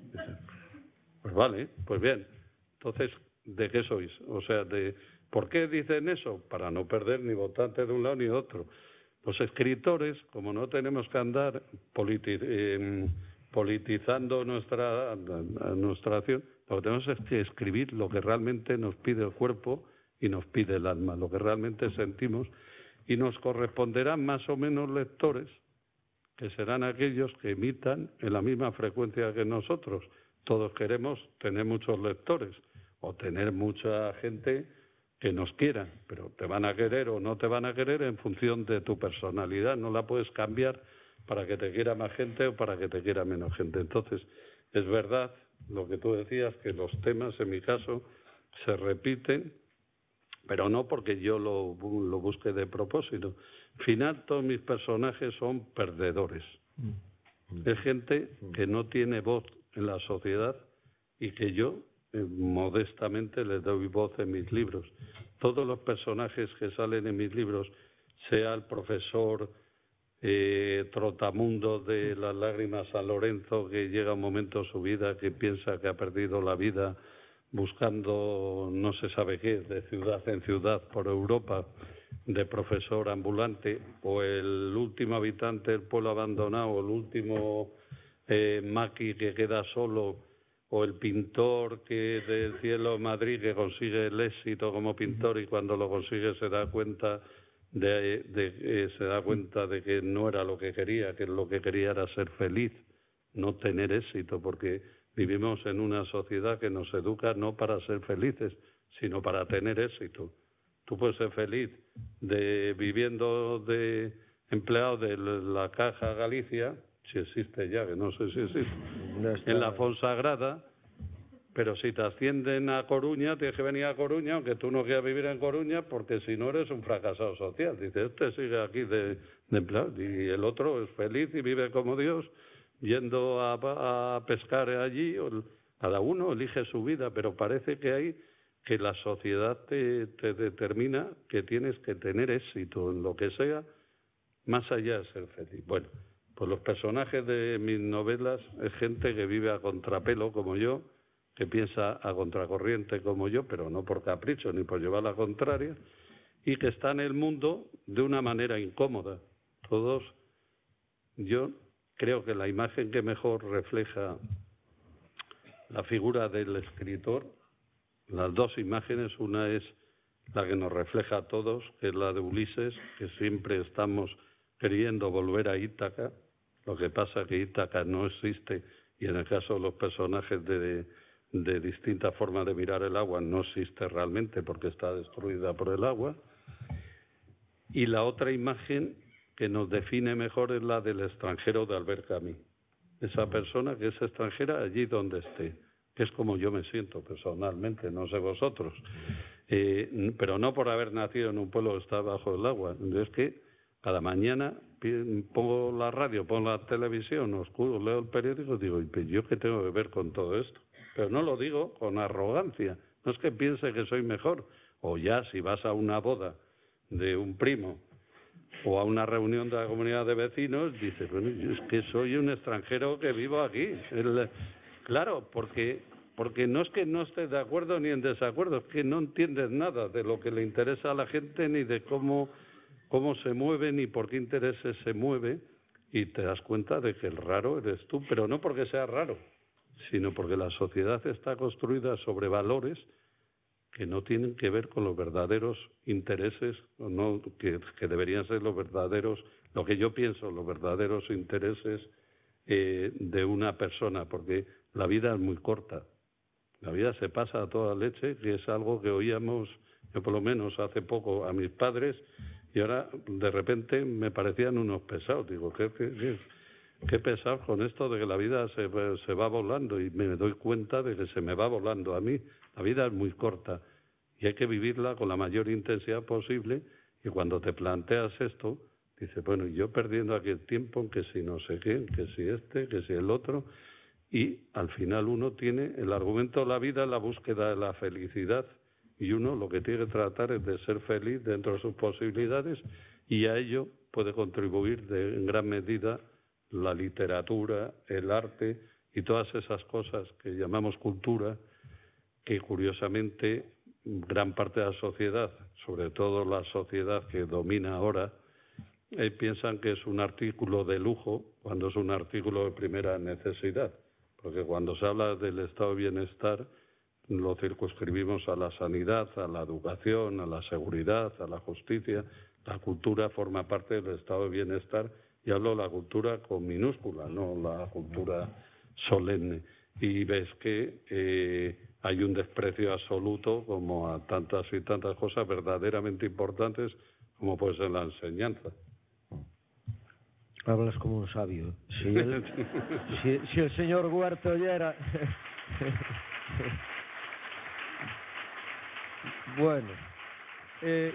Pues vale, pues bien. Entonces, ¿de qué sois? O sea, de ¿por qué dicen eso? Para no perder ni votantes de un lado ni de otro. Los escritores, como no tenemos que andar politi eh, politizando nuestra, nuestra acción, lo que tenemos es que escribir lo que realmente nos pide el cuerpo y nos pide el alma, lo que realmente sentimos, y nos corresponderán más o menos lectores, que serán aquellos que emitan en la misma frecuencia que nosotros. Todos queremos tener muchos lectores o tener mucha gente que nos quiera, pero te van a querer o no te van a querer en función de tu personalidad, no la puedes cambiar para que te quiera más gente o para que te quiera menos gente. Entonces, es verdad lo que tú decías, que los temas, en mi caso, se repiten, pero no porque yo lo, lo busque de propósito. Al final, todos mis personajes son perdedores. Es gente que no tiene voz en la sociedad y que yo eh, modestamente les doy voz en mis libros. Todos los personajes que salen en mis libros, sea el profesor eh, Trotamundo de las lágrimas San Lorenzo, que llega un momento en su vida que piensa que ha perdido la vida buscando no se sabe qué, de ciudad en ciudad por Europa, de profesor ambulante, o el último habitante del pueblo abandonado, o el último eh, maqui que queda solo, o el pintor que del cielo de Madrid que consigue el éxito como pintor y cuando lo consigue se da cuenta de, de eh, se da cuenta de que no era lo que quería, que lo que quería era ser feliz, no tener éxito, porque vivimos en una sociedad que nos educa no para ser felices, sino para tener éxito. Tú puedes ser feliz de viviendo de empleado de la Caja Galicia, si existe ya, que no sé si existe, en la Fonsagrada, pero si te ascienden a Coruña, tienes que venir a Coruña, aunque tú no quieras vivir en Coruña, porque si no eres un fracasado social. Dice, este sigue aquí de, de empleado, y el otro es feliz y vive como Dios, yendo a, a pescar allí. Cada uno elige su vida, pero parece que hay que la sociedad te, te determina que tienes que tener éxito en lo que sea, más allá de ser feliz. Bueno, pues los personajes de mis novelas es gente que vive a contrapelo como yo, que piensa a contracorriente como yo, pero no por capricho ni por llevar la contraria, y que está en el mundo de una manera incómoda. Todos, yo creo que la imagen que mejor refleja la figura del escritor, las dos imágenes, una es la que nos refleja a todos, que es la de Ulises, que siempre estamos queriendo volver a Ítaca. Lo que pasa es que Ítaca no existe, y en el caso de los personajes de, de distintas formas de mirar el agua no existe realmente porque está destruida por el agua. Y la otra imagen que nos define mejor es la del extranjero de Albert Camus. Esa persona que es extranjera allí donde esté, que es como yo me siento personalmente, no sé vosotros, eh, pero no por haber nacido en un pueblo que está bajo el agua. Es que cada mañana pongo la radio, pongo la televisión, oscuro, leo el periódico y digo, ¿y yo qué tengo que ver con todo esto? Pero no lo digo con arrogancia, no es que piense que soy mejor. O ya si vas a una boda de un primo o a una reunión de la comunidad de vecinos, dices, bueno, yo es que soy un extranjero que vivo aquí. El, claro, porque, porque no es que no estés de acuerdo ni en desacuerdo, es que no entiendes nada de lo que le interesa a la gente, ni de cómo, cómo se mueve, ni por qué intereses se mueve, y te das cuenta de que el raro eres tú, pero no porque sea raro, sino porque la sociedad está construida sobre valores que no tienen que ver con los verdaderos intereses, o no, que, que deberían ser los verdaderos, lo que yo pienso, los verdaderos intereses eh, de una persona, porque la vida es muy corta. La vida se pasa a toda leche, que es algo que oíamos, yo por lo menos hace poco, a mis padres, y ahora de repente me parecían unos pesados. Digo, ¿qué, qué, qué, qué pesados con esto de que la vida se, se va volando? Y me doy cuenta de que se me va volando a mí. La vida es muy corta y hay que vivirla con la mayor intensidad posible, y cuando te planteas esto, dices, bueno, yo perdiendo aquí el tiempo en que si no sé qué, que si este, que si el otro, y al final uno tiene el argumento de la vida, la búsqueda de la felicidad, y uno lo que tiene que tratar es de ser feliz dentro de sus posibilidades, y a ello puede contribuir de, en gran medida la literatura, el arte y todas esas cosas que llamamos cultura, que curiosamente gran parte de la sociedad, sobre todo la sociedad que domina ahora, eh, piensan que es un artículo de lujo cuando es un artículo de primera necesidad, porque cuando se habla del estado de bienestar lo circunscribimos a la sanidad, a la educación, a la seguridad, a la justicia. La cultura forma parte del estado de bienestar, y hablo de la cultura con minúscula, no la cultura solemne. Y ves que eh, hay un desprecio absoluto como a tantas y tantas cosas verdaderamente importantes como puede ser la enseñanza. Hablas como un sabio. Si el, si, si el señor Huerta oyera... Bueno, eh,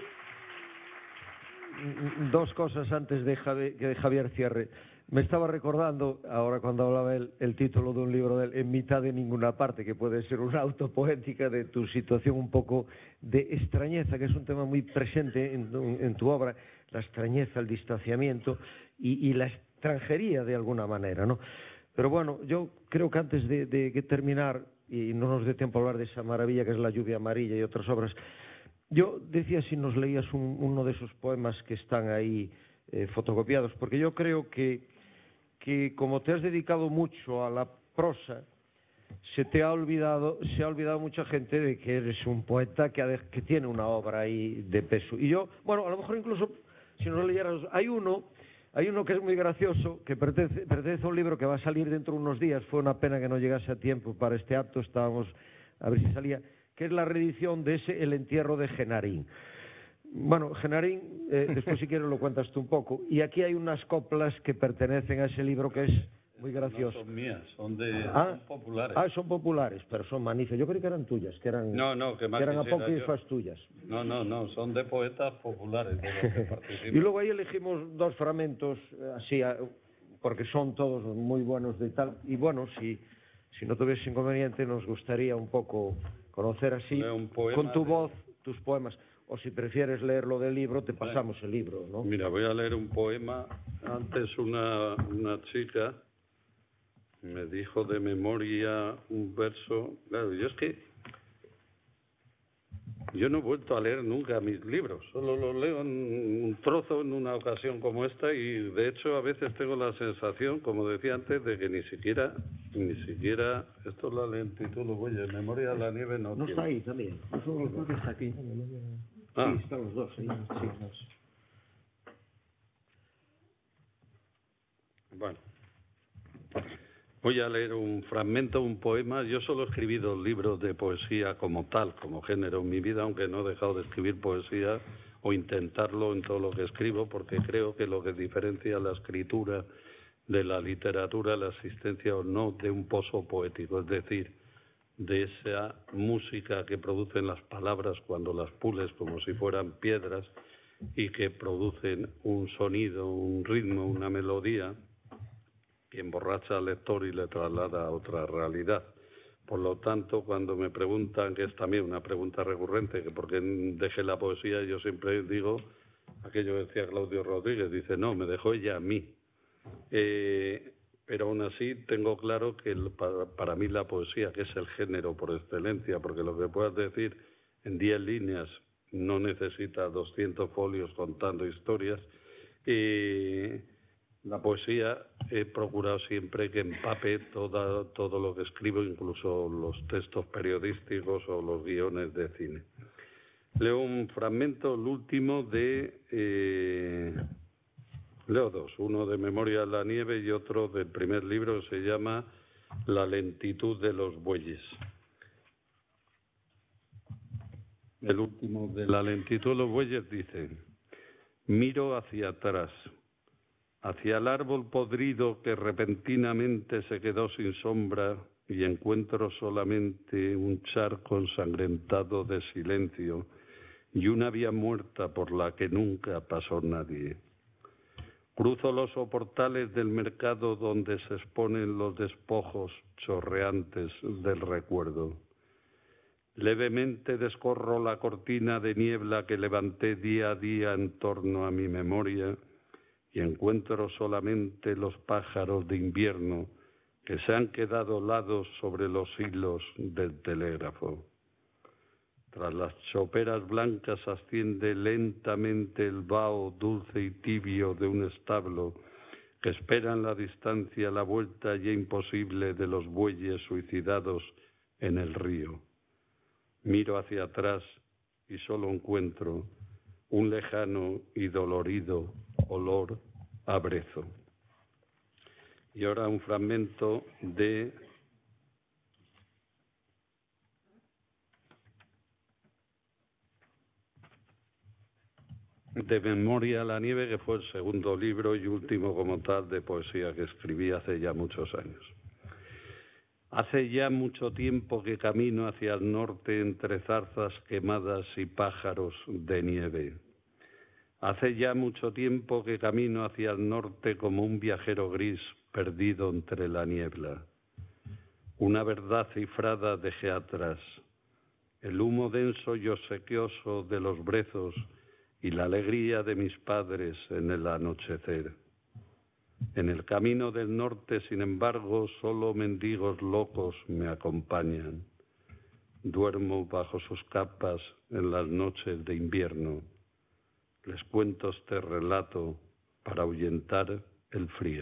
dos cosas antes de Javier, que Javier cierre. Me estaba recordando, ahora cuando hablaba el, el título de un libro de él, En mitad de ninguna parte, que puede ser una autopoética de tu situación un poco de extrañeza, que es un tema muy presente en, en tu obra, la extrañeza, el distanciamiento y, y la extranjería de alguna manera, ¿no? Pero bueno, yo creo que antes de, de, de terminar, y no nos dé tiempo a hablar de esa maravilla que es La lluvia amarilla y otras obras, yo decía si nos leías un, uno de esos poemas que están ahí eh, fotocopiados, porque yo creo que, que como te has dedicado mucho a la prosa, se te ha olvidado, se ha olvidado mucha gente de que eres un poeta que, ha de, que tiene una obra ahí de peso. Y yo, bueno, a lo mejor incluso, si nos leyeras, hay uno... Hay uno que es muy gracioso, que pertenece, pertenece a un libro que va a salir dentro de unos días. Fue una pena que no llegase a tiempo para este acto, estábamos a ver si salía, que es la reedición de ese El entierro de Genarín. Bueno, Genarín, eh, después si quieres lo cuentas tú un poco. Y aquí hay unas coplas que pertenecen a ese libro que es muy gracioso. No son mías, son, de, ah, son populares. Ah, son populares, pero son magníficas. Yo creí que eran tuyas, que eran, no, no, que más que eran apócrifas tuyas. No, no, no, son de poetas populares de los que participan. Y luego ahí elegimos dos fragmentos, así, porque son todos muy buenos de tal. Y bueno, si, si no tuviese inconveniente, nos gustaría un poco conocer así, con tu de... voz, tus poemas. O si prefieres leerlo del libro, te pasamos el libro, ¿no? Mira, voy a leer un poema. Antes una, una chica me dijo de memoria un verso. Claro, yo es que yo no he vuelto a leer nunca mis libros, solo los leo en un trozo en una ocasión como esta, y de hecho a veces tengo la sensación, como decía antes, de que ni siquiera, ni siquiera, esto es la lentitud, oye, Memoria de la nieve no. No tiene. Está ahí también, eso creo que está aquí. Ah. Sí, están los dos, sí, sí, los dos. Bueno. Voy a leer un fragmento, un poema. Yo solo he escribido libros de poesía como tal, como género en mi vida, aunque no he dejado de escribir poesía o intentarlo en todo lo que escribo, porque creo que lo que diferencia la escritura de la literatura, la existencia o no de un pozo poético, es decir, de esa música que producen las palabras cuando las pules como si fueran piedras y que producen un sonido, un ritmo, una melodía que emborracha al lector y le traslada a otra realidad. Por lo tanto, cuando me preguntan, que es también una pregunta recurrente, que por qué dejé la poesía, yo siempre digo, aquello que decía Claudio Rodríguez, dice, no, me dejó ella a mí. Eh, pero aún así tengo claro que el, para, para mí la poesía, que es el género por excelencia, porque lo que puedas decir en diez líneas no necesita doscientos folios contando historias, eh, la poesía he procurado siempre que empape toda, todo lo que escribo, incluso los textos periodísticos o los guiones de cine. Leo un fragmento, el último, de... Eh, leo dos, uno de Memoria en la nieve y otro del primer libro que se llama La lentitud de los bueyes. El último de La lentitud de los bueyes dice: miro hacia atrás, hacia el árbol podrido que repentinamente se quedó sin sombra, y encuentro solamente un charco ensangrentado de silencio y una vía muerta por la que nunca pasó nadie. Cruzo los soportales del mercado donde se exponen los despojos chorreantes del recuerdo. Levemente descorro la cortina de niebla que levanté día a día en torno a mi memoria y encuentro solamente los pájaros de invierno que se han quedado lados sobre los hilos del telégrafo. Tras las choperas blancas asciende lentamente el vaho dulce y tibio de un establo que espera en la distancia la vuelta ya imposible de los bueyes suicidados en el río. Miro hacia atrás y solo encuentro un lejano y dolorido olor a brezo. Y ahora un fragmento de de Memoria a la nieve, que fue el segundo libro y último como tal de poesía que escribí hace ya muchos años. Hace ya mucho tiempo que camino hacia el norte entre zarzas quemadas y pájaros de nieve. Hace ya mucho tiempo que camino hacia el norte como un viajero gris perdido entre la niebla. Una verdad cifrada dejé atrás, el humo denso y obsequioso de los brezos y la alegría de mis padres en el anochecer. En el camino del norte, sin embargo, solo mendigos locos me acompañan. Duermo bajo sus capas en las noches de invierno. Les cuento este relato para ahuyentar el frío.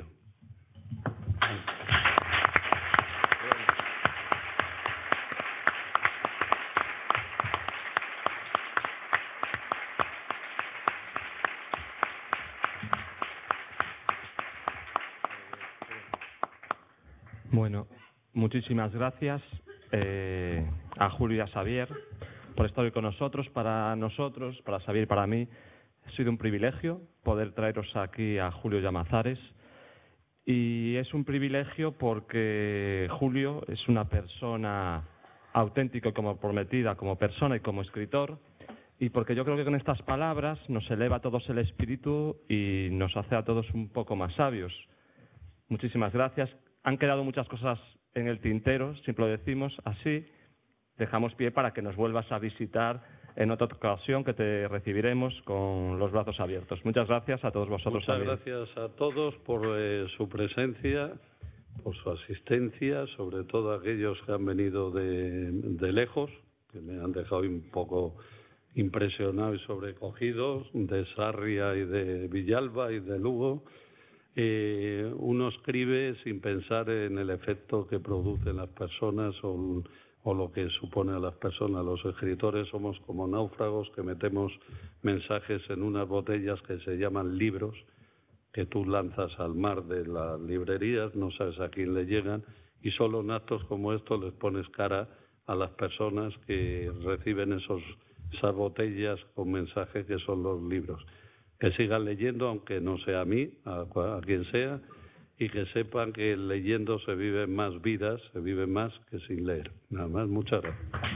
Bueno, muchísimas gracias eh, a Julio y a Xavier por estar hoy con nosotros. Para nosotros, para Xavier y para mí, ha sido un privilegio poder traeros aquí a Julio Llamazares. Y es un privilegio porque Julio es una persona auténtica y como prometida como persona y como escritor, y porque yo creo que con estas palabras nos eleva a todos el espíritu y nos hace a todos un poco más sabios. Muchísimas gracias. Han quedado muchas cosas en el tintero, siempre lo decimos así. Dejamos pie para que nos vuelvas a visitar en otra ocasión, que te recibiremos con los brazos abiertos. Muchas gracias a todos vosotros. Muchas también. gracias a todos por eh, su presencia, por su asistencia, sobre todo a aquellos que han venido de, de lejos, que me han dejado un poco impresionado y sobrecogido, de Sarria y de Villalba y de Lugo. Eh, uno escribe sin pensar en el efecto que producen las personas o, o lo que supone a las personas. Los escritores somos como náufragos que metemos mensajes en unas botellas que se llaman libros, que tú lanzas al mar de las librerías, no sabes a quién le llegan, y solo en actos como estos les pones cara a las personas que reciben esos, esas botellas con mensajes que son los libros. Que sigan leyendo, aunque no sea a mí, a, a quien sea, y que sepan que leyendo se viven más vidas, se vive más que sin leer. Nada más, muchas gracias.